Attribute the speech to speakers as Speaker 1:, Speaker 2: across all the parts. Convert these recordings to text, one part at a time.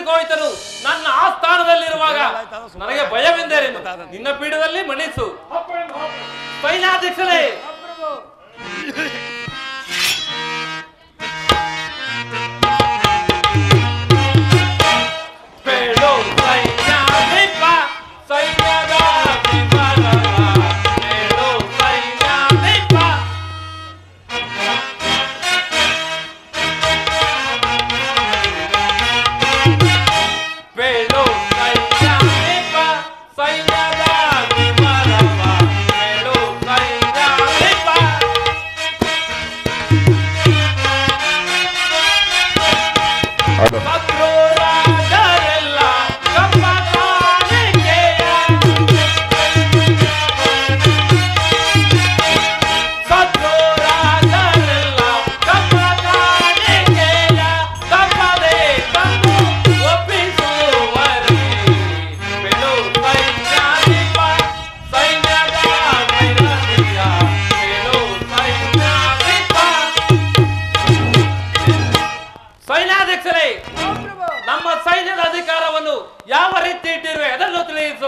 Speaker 1: ಪುರೋಹಿತರು ನನ್ನ ಆಸ್ಥಾನದಲ್ಲಿರುವಾಗ ನನಗೆ ಭಯವೆಂದರೇನು? ನಿನ್ನ ಪೀಠದಲ್ಲಿ ಮಣಿಸು. ಸೈನ್ಯಾಧ್ಯಕ್ಷರೇ, ನಮ್ಮ ಸೈನ್ಯದ ಅಧಿಕಾರವನ್ನು ಯಾವ ರೀತಿ ಇಟ್ಟಿರುವೆ ಅದನ್ನು ತಿಳಿಸು.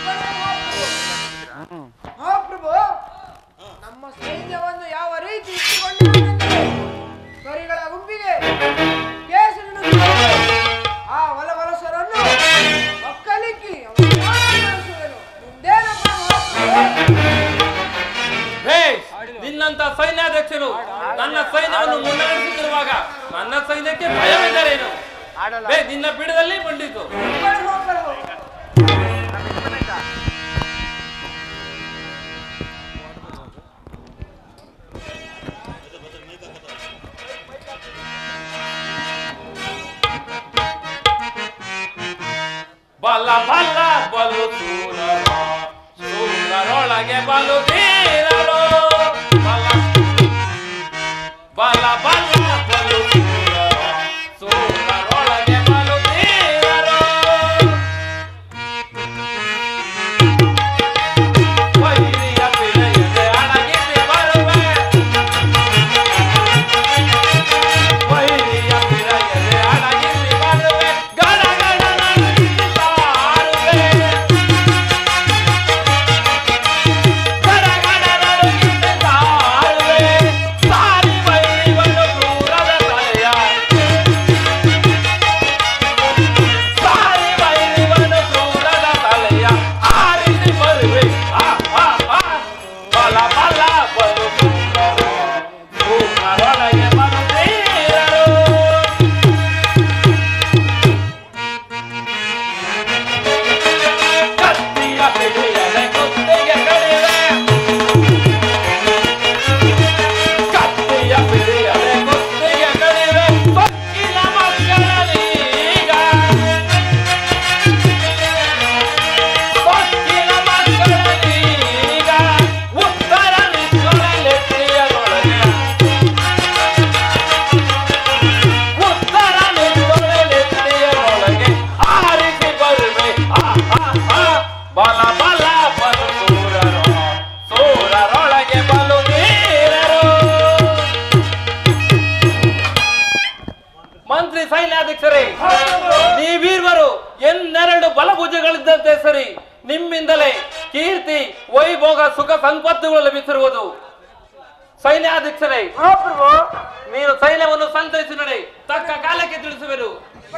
Speaker 2: ಪ್ರಭು, ನಮ್ಮ ಸೈನ್ಯವನ್ನು ಯಾವ ರೀತಿ ಇಟ್ಟುಕೊಂಡಿರುವುದೆಂದರೆ ಕರಿಗಳ ಗುಂಪಿಗೆ ಕೇಸರಿನ ಆ ವಲವಲಸರನ್ನು ಒಕ್ಕಲಿಕ್ಕಿ
Speaker 1: ನಿನ್ನಂತ ಸೈನ್ಯಾಧ್ಯಕ್ಷರು ನನ್ನ ಸೈನ್ಯವನ್ನು ಮುನ್ನಡೆಸುತ್ತಿರುವಾಗ ನನ್ನ ಸೈನ್ಯಕ್ಕೆ ಭಯವೆಂದರೇನು? ನಿನ್ನ ಪೀಠದಲ್ಲಿ ಬಂದಿತು. ಬಲ ಬಲ ಬಲು ಸೂರರೋ, ಸೂರರೊಳಗೆ ಬಲು ಧೀರರೋ. ಬಲ ಬಲ ಬಲು ಸೂರರೋ, ಸೂರರೊಳಗೆ ಬಲು ಧೀರರೋ. ವೈರಿಯ ಪಿಳೆಯದೆ ಅಡಗಿಸಿ ಬರುವೆ, ವೈರಿಯ ಪಿಳೆಯದೆ ಅಡಗಿಸಿ ಬರುವೆ. ಗಡ ಗಡ ನಡುಗಿಸಿ ತಾರುವೆ, ಗಡ ಗಡ ನಡುಗಿಸಿ ತಾರುವೆ. ಸಾರಿ ವೈರಿ ಬಂದು ಕ್ರೂರದ ತಲೆಯ, ಸಾರಿ ವೈರಿ ಬಂದು ಕ್ರೂರದ ತಲೆಯ ಆರಿಸಿ ಬರುವೆ. ಬಲ ಬಲ ಬಲು ಸೂರರೋ, ಸೂರರೊಳಗೆ ಬಲು ಧೀರರೋ. ಕತ್ತಿಯ ಪಿಡಿಯದೆ ಕುತ್ತಿಗೆ ಕಡಿವೆ, ಕತ್ತಿಯ ಪಿಡಿಯದೆ ಕುತ್ತಿಗೆ ಕಡಿವೆ. ಸೊಕ್ಕಿನ ಮಕ್ಕಳಲ್ಲೀಗ, ಸೊಕ್ಕಿನ ಮಕ್ಕಳಲ್ಲೀಗ ಉತ್ತರ ನಿಂತೊಳೆಲೆತ್ತಿಯರೊಳಗೆ, ಉತ್ತರ ನಿಂತೊಳೆಲೆತ್ತಿಯರೊಳಗೆ ಆರಿಸಿ ಬರುವೆ. ಬಲ ಬಲ ಬಲು ಸೂರರೋ, ಸೂರರೊಳಗೆ ಬಲು ಧೀರರೋ. ಮಂತ್ರಿ ಸೈನ್ಯಾಧ್ಯಕ್ಷರೇ, ನೀವೀರ್ವರು ಎನ್ನೆರಡು ಬಲಭುಜಗಳಿದ್ದಂತೆ ಸರಿ. ನಿಮ್ಮಿಂದಲೇ ಕೀರ್ತಿ, ವೈಭೋಗ, ಸುಖ ಸಂಪತ್ತುಗಳು ಲಭಿಸಿರುವುದು. ಸೈನ್ಯಾಧ್ಯಕ್ಷರೇ, ನೀನು ಸೈನ್ಯವನ್ನು ಸಂತೈಸಿ ನಡೆ, ತಕ್ಕ ಕಾಲಕ್ಕೆ ತಿಳಿಸುವೆನು.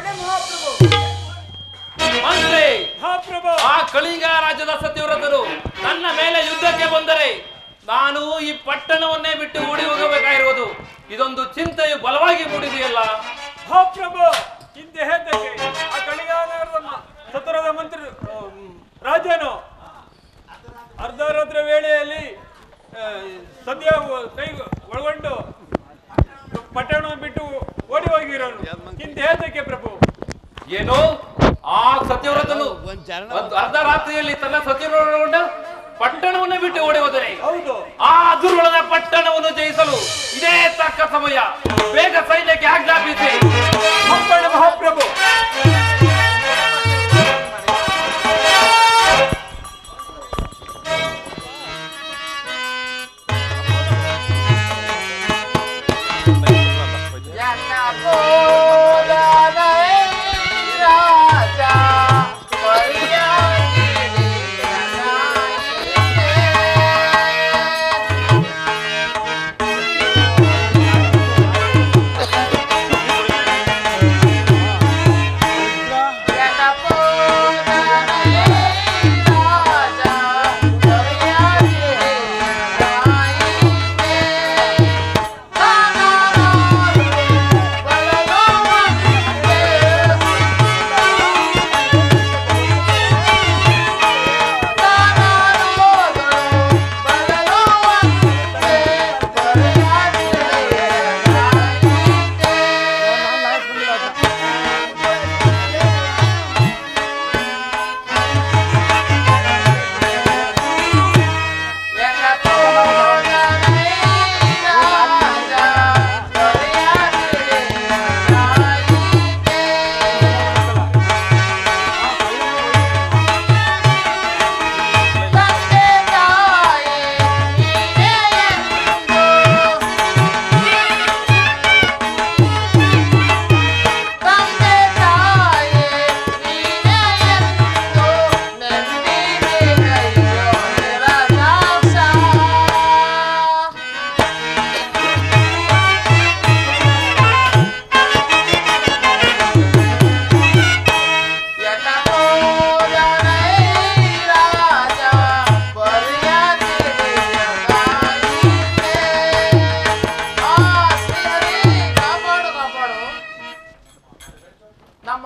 Speaker 1: ಮಂತ್ರಿ, ಆ ಕಳಿಂಗ ರಾಜ್ಯದ ಸತ್ಯವ್ರತರು ನನ್ನ ಮೇಲೆ ಯುದ್ಧಕ್ಕೆ ಬಂದರೆ ನಾನು ಈ ಪಟ್ಟಣವನ್ನೇ ಬಿಟ್ಟು ಓಡಿ ಹೋಗಬೇಕಾಗಿರುವುದು. ಇದೊಂದು ಚಿಂತೆಯು ಬಲವಾಗಿ ಮೂಡಿದೆಯಲ್ಲ.
Speaker 3: ಪ್ರಭು, ಹಿಂದೆ ಹೇತಕ್ಕೆ ಆ ಕಳಿಂಗನಗರದ ಸತುರದ ಮಂತ್ರಿ ರಾಜನು ಅರ್ಧರಾತ್ರಿ ವೇಳೆಯಲ್ಲಿ ಸದ್ಯ ಕೈ ಒಳಗೊಂಡು ಪಟ್ಟಣವನ್ನು ಬಿಟ್ಟು ಓಡಿ ಹೋಗಿರೋನು. ಹಿಂದೆ ಹೇತಕ್ಕೆ ಪ್ರಭು?
Speaker 1: ಏನು, ಆ ಸತ್ಯವ್ರತನು ಅರ್ಧ ರಾತ್ರಿಯಲ್ಲಿ ತನ್ನ ಸತ್ಯವ್ರತಗೊಂಡ ಪಟ್ಟಣವನ್ನು ಬಿಟ್ಟು ಓಡಿ ಹೋದರೆ
Speaker 3: ಹೌದು,
Speaker 1: ಆ ದುರ್ಬಲದ ಪಟ್ಟಣವನ್ನು ಜಯಿಸಲು ಇದೇ ತಕ್ಕ ಸಮಯ. ಬೇಗ ಸೈನ್ಯಕ್ಕೆ ಆಜ್ಞಾಪಿಸಿ.
Speaker 3: ಮಹಾಪ್ರಭು.
Speaker 2: Yeah.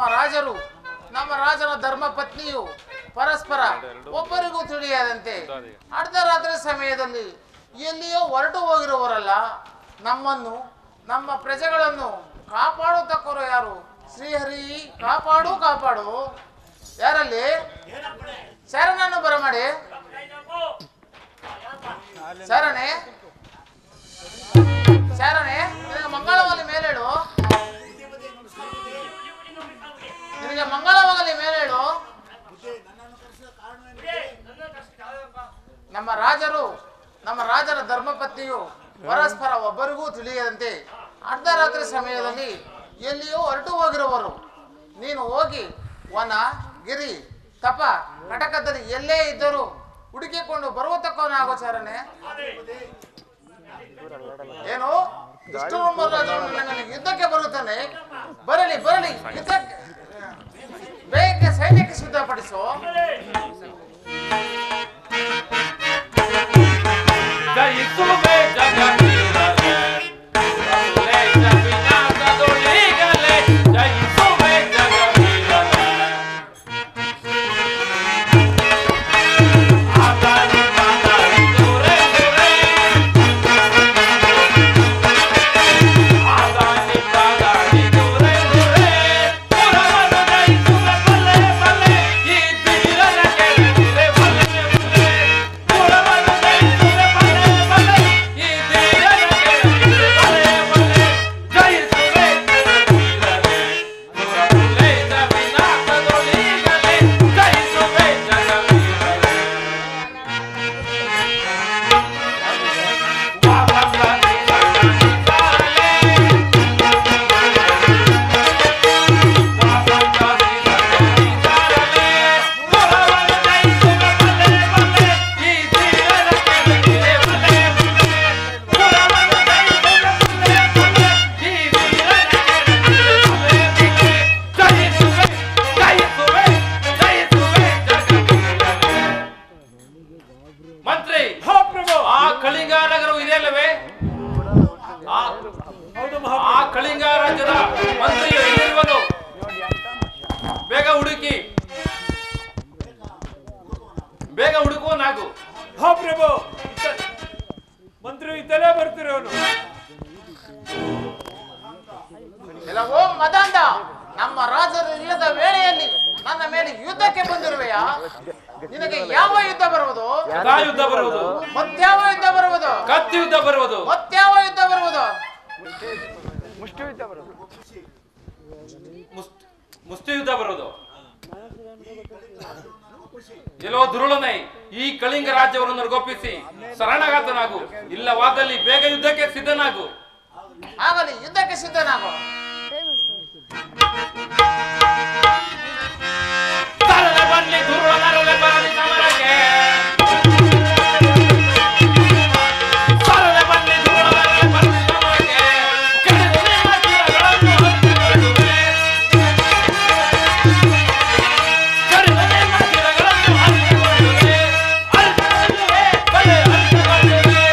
Speaker 4: ರಾಜರು ನಮ್ಮ ರಾಜನ ಧರ್ಮ ಪತ್ನಿಯು ಪರಸ್ಪರ ಒಬ್ಬರಿಗೂ ತಿಳಿಯದಂತೆ ಅರ್ಧರಾತ್ರಿ ಸಮಯದಲ್ಲಿ ಎಲ್ಲಿಯೋ ಹೊರಟು ಹೋಗಿರುವವರಲ್ಲ. ನಮ್ಮನ್ನು ನಮ್ಮ ಪ್ರಜೆಗಳನ್ನು ಕಾಪಾಡುತ್ತಕ್ಕವರು ಯಾರು? ಶ್ರೀಹರಿ ಕಾಪಾಡು ಕಾಪಾಡು. ಯಾರಲ್ಲಿ? ಶರಣನ್ನು ಬರಮಾಡಿ. ಶರಣೆ ಶರಣೆ ನಿನಗೆ ಮಂಗಳವಾಗಲಿ ಮೇಲೇಳು. ನಿನಗೆ ಮಂಗಳವಾಗಲಿ ಮೇಲೇಳು. ನಮ್ಮ ರಾಜರ ಧರ್ಮಪತ್ನಿಯು ಪರಸ್ಪರ ಒಬ್ಬರಿಗೂ ತಿಳಿಯದಂತೆ ಅರ್ಧರಾತ್ರಿ ಸಮಯದಲ್ಲಿ ಎಲ್ಲಿಯೋ ಹೊರಟು ಹೋಗಿರುವರು. ನೀನು ಹೋಗಿ ವನ ಗಿರಿ ತಪ ಕಟಕದಲ್ಲಿ ಎಲ್ಲೇ ಇದ್ದರೂ ಹುಡುಕಿಕೊಂಡು ಬರುವತಕ್ಕವನಾಗೋ ಶರಣೆ. ಏನು ಇಷ್ಟು ಯುದ್ಧಕ್ಕೆ ಬರುತ್ತಾನೆ? ಬರಲಿ ಬರಲಿ, ಯುದ್ಧಕ್ಕೆ ಬೇಗ ಸೈನ್ಯಕ್ಕೆ ಸಿದ್ಧಪಡಿಸು.
Speaker 1: ಜಯಿಸುವೆ ಜಗವೀರನೇ, ಬರುಲೆ ಜಪಿನಾಥದೊಳಿಗಲೇ, ಜಯಿಸುವೆ ಜಗವೀರನೇ. ಆದಾನಿ ಪಾದಾನಿ ದೂರೆ ದೂರೆ, ಆದಾನಿ ಪಾದಾನಿ ದೂರೆ ದೂರೆ, ಪುರವನ್ನು ಜಯಿಸುವೆ ಬಲ್ಲೆ ಬಲ್ಲೆ, ಈ ಬೀರನ ಕೆಳಗಿರೆ ಬಲ್ಲೆ ಬಲ್ಲೆ, ಪುರವನ್ನು ಜಯಿಸುವೆ ಬಲ್ಲೆ ಬಲ್ಲೆ, ಈ ಬೀರನ ಕೆಳಗಿರೆ ಬಲ್ಲೆ ಬಲ್ಲೆ, ಜಯಿಸುವೆ ಜಗವೀರನೇ, ಪುರಬಲ್ಲೆ ಜಪಿನಾಥದೊಳಿಗಲೇ, ಜಯಿಸುವೆ ಜಗವೀರನೇ. ವಾಪಂಗದಿ ಸಣ್ಣಿ ಸಾರಲೆ, ವಾಪಂಗದಿ ಸಣ್ಣಿ ಸಾರಲೆ, ಪುರವನ್ನು ಜಯಿಸುವೆ ಬಲ್ಲೆ ಬಲ್ಲೆ, ಈ ಬೀರನ ಕೆಳಗಿರೆ ಬಲ್ಲೆ ಬಲ್ಲೆ, ಪುರವನ್ನು ಜಯಿಸುವೆ ಬಲ್ಲೆ ಬಲ್ಲೆ, ಈ ಬೀರನ ಕೆಳಗಿರೆ ಬಲ್ಲೆ ಬಲ್ಲೆ, ಜಯಿಸುವೆ ಜಯಿಸುವೆ ಜಯಿಸುವೆ ಜಗವೀರನೇ. ಮಂತ್ರಿ,
Speaker 3: ಹಾ ಪ್ರಭು.
Speaker 1: ಆ ಕಳಿಂಗ ನಗರವು ಇದೆಯಲ್ಲವೇ?
Speaker 3: ಹೌದು
Speaker 1: ಆ ಕಳಿಂಗ ರಾಜ್ಯದ ಮಂತ್ರಿಯು ಎಲ್ಲಿರುವನು? ಬೇಗ ಹುಡುಕಿ, ಬೇಗ ಹುಡುಕುವನಾಗು.
Speaker 3: ಹಾ ಪ್ರಭು. ಮಂತ್ರಿ ಇದ್ದಲೇ ಬರ್ತಿರೋನು.
Speaker 4: ಎಲ್ಲವೋ ಮದಾಂಧ, ನಮ್ಮ ರಾಜರು ಇಲ್ಲದ ವೇಳೆಯಲ್ಲಿ ನನ್ನ ಮೇಲೆ ಯುದ್ಧಕ್ಕೆ ಬಂದಿರುವೆಯಾ? ನಿನಗೆ ಯಾವ ಯುದ್ಧ ಬರುವುದು?
Speaker 1: ಸದಾ ಯುದ್ಧ ಬರುವುದು,
Speaker 4: ಮತ್ಯಾವ ಯುದ್ಧ ಬರುವುದು?
Speaker 1: ಕತ್ತಿ ಯುದ್ಧ ಬರುವುದು,
Speaker 4: ಮತ್ಯಾವ ಯುದ್ಧ ಬರುವುದು?
Speaker 1: ಮುಷ್ಟಿ ಯುದ್ಧ ಬರುವುದು. ಎಲ್ಲೋ ದುರುಳನೈ, ಈ ಕಳಿಂಗ ರಾಜ್ಯವನ್ನು ನರಗೋಪಿಸಿ ಶರಣಾಗತನಾಗು, ಇಲ್ಲವಾದಲ್ಲಿ ಬೇಗ ಯುದ್ಧಕ್ಕೆ ಸಿದ್ಧನಾಗು.
Speaker 4: ಆಗಲಿ, ಯುದ್ಧಕ್ಕೆ ಸಿದ್ಧನಾಗು.
Speaker 1: ತರಲೆ ಬನ್ನಿ ದುರುಳನರಲೆ ಬರಲಿ ಸಮರಕ್ಕೆ, ತರಲೆ ಬನ್ನಿ ದುರುಳನರಲೆ ಬರಲಿ ಸಮರಕ್ಕೆ, ಕೆಡವು ನಿಮ್ಮ ಶಿರಗಳನ್ನು ಹರಿಸಿಕೊಳ್ಳುವೆ, ಕೆಡವು ನಿಮ್ಮ ಶಿರಗಳನ್ನು ಹರಿಸಿಕೊಳ್ಳುವೆ, ಹರಿಸಿಕೊಳ್ಳುವೆ, ಬಲೆ ಹರಿಸಿಕೊಳ್ಳುವೆ.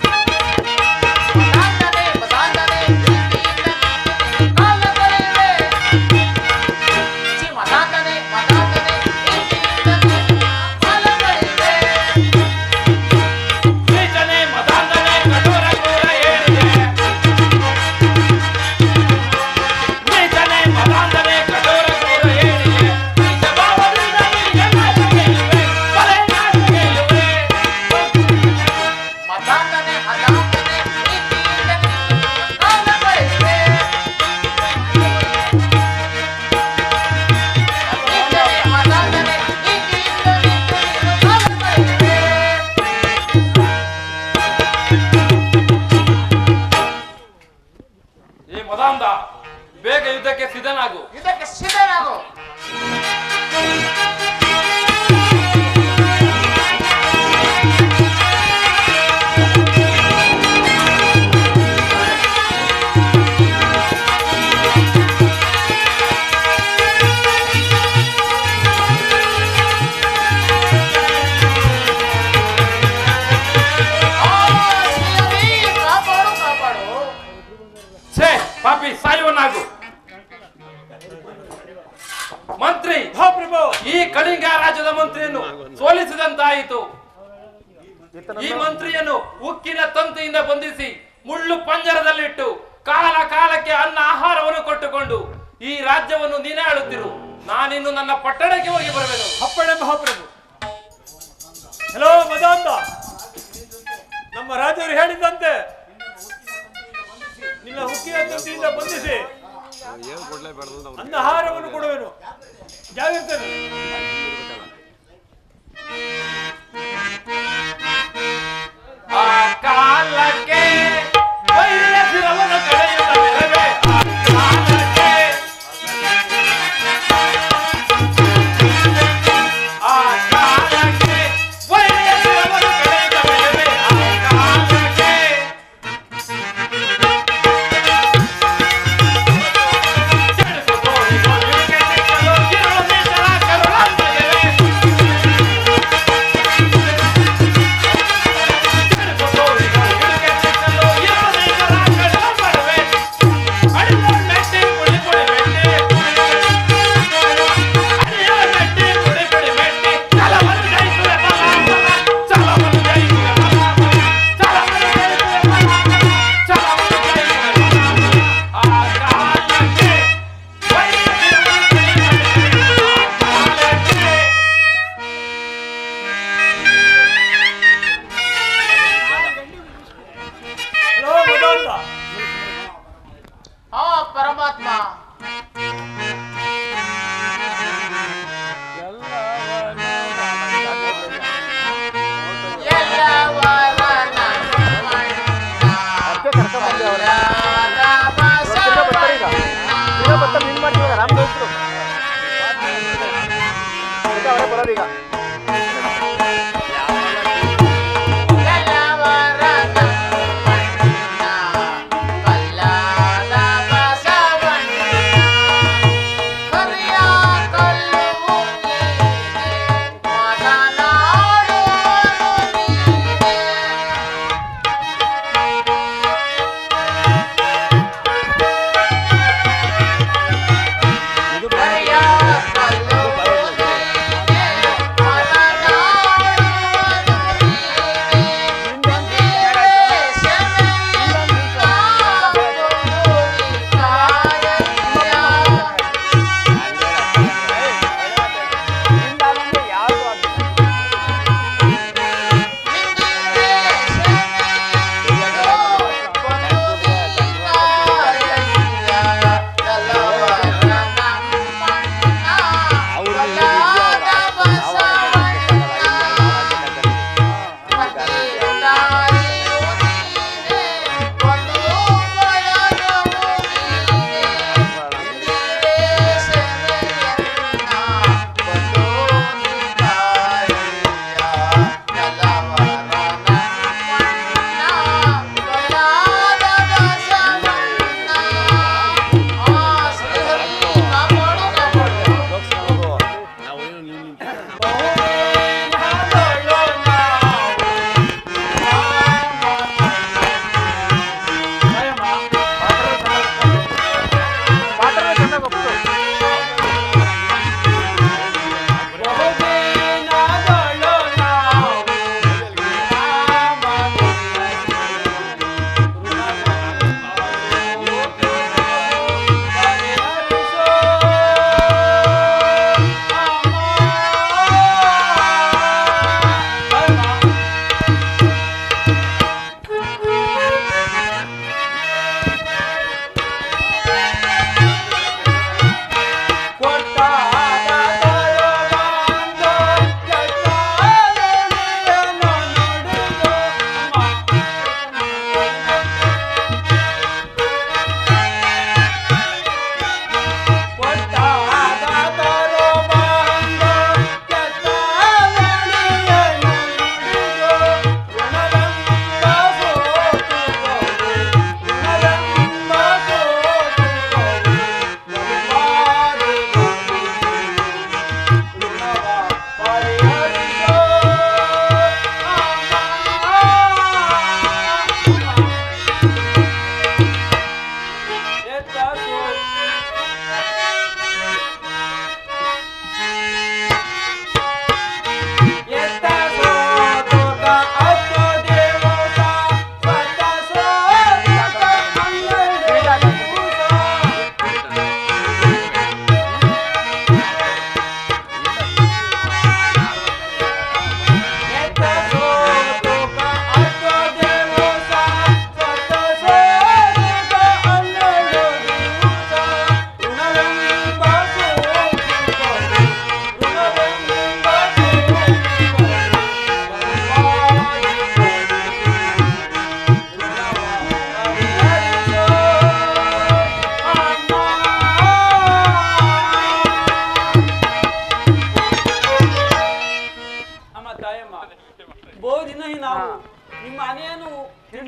Speaker 4: ಮದಾಂಧನೆ, ಕಾಲಗಳಿವೆ. ಮದಾಂಧನೆ, ಕಾಲಗಳಿವೆ.
Speaker 1: ನೀಚನೆ ಮದಾಂಧನೆ ಕಠೋರ ಕ್ರೂರ ಏಳಿಗೆ, ನೀಚನೆ ಮದಾಂಧನೆ ಕಠೋರ ಕ್ರೂರ ಏಳಿಗೆ, ನೀಚ ಭಾವದಿಂದ ನಿನಗೆ ನಾಶ ಗೆಲ್ಲುವೆ, ಬಲೆ ನಾಶ ಗೆಲ್ಲುವೆ.
Speaker 4: ಮದಾಂಧನೆ, ಅದಾಂಧನೆ, ನೀತಿಯಿಂದ ಕಾಲಗಳಿವೆ. ಮದಾಂಧನೆ, ನೀತಿಯಿಂದ ಕಾಲಗಳಿವೆ.
Speaker 1: ಈ ಮದಾಂಧ, ಬೇಗ ಯುದ್ಧಕ್ಕೆ ಸಿದ್ಧನಾಗು.
Speaker 4: ಇದಕ್ಕೆ ಸಿದ್ಧನಾಗು. ಶ್ರೀಹರಿ, ಕಾಪಾಡು ಕಾಪಾಡು.
Speaker 1: ಛೇ ಪಾಪಿ, ಸಾಯುವನಾಗು. ಮಂತ್ರಿ,
Speaker 3: ಪ್ರಭು,
Speaker 1: ಈ ಕಳಿಂಗ ರಾಜ್ಯದ ಮಂತ್ರಿಯನ್ನು ಸೋಲಿಸಿದಂತಾಯಿತು. ಈ ಮಂತ್ರಿಯನ್ನು ಉಕ್ಕಿನ ತಂತಿಯಿಂದ ಬಂಧಿಸಿ ಮುಳ್ಳು ಪಂಜರದಲ್ಲಿಟ್ಟು ಕಾಲ ಕಾಲಕ್ಕೆ ಅನ್ನ ಆಹಾರವನ್ನು ಕೊಟ್ಟುಕೊಂಡು ಈ ರಾಜ್ಯವನ್ನು ನೀನೇ ಆಳುತ್ತಿರು. ನಾನಿನ್ನು ನನ್ನ ಪಟ್ಟಣಕ್ಕೆ ಹೋಗಿ ಬರಬೇಕು.
Speaker 3: ಅಪ್ಪಣೆ ಮಹಾಪ್ರಭು. ಹಲೋ ಮದಾಂತ, ನಮ್ಮ ರಾಜರು ಹೇಳಿದಂತೆ ನಿನ್ನ ಹುಕ್ಕಿನ ತಂತಿಯಿಂದ ಬಂಧಿಸಿ ಅನ್ನಹಾರವನ್ನು ಕೊಡುವೆನು. ಜಾಗ್ರತೆ.
Speaker 1: ಆ ಕಾಲಕ್ಕೆ ವೈರಿಯ ಶಿರವನ್ನು ಕಡೆಯುತ್ತ ಬೆಳೆವೆ. ಆ ಕಾಲಕ್ಕೆ ವೈರಿಯ ಶಿರವನ್ನು ಕಡೆಯುತ್ತ ಬೆಳೆವೆ. ಆ ಕಾಲಕ್ಕೆ
Speaker 4: ಪರಮಾತ್ಮ,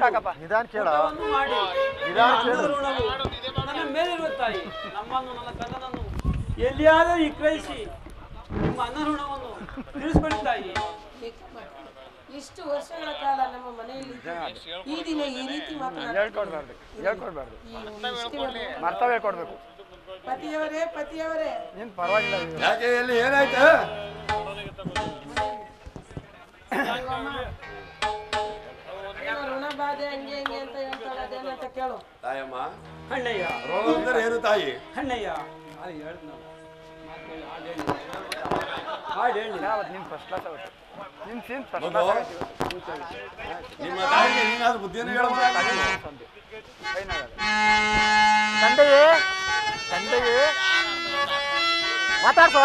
Speaker 5: ನಿಧಾನ ಕೇಳ
Speaker 3: ಊಟವನ್ನು ಮಾಡಿ
Speaker 5: ನಿಧಾನ ಕೇಳು.
Speaker 3: ಅನ್ನದ ಋಣವು ನನ್ನ ಮೇಲಿರುವ ತಾಯಿ ನಮ್ಮನ್ನು ನನ್ನ ಕಣ್ಣನನ್ನು ಎಲ್ಲಿಯಾದರೂ ವಿಕ್ರಯಿಸಿ ನಿಮ್ಮ ಅನ್ನ ಋಣವನ್ನು ತಿಳಿಸ್ಕೊಳ್ಳಿ ತಾಯಿ.
Speaker 2: ಇಷ್ಟು ವರ್ಷಗಳ ಕಾಲ ನಮ್ಮ ಮನೆಯಲ್ಲಿ ಈ ದಿನ ಈ ರೀತಿ
Speaker 5: ಹೇಳ್ಕೊಡ್ಬಾರ್ದು ಮರ್ತವೇ ಕೊಡ್ಬೇಕು.
Speaker 2: ಪತಿಯವರೇ
Speaker 5: ನೀನ್ ಪರವಾಗಿಲ್ಲ.
Speaker 6: ಯಾಕೆ ಎಲ್ಲಿ ಏನಾಯ್ತು?
Speaker 2: ಋಣ ಬಾಧೆ ಹಂಗೆ ಹಂಗೆ ಅಂತ ಹೇಳ್ತಾಳೆ, ಅದೇನಂತ ಕೇಳು.
Speaker 6: ತಾಯಮ್ಮ,
Speaker 3: ಅಣ್ಣಯ್ಯ
Speaker 6: ರೋಗ ಅಂದ್ರೆ ಏನು ತಾಯಿ?
Speaker 3: ಅಣ್ಣಯ್ಯ ಹಾಡು ಹೇಳಿ
Speaker 5: ನಿನ್ ಫಸ್ಟ್ ಕ್ಲಾಸ್ ಆಗುತ್ತೆ. ನಿನ್ ಸೀನ್ ಫಸ್ಟ್
Speaker 6: ಮಗು, ನಿಮ್ಮ ತಾಯಿಗೆ ನೀನಾದ್ರೂ ಬುದ್ಧಿಯನ್ನು ಹೇಳಬಹುದು.
Speaker 5: ತಂದೆಯೇ ಮಾತಾಡ್ಸೋ.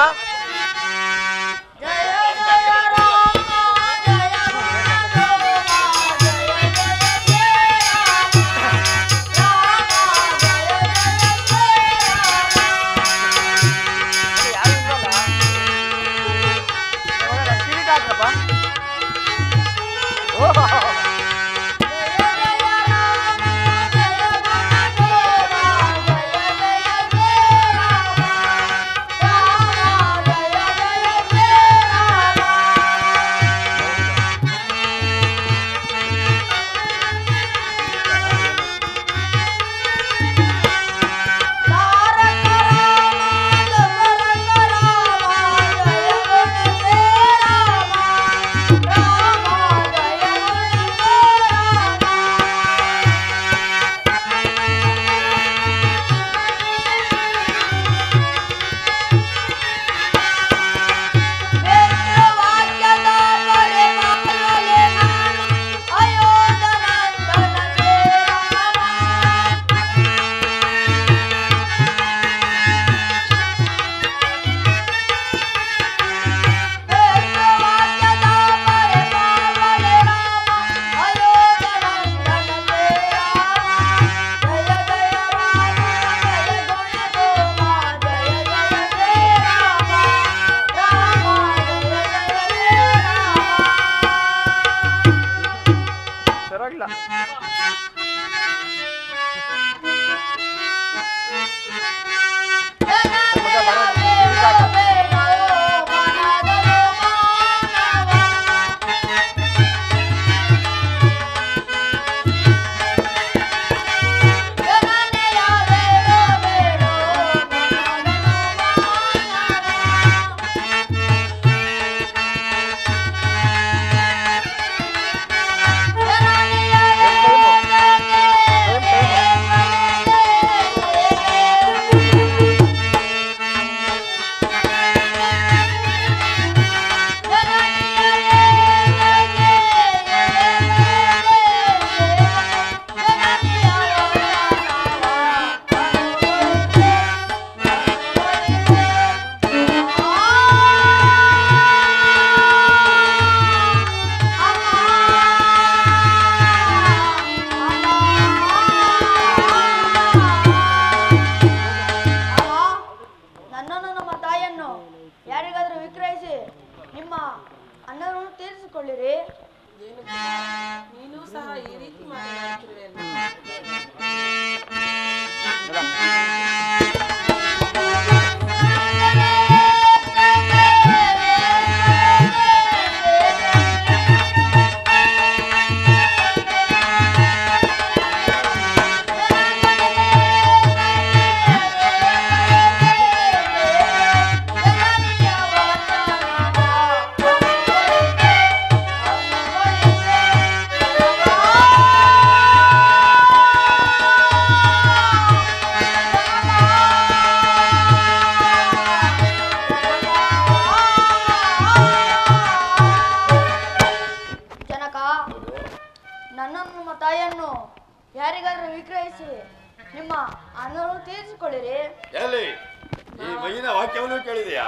Speaker 7: ಯಾರಿಗಾದ್ರೂ ವಿಕ್ರಯಿಸಿ ನಿಮ್ಮ ಅನ್ನವನ್ನು ತೀರಿಸಿಕೊಳ್ಳಿರಿ.
Speaker 6: ಎಲ್ಲಿ ಈ ಮೈನ ವಾಕ್ಯವನ್ನು ಕೇಳಿದೆಯಾ?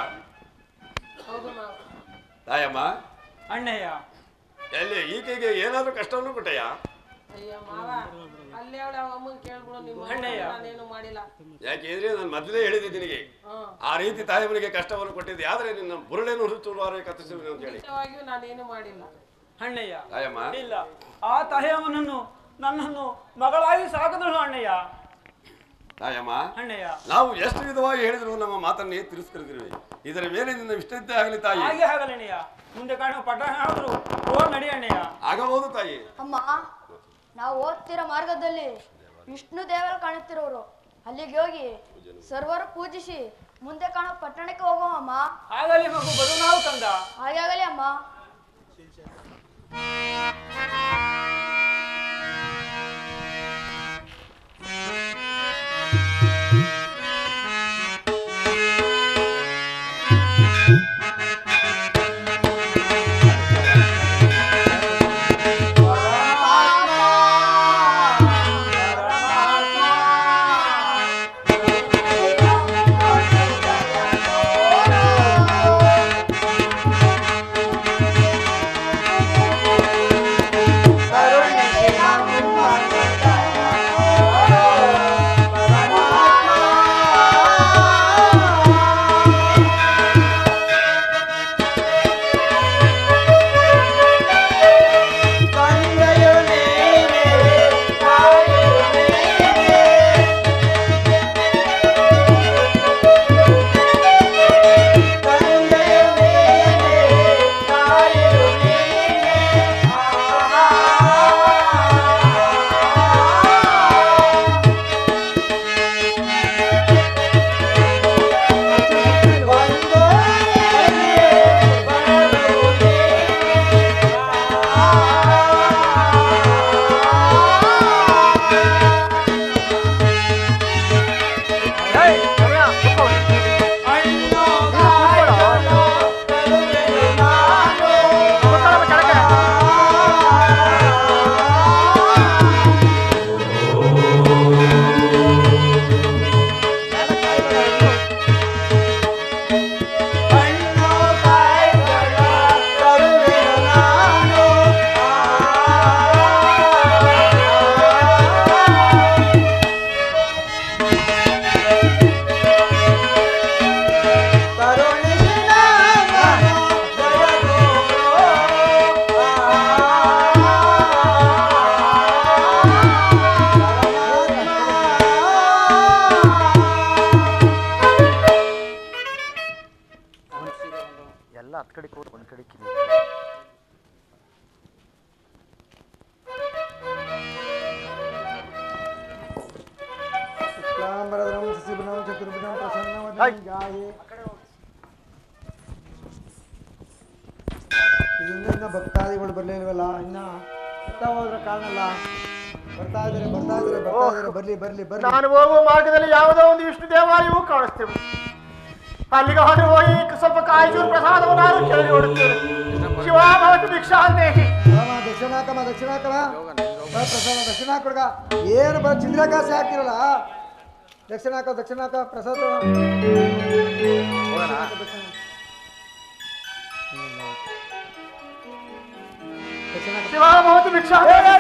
Speaker 2: ಹೌದು ಮಾವ.
Speaker 6: ತಾಯಮ್ಮ,
Speaker 3: ಅಣ್ಣಯ್ಯ,
Speaker 6: ಎಲ್ಲಿ ಈಕೆಗೆ ಏನಾದ್ರೂ ಕಷ್ಟವನ್ನು ಕೊಟ್ಟೆಯ?
Speaker 2: ಅಯ್ಯೋ ಮಾವ, ಅಲ್ಲೇ ಅವಳ ಅಮ್ಮನ್ ಕೇಳ್ಬಿಡು, ನಿಮ್ಮ
Speaker 3: ಅಣ್ಣಯ್ಯ
Speaker 2: ನಾನೇನು ಮಾಡಿಲ್ಲ.
Speaker 6: ಯಾಕೆಂದ್ರೆ ನಾನು ಮೊದಲೇ ಹೇಳಿದ್ದೆ ನಿನಗೆ, ಆ ರೀತಿ ತಾಯಮ್ಮನಿಗೆ ಕಷ್ಟವನ್ನು ಕೊಟ್ಟಿದ್ದೆ. ಆದ್ರೆ ನಿನ್ನ ಬುರುಳೇನು ಹುಡುಚುವಾರ ಕತ್ತಿಸುವೆ ಅಂತ ಹೇಳಿ
Speaker 2: ನಿಜವಾಗಿಯೂ ನಾನೇನು ಮಾಡಿಲ್ಲ.
Speaker 3: ಅಣ್ಣಯ್ಯ,
Speaker 6: ತಾಯಮ್ಮ,
Speaker 3: ಇಲ್ಲ, ಆ ತಾಯಮ್ಮನನ್ನು ನನ್ನನ್ನು ಮಗಳಾಗಿ ಸಾಕಿದಳು ಅಣ್ಣಯ್ಯ.
Speaker 6: ತಾಯಮ್ಮ,
Speaker 3: ಅಣ್ಣಯ್ಯ,
Speaker 6: ನಾವು ಎಷ್ಟು ವಿಧವಾಗಿ ಹೇಳಿದ್ರು ನಮ್ಮ ಮಾತನ್ನೇ ತಿರಸ್ಕರಿಸಿರುವೆ. ಇದರ ಮೇಲೆ ನಿನ್ನ ಇಷ್ಟಂತೆ ಆಗಲಿ ತಾಯಿ.
Speaker 3: ಹಾಗೆ ಆಗಲ್ಲ ಅಣ್ಣಯ್ಯ. ಮುಂದೆ ಕಾಣುವ ಪಟ್ಟಣ ಆದರೂ ನಡಿ ಅಣ್ಣಯ್ಯ.
Speaker 6: ಆಗಬಹುದು ತಾಯಿ.
Speaker 7: ಅಮ್ಮ, ನಾವು ಓದ್ತಿರೋ ಮಾರ್ಗದಲ್ಲಿ ವಿಷ್ಣು ದೇವರು ಕಾಣುತ್ತಿರೋರು. ಅಲ್ಲಿಗೆ ಹೋಗಿ ಸರ್ವರು ಪೂಜಿಸಿ ಮುಂದೆ ಕಾಣೋ ಪಟ್ಟಣಕ್ಕೆ ಹೋಗೋಮ್ಮ.
Speaker 3: ಆಗಲಿ ಮಗು, ಬರು ನಾವು ಕಂದ.
Speaker 7: ಹಾಗೆ ಆಗಲಿ ಅಮ್ಮ.
Speaker 8: ಇನ್ನ ಭಕ್ತಾದಿಗಳು ಬರ್ಲಿಲ್ವಲ್ಲ, ಇನ್ನ ಹೋದ್ರ ಕಾಣಲ್ಲ. ಬರ್ತಾ ಇದಾರೆ ಬರ್ಲಿ ಬರ್ಲಿ ಬರ್ಲಿ.
Speaker 5: ನಾನು ಹೋಗುವ ಮಾರ್ಗದಲ್ಲಿ ಯಾವುದೋ ಒಂದು ವಿಷ್ಣು ದೇವಾಲಯವೂ ಕಾಣಿಸ್ತೇವೆ. ಅಲ್ಲಿಗೆ ಹೋದ್ರೆ ಹೋಗಿ ಸ್ವಲ್ಪ ಕಾಯಿಚೂರು ಪ್ರಸಾದವನ್ನು ನಾನು ಕೇಳಿ ನೋಡುತ್ತೇವೆ. ಶಿವ ಭವತಿ ಭಿಕ್ಷಾಂದೇಹಿ.
Speaker 8: ದಕ್ಷಿಣಾಕಮ ಪ್ರಸಾದ ದಕ್ಷಿಣ ಕೊಡ್ಗ. ಏನು ಬರ ಚಿಂದ್ರಕಾಸೆ ಹಾಕಿರಲ್ಲ. ದಕ್ಷಿಣಾಕ ಪ್ರಸಾದ
Speaker 5: ಶಿವ ಭವತಿ ಭಿಕ್ಷಾ.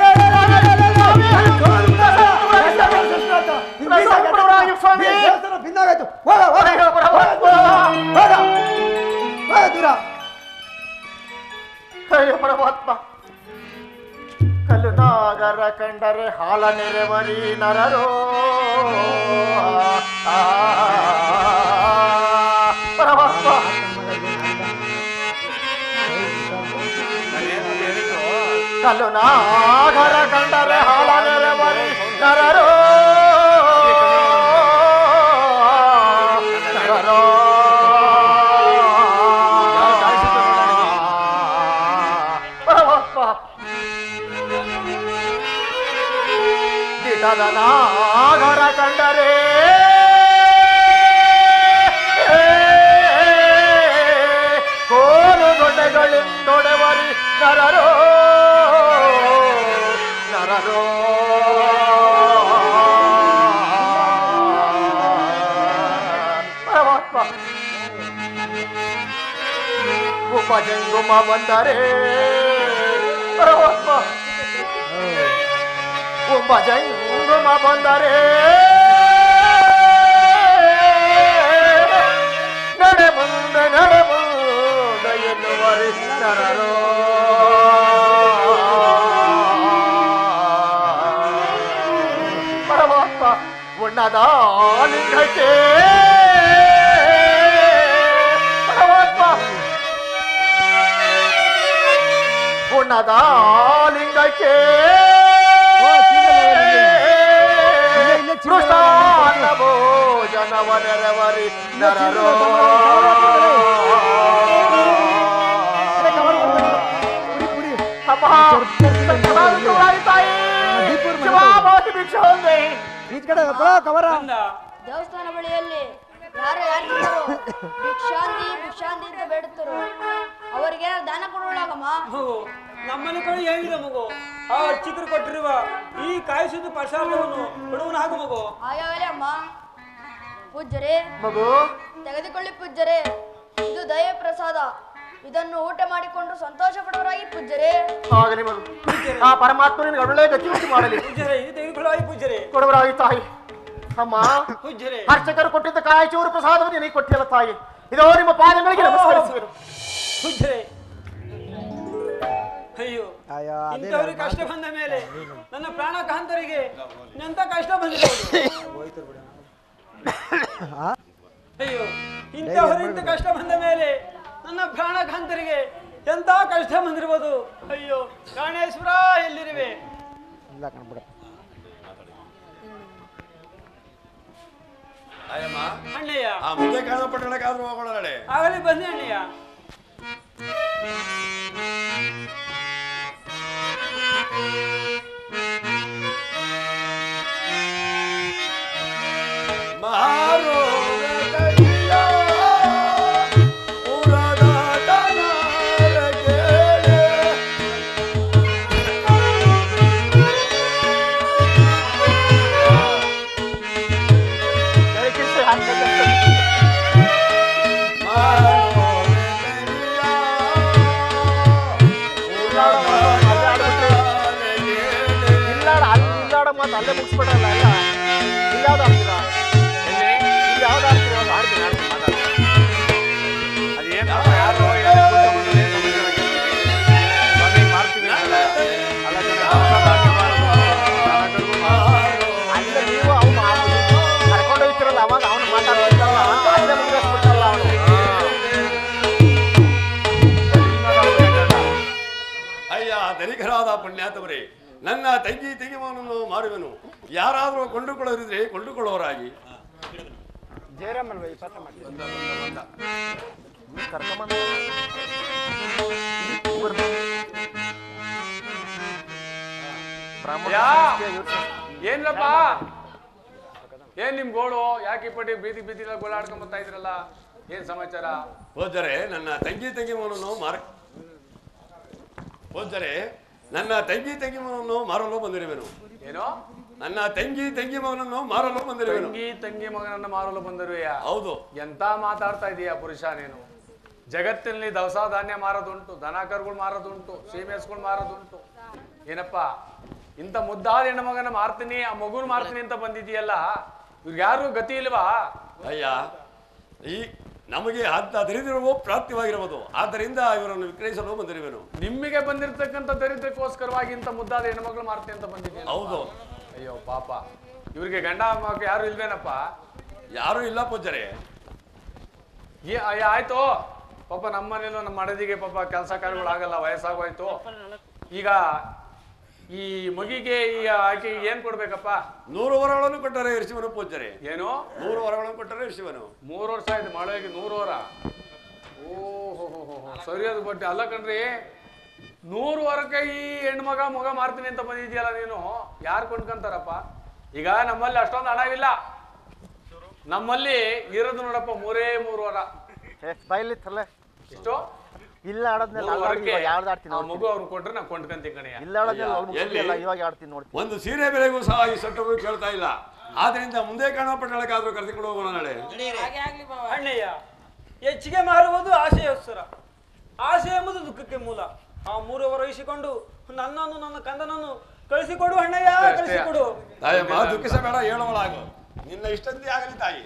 Speaker 8: ಭಿನ್ನಾಗಾಯ್ತು. ದೂರ
Speaker 5: ಪರಮಾತ್ಮ. ಕಲ್ಲು ನಾಗರ ಕಂಡರೆ ಹಾಲ ನೆರೆಮರಿ ನರರೋ. ಪರಮಾತ್ಮ, ಕಲ್ಲು ನಾಗರ ಕಂಡರೆ ಹಾಲ ನೆರೆಮರಿ ನರರೋ. ನಾಗರ ಕಂಡರೆ ಕೋಲು ದೊಡ್ಡಗಳಿಂದೊಡೆವರಿ ನರರೋ. ಪರಮಾತ್ಮ, ಉಪಜಂಗುಮ ಬಂದರೆ ಪರಮಾತ್ಮ, ಉಪಜಂಗುಮ ಬಂದರೆ ನಡೆ ಮುಂದೆ ಎನ್ನುವರಿ ನರರೋ. ಬುಣ್ಣದ ಲಿಂಗಕ್ಕೆ ಪರಮಾತ್ಮ ಬುಣ್ಣದ ಲಿಂಗಕ್ಕೆ ಕೃಷ್ಣ ಭೋಜನವ ನೆರವರಿ ನರರೋ
Speaker 7: ದೇವಸ್ಥಾನ ಬಳಿಯಲ್ಲಿ ಯಾರು ಯಾರು ಭಿಕ್ಷಾಂತಿ ಭಿಕ್ಷಾಂತಿ ಅಂತ ಬೇಡುತ್ತರು ಅವರಿಗೆ ದಾನ ಕೊಡೋಳಾಗಮ್ಮ.
Speaker 3: ನಮ್ಮನೆ ಕಡೆ ಏನಿದೆ ಮಗು ಆ ಚಿಕ್ಕರು ಕೊಟ್ಟಿರುವ ಈ ಕಾಯಿಸಿದ ಪ್ರಸಾದವನ್ನು ಕೊಡುವನು ಹಾಗು ಮಗು.
Speaker 7: ಹಾಗಾಗಲೇ ಅಮ್ಮ. ಪೂಜ್ಯರೇ
Speaker 5: ಮಗು
Speaker 7: ತೆಗೆದುಕೊಳ್ಳಿ ಪೂಜ್ಯರೇ, ಇದು ದಯ ಪ್ರಸಾದ. ಇದನ್ನು ಊಟ ಮಾಡಿಕೊಂಡು ಸಂತೋಷ ಪಡುವರಾಗಿ ಪೂಜ್ಯರೇ.
Speaker 5: ಆಗಲಿ ಮಗು, ಆ ಪರಮಾತ್ಮ ನಿನಗೆ ಒಳ್ಳೆ ಗತಿ ಉಂಟು ಮಾಡಲಿ.
Speaker 3: ಪೂಜ್ಯರೇ ಇದು ತೆಗೆದುಕೊಳ್ಳಿ ಪೂಜ್ಯರೇ.
Speaker 5: ಕೊಡುವರಾಗಿ ತಾಯಿ. ಅಮ್ಮ
Speaker 3: ಪೂಜ್ಯರೇ,
Speaker 5: ಅರ್ಚಕರು ಕೊಟ್ಟಿದ್ದ ಕಾಯಿಚೂರು ಪ್ರಸಾದವನ್ನು ನಿನಗೆ ಕೊಟ್ಟಿಲ್ಲ ತಾಯಿ. ಇದೋ ನಿಮ್ಮ ಪಾದಗಳಿಗೆ ನಮಸ್ಕರಿಸುವರು.
Speaker 3: ಪೂಜ್ಯರೇ, ಅಯ್ಯೋ ಇಂಥವ್ರಿಗೆ ಕಷ್ಟ ಬಂದ ಮೇಲೆ ನನ್ನ ಪ್ರಾಣಕಾಂತರಿಗೆ ಎಂತ ಕಷ್ಟ ಬಂದಿದೆ. ಅಯ್ಯೋ ಇಂಥವರಿಂದ ಕಷ್ಟ ಬಂದ ಮೇಲೆ ನನ್ನ ಪ್ರಾಣಕಾಂತರಿಗೆ ಎಂತ ಕಷ್ಟ ಬಂದಿರ್ಬೋದು. ಅಯ್ಯೋ ಪ್ರಾಣೇಶ್ವರ ಎಲ್ಲಿರುವೆ?
Speaker 6: ಅಯ್ಯಮ್ಮ
Speaker 3: ಅಣ್ಣಯ್ಯ
Speaker 6: ಆ ಮುಂದೆ ಕಾಣೋ ಪಟ್ಟಣಕ್ಕಾದ್ರೂ ಹೋಗೋಣ ನಡೆ.
Speaker 3: ಆಗಲಿ ಬನ್ನಿ ಅಣ್ಣಯ್ಯ.
Speaker 6: ಮಾರೋ
Speaker 5: ಅಲ್ಲೇ ಮುಗಿಸ್ಬಿಟ್ರಲ್ಲ. ಇಲ್ಲ ಇಲ್ಲಾವ್ದು ಆಗ್ತೀರಾ? ಇಲ್ಲಿ ಯಾವ್ದು ಆಗ್ತೀರಾ? ಅಲ್ಲೇ ನೀವು ಅವ್ನು ಕರ್ಕೊಂಡು ಹೋಗ್ತಿರಲ್ಲ, ಅವಾಗ ಅವನು ಮಾತಾಡ್ತಿದ್ದಲ್ಲ, ಅಲ್ಲೇ ಮುಗಿಸ್ಬಿಟ್ರಲ್ಲ ಅವನು.
Speaker 6: ಅಯ್ಯ ಧನಿಕರಾದ ಪುಣ್ಯಾತವರೇ, ನನ್ನ ತಂಗಿ ಮಗನನ್ನು ಮಾರುವೆನು. ಯಾರಾದರೂ ಕೊಂಡುಕೊಳ್ಳೋರಿದ್ರೆ ಕೊಂಡುಕೊಳ್ಳೋರಾಗಿ.
Speaker 1: ಏನ್ರಪ್ಪ ಏನ್ ನಿಮ್ ಗೋಳು? ಯಾಕೆ ಪಟ್ಟಿ ಬೀದಿ ಬೀದಿಲ್ಲ ಗೋಳಾಡ್ಕೊಂಡ್ ಬರ್ತಾ ಇದ್ರಲ್ಲ, ಏನ್ ಸಮಾಚಾರ?
Speaker 6: ಹೋದರೆ ನನ್ನ ತಂಗಿ ಮಗನನ್ನು ಹೋದರೆ ನನ್ನ ತಂಗಿ ಮಗನನ್ನು ಮಾರಲು ಬಂದಿರುವೆನು.
Speaker 1: ಏನೋ
Speaker 6: ನನ್ನ ತಂಗಿ ಮಗನನ್ನು ಮಾರಲು ಬಂದಿರುವೆನು.
Speaker 1: ತಂಗಿ ಮಗನನ್ನ ಮಾರಲು ಬಂದಿರುವೆಯಾ?
Speaker 6: ಹೌದು.
Speaker 1: ಎಂತ ಮಾತಾಡ್ತಾ ಇದೀಯಾ ಪುರುಷ ನೀನು? ಜಗತ್ತಿನಲ್ಲಿ ದವಸ ಧಾನ್ಯ ಮಾರೋದುಂಟು, ದನ ಕರುಗಳು ಮಾರೋದುಂಟು, ಸೀಮೆಸ್ಗಳು ಮಾರೋದುಂಟು. ಏನಪ್ಪ ಇಂಥ ಮುದ್ದಾದ ಹೆಣ್ಣು ಮಗನ ಮಾರ್ತೀನಿ, ಆ ಮಗುನ ಮಾರ್ತೀನಿ ಅಂತ ಬಂದಿದೀಯಲ್ಲ, ಇವ್ರಿಗೆ ಯಾರು ಗತಿ ಇಲ್ವಾ?
Speaker 6: ಅಯ್ಯ, ಈ ನಮಗೆ ಅಂತ ದರಿದ್ರವೂ ಪ್ರಾಪ್ತಿವಾಗಿರಬಹುದು. ಆದ್ದರಿಂದ ಇವರನ್ನು ವಿಕ್ರಯಿಸಲು ಬಂದಿರುವೆನು.
Speaker 1: ನಿಮಗೆ ಬಂದಿರತಕ್ಕಂಥ ದರಿದ್ರಕ್ಕೋಸ್ಕರವಾಗಿ ಇಂಥ ಮುದ್ದಾದ ಹೆಣ್ಮಕ್ಳು ಮಾರ್ತೀನಿ ಅಂತ ಬಂದಿದ್ದೀಯ?
Speaker 6: ಹೌದು.
Speaker 1: ಅಯ್ಯೋ ಪಾಪ, ಇವ್ರಿಗೆ ಗಂಡ ಮಗ ಯಾರು ಇಲ್ವೇನಪ್ಪ?
Speaker 6: ಯಾರು ಇಲ್ಲ ಪೂಜಾರಿ.
Speaker 1: ಆಯ್ತು ಪಾಪ, ನಮ್ಮನೇನು ನಮ್ಮ ಮಡದಿಗೆ ಪಾಪ ಕೆಲಸ ಕಾರ್ಯಗಳು ಆಗಲ್ಲ, ವಯಸ್ಸಾಗೋಯ್ತು. ಈಗ ಈ ಮಗಿಗೆ ಈ ಆಕೆ ಏನ್ ಕೊಡ್ಬೇಕಪ್ಪ?
Speaker 6: 100 ವರಗಳನ್ನು ಕೊಟ್ಟರೆ ಋಷಿವನು ಪೂಜಾರಿ.
Speaker 1: ಏನು
Speaker 6: 100 ವರಗಳನ್ನು ಕೊಟ್ಟರೆ ಋಷಿವನು?
Speaker 1: 3 ವರ್ಷ ಆಯ್ತು ಮಳೆಗೆ 100 ವರ. ಓಹೋ ಸರಿಯಾದ ಬಟ್ಟೆ ಅಲ್ಲ ಕಣ್ರಿ. 100 ವರಕ್ಕೆ ಈ ಹೆಣ್ಮಗ ಮಗ ಮಾರ್ತೀನಿ ಅಂತ ಬಂದಿದ್ಯಲ್ಲ ನೀನು, ಯಾರು ಕೊಂಡ್ಕೊಂತಾರಪ್ಪ? ಈಗ ನಮ್ಮಲ್ಲಿ ಅಷ್ಟೊಂದು ಹಣವಿಲ್ಲ. ನಮ್ಮಲ್ಲಿ ಇರೋದು ನೋಡಪ್ಪ 3 ವರ. ಇಷ್ಟು
Speaker 5: ಇಲ್ಲ ಆಡೋದ್ನೆಲ್ಲ
Speaker 1: ಮಗು ಅವ್ರು ಕೊಟ್ರೆ ನಾವು ಕೊಂಡ್ಕೊಂತೀವಿ ಕಣಯ್ಯ.
Speaker 6: ಒಂದು ಸೀರೆ ಬೆಲೆಗೂ ಸಹ ಈ ಸಟ್ಟವು ಕೇಳ್ತಾ ಇಲ್ಲ. ಆದ್ರಿಂದ ಮುಂದೆ ಕಾಣೋ ಪಟ್ಟಣಕ್ಕಾದ್ರೂ ಕರೆದುಕೊಂಡು ಹೋಗೋಣ ನಡೆ.
Speaker 3: ಅಣ್ಣಯ್ಯ, ಹೆಚ್ಚಿಗೆ ಮಾರುವುದು ಆಸೆಯೋಸ್ಕರ. ಆಸೆ ಎಂಬುದು ದುಃಖಕ್ಕೆ ಮೂಲ. ಆ 3 ವರ ಇಸಿಕೊಂಡು ನನ್ನನ್ನು ನನ್ನ ಕಂದನನ್ನು ಕಳಿಸಿಕೊಡು ಅಣ್ಣಯ್ಯ, ಕಳಿಸಿಕೊಡು.
Speaker 6: ತಾಯಮ್ಮ ದುಃಖಿಸಬೇಡ, ಹೇಳುವಳಾಗು. ನಿನ್ನ ಇಷ್ಟಂತೆ ಆಗಲಿ ತಾಯಿ.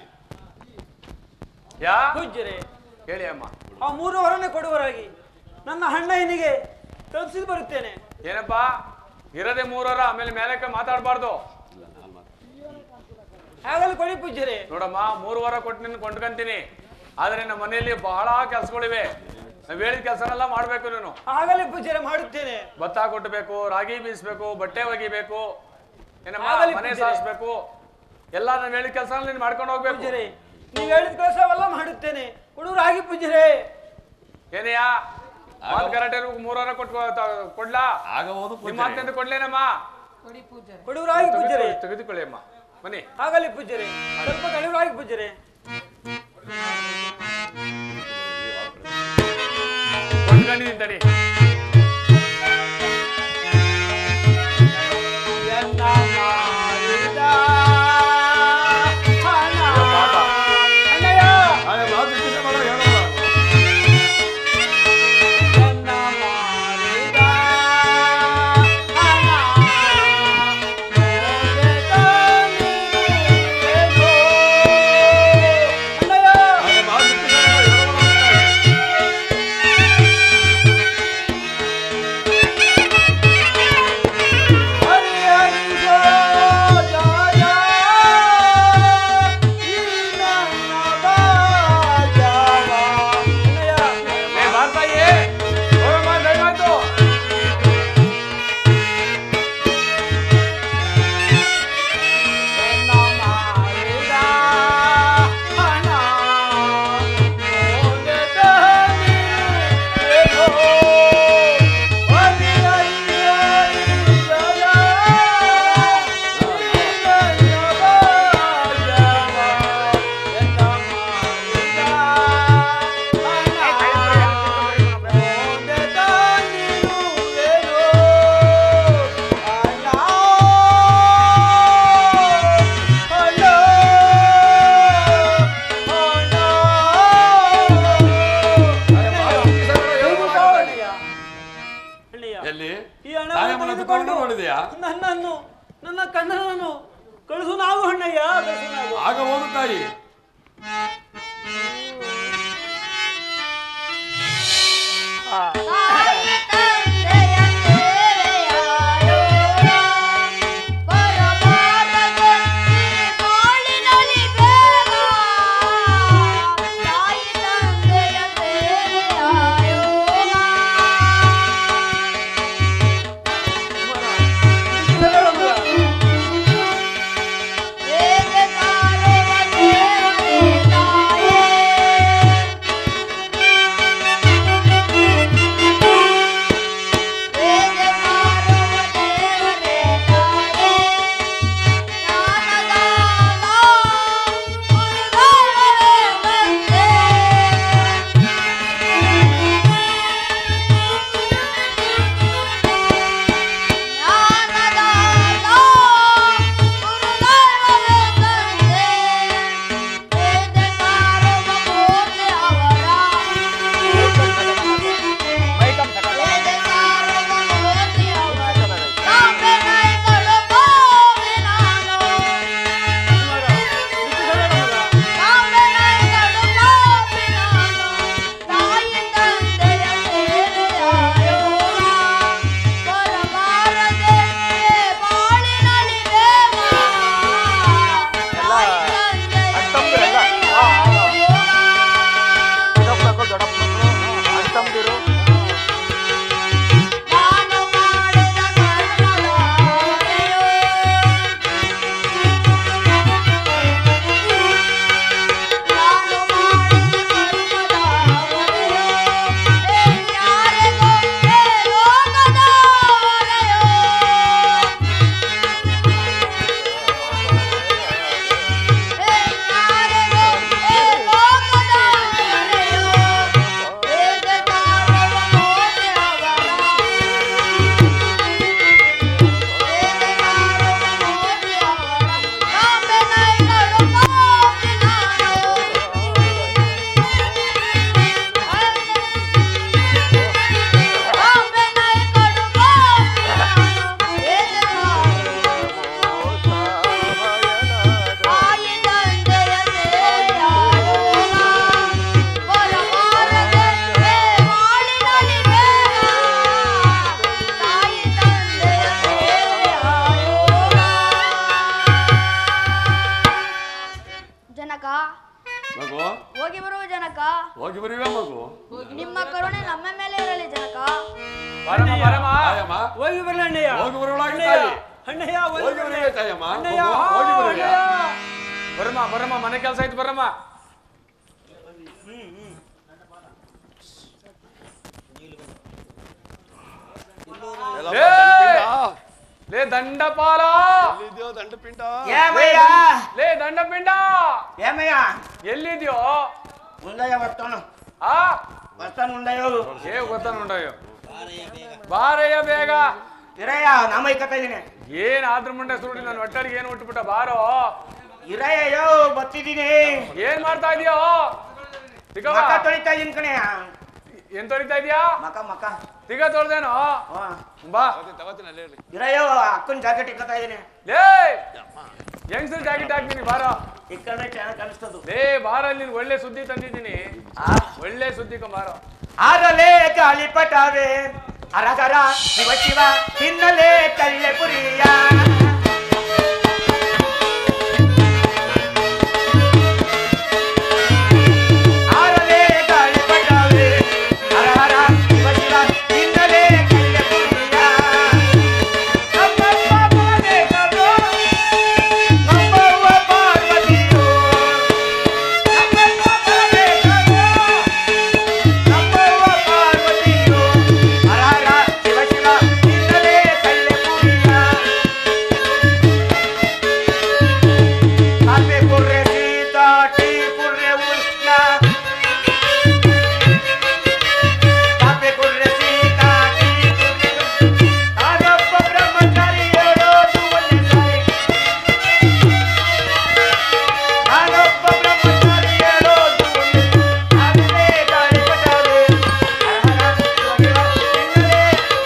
Speaker 1: ಯಾ
Speaker 3: ಪೂಜ್ಯರೇ
Speaker 1: ಹೇಳಿ ಅಮ್ಮ.
Speaker 3: ಆ 3 ವರನೇ ಕೊಡುವರಾಗಿ ನನ್ನ ಅಣ್ಣಯ್ಯನಿಗೆ ತಲುಪಿಸಿ ಬರುತ್ತೇನೆ.
Speaker 1: ಏನಪ್ಪ ಇರದೆ 3 ವರ, ಆಮೇಲೆ ಮೇಲಕ್ಕೆ ಮಾತಾಡಬಾರ್ದು.
Speaker 3: ಆಗಲಿ ಕೊಡಿ ಪೂಜ್ಯರೇ.
Speaker 9: ನೋಡಮ್ಮ 3 ವಾರ ಕೊಟ್ಟು ನಿನ್ನ ಕೊಂಡ್ಕೊಂತೀನಿ, ಆದ್ರೆ ನಮ್ಮ ಮನೆಯಲ್ಲಿ ಬಹಳ ಕೆಲಸಗಳಿವೆ. ನಾವ್ ಹೇಳಿದ ಕೆಲಸನೆಲ್ಲ ಮಾಡ್ಬೇಕು ನೀನು.
Speaker 3: ಆಗಲಿ ಪೂಜ್ಯರೇ, ಮಾಡುತ್ತೇನೆ.
Speaker 9: ಭತ್ತ ಕೊಟ್ಟಬೇಕು, ರಾಗಿ ಬೀಸ್ಬೇಕು, ಬಟ್ಟೆ ಒಗಿಬೇಕು, ಏನಮ್ಮ
Speaker 3: ಆಗಲಿ
Speaker 9: ಮನೆ
Speaker 3: ಪೂಜ್ಯರೇ.
Speaker 9: ಸಾರಿಸ್ಬೇಕು, ಎಲ್ಲ ನಾವ್ ಹೇಳಿದ ಕೆಲಸ ನೀನು ಮಾಡ್ಕೊಂಡು ಹೋಗ್ಬೇಕು.
Speaker 3: ಪೂಜ್ಯರೇ, ನೀವು ಹೇಳಿದ ಕೆಲಸವೆಲ್ಲ ಮಾಡುತ್ತೇನೆ. ಕೊಡುವರು ಆಗಿ ಪೂಜ್ಯರೇ.
Speaker 9: ಏನೆಯಾ ಮಾಲ್ ಕರಾಟೆ 3 ವಾರ ಕೊಡ್ಲಾ?
Speaker 6: ಆಗಬಹುದು
Speaker 9: ನಿಮ್ಮ ಮಾತಿನಿಂದ ಕೊಡ್ಲೇನಮ್ಮ?
Speaker 2: ಕೊಡಿ ಪೂಜಾರಿ.
Speaker 3: ಕೊಡುವರು ಆಗಿ ಪೂಜ್ಯರೇ.
Speaker 9: ತೆಗೆದುಕೊಳ್ಳಿ ಅಮ್ಮ, ಬನ್ನಿ.
Speaker 3: ಆಗಲಿ ಪೂಜ್ಯರೇ, ಸ್ವಲ್ಪ ತಡೆಯುವರು ಆಗಿ ಪೂಜ್ಯರೇ.
Speaker 9: ಕೊಂಡ್ಕೊಂಡಿದ್ದೀನಿ ತಡಿ.
Speaker 3: ನನ್ನನ್ನು ನನ್ನ ಕಣ್ಣನನ್ನು ಕಳಿಸು ನಾವು ಅಣ್ಣಯ್ಯ.
Speaker 6: ಆಗಬಹುದು ತಾಯಿ.
Speaker 7: Yeah. ನಿಮ್ಮ ಕರುಣೆ ನಮ್ಮ ಮೇಲೆ ಇರಲಿ ಜನಕ.
Speaker 9: ಬರಮ್ಮ ಬರಮ್ಮ
Speaker 6: ತಾಯಮ್ಮ
Speaker 3: ಹೋಗಿ ಬರಲಿ ಅಣ್ಣಯ್ಯ.
Speaker 6: ಹೋಗಿ ಬರೋಳಾಗಿ ತಾಯಿ
Speaker 3: ಅಣ್ಣಯ್ಯ
Speaker 6: ಹೋಗಿ ಬರಲಿ ತಾಯಮ್ಮ
Speaker 3: ಅಣ್ಣಯ್ಯ
Speaker 6: ಹೋಗಿ ಬರಲಿ
Speaker 9: ಬರಮ್ಮ ಬರಮ್ಮ ಮನೆ ಕೆಲಸ ಆಯ್ತು ಬರಮ್ಮ. ಲೇ ದಂಡಪಾಲ
Speaker 6: ದಂಡಪಿಂಡ
Speaker 9: ಲೇ ದಂಡಪಿಂಡ
Speaker 4: ఏమయ్య
Speaker 9: ಎಲ್ಲಿದ್ಯೋ?
Speaker 4: ఉండయా వస్తాను
Speaker 9: ಆ
Speaker 4: వస్తాను ఉండయో
Speaker 9: ಏ ಗೊತ್ತಾನುಂಡಯ್ಯೋ ಬಾರಯ್ಯ ಬೇಗ.
Speaker 4: ಇರಯ್ಯ ನಾಮೈಕತ್ತ ಇದೀನಿ
Speaker 9: ಏನ್ ಆದ್ರ ಮುಂಡೆ ಸುರುಡಿ ನನ್ನ ಒಟ್ಟಡಿಗೆ ಏನು ಹುಟ್ಟುಬಿಟ್ಟ ಬಾರೋ.
Speaker 4: ಇರಯ್ಯೋ ಬತ್ತಿದ್ದೀನಿ
Speaker 9: ಏನ್ ಮಾಡ್ತಾ ಇದೀಯೋ?
Speaker 4: ಮಕ ತೊಳಿತಾ ಇದೀನಿ ಕಣೆ.
Speaker 9: ಏನ್ ತೊಳಿತಾ ಇದೀಯಾ?
Speaker 4: ಮಕ ಮಕ
Speaker 9: ತಿಗ ತೊಳ್ದೇನೋ ಬಾ.
Speaker 4: ಇರಯ್ಯೋ ಅಕ್ಕನ ಜಾಕೆಟ್ ಇಕ್ಕತ್ತಾ ಇದೀನಿ.
Speaker 9: ಲೇ ಹೆಂಗ್ಸರ್ ಜಾಕೆಟ್ ಹಾಕ್ತೀನಿ ಬಾರೋ.
Speaker 4: ಇಕ್ಕಂದ್ರೆ ಚೆನ್ನಾಗಿ ಕಾಣಿಸ್ತದು.
Speaker 9: ಲೇ ಬಾರಲ್ಲಿ ನೀನ್ ಒಳ್ಳೆ ಸುದ್ದಿ ತಂದಿದ್ದೀನಿ. ಒಳ್ಳೆ ಸುದ್ದಿ ಬಾರೋ.
Speaker 4: ಆರಲೇ ಗಾಳಿಪಟವೇ ಅರಗರ ಶಿವ ಶಿವ ಹಿನ್ನಲೆ ಕಳ್ಳೆ ಪುರಿಯ ಆರಲೇ ಗಾಳಿಪಟವೇ ಅರಗರ ಶಿವ ಶಿವ ಹಿನ್ನಲೆ ಕಳ್ಳೆ ಪುರಿಯ ನಮ್ಮಪ್ಪ ಬೋದೇಕೋ ನಮ್ಮವ್ವ ಪಾರ್ವತಿಯೋ ನಮ್ಮಪ್ಪ ಬೋದೇಕೋ ನಮ್ಮವ್ವ ಪಾರ್ವತಿಯೋ ಅರಹರ ಶಿವ ಶಿವ ಹಿನ್ನಲೆ ಕಳ್ಳೆ ಪುರಿಯ ಕಾಪೆ ಪುರ್ರೆ ಸೀತಾ ಟೀ ಪುರ್ರೆ ಉಷ್ಣ ಕಾಪೆ ಪುರ್ರೆ ಸೀತಾ ಟೀ ಪುರ್ರೆ ನಾನೊಬ್ಬ ಬ್ರಹ್ಮಚಾರಿ ಹೇಳೋದು ಒಂದೇ ಸಾರಿ ನಾನೊಬ್ಬ ಬ್ರಹ್ಮಚಾರಿ ಹೇಳೋದು ಒಂದೇ ಆಗಲೇ ಗಾಳಿಪಟವೇ ಅರಹರ ಶಿವ ಶಿವ ಹಿನ್ನಲೆ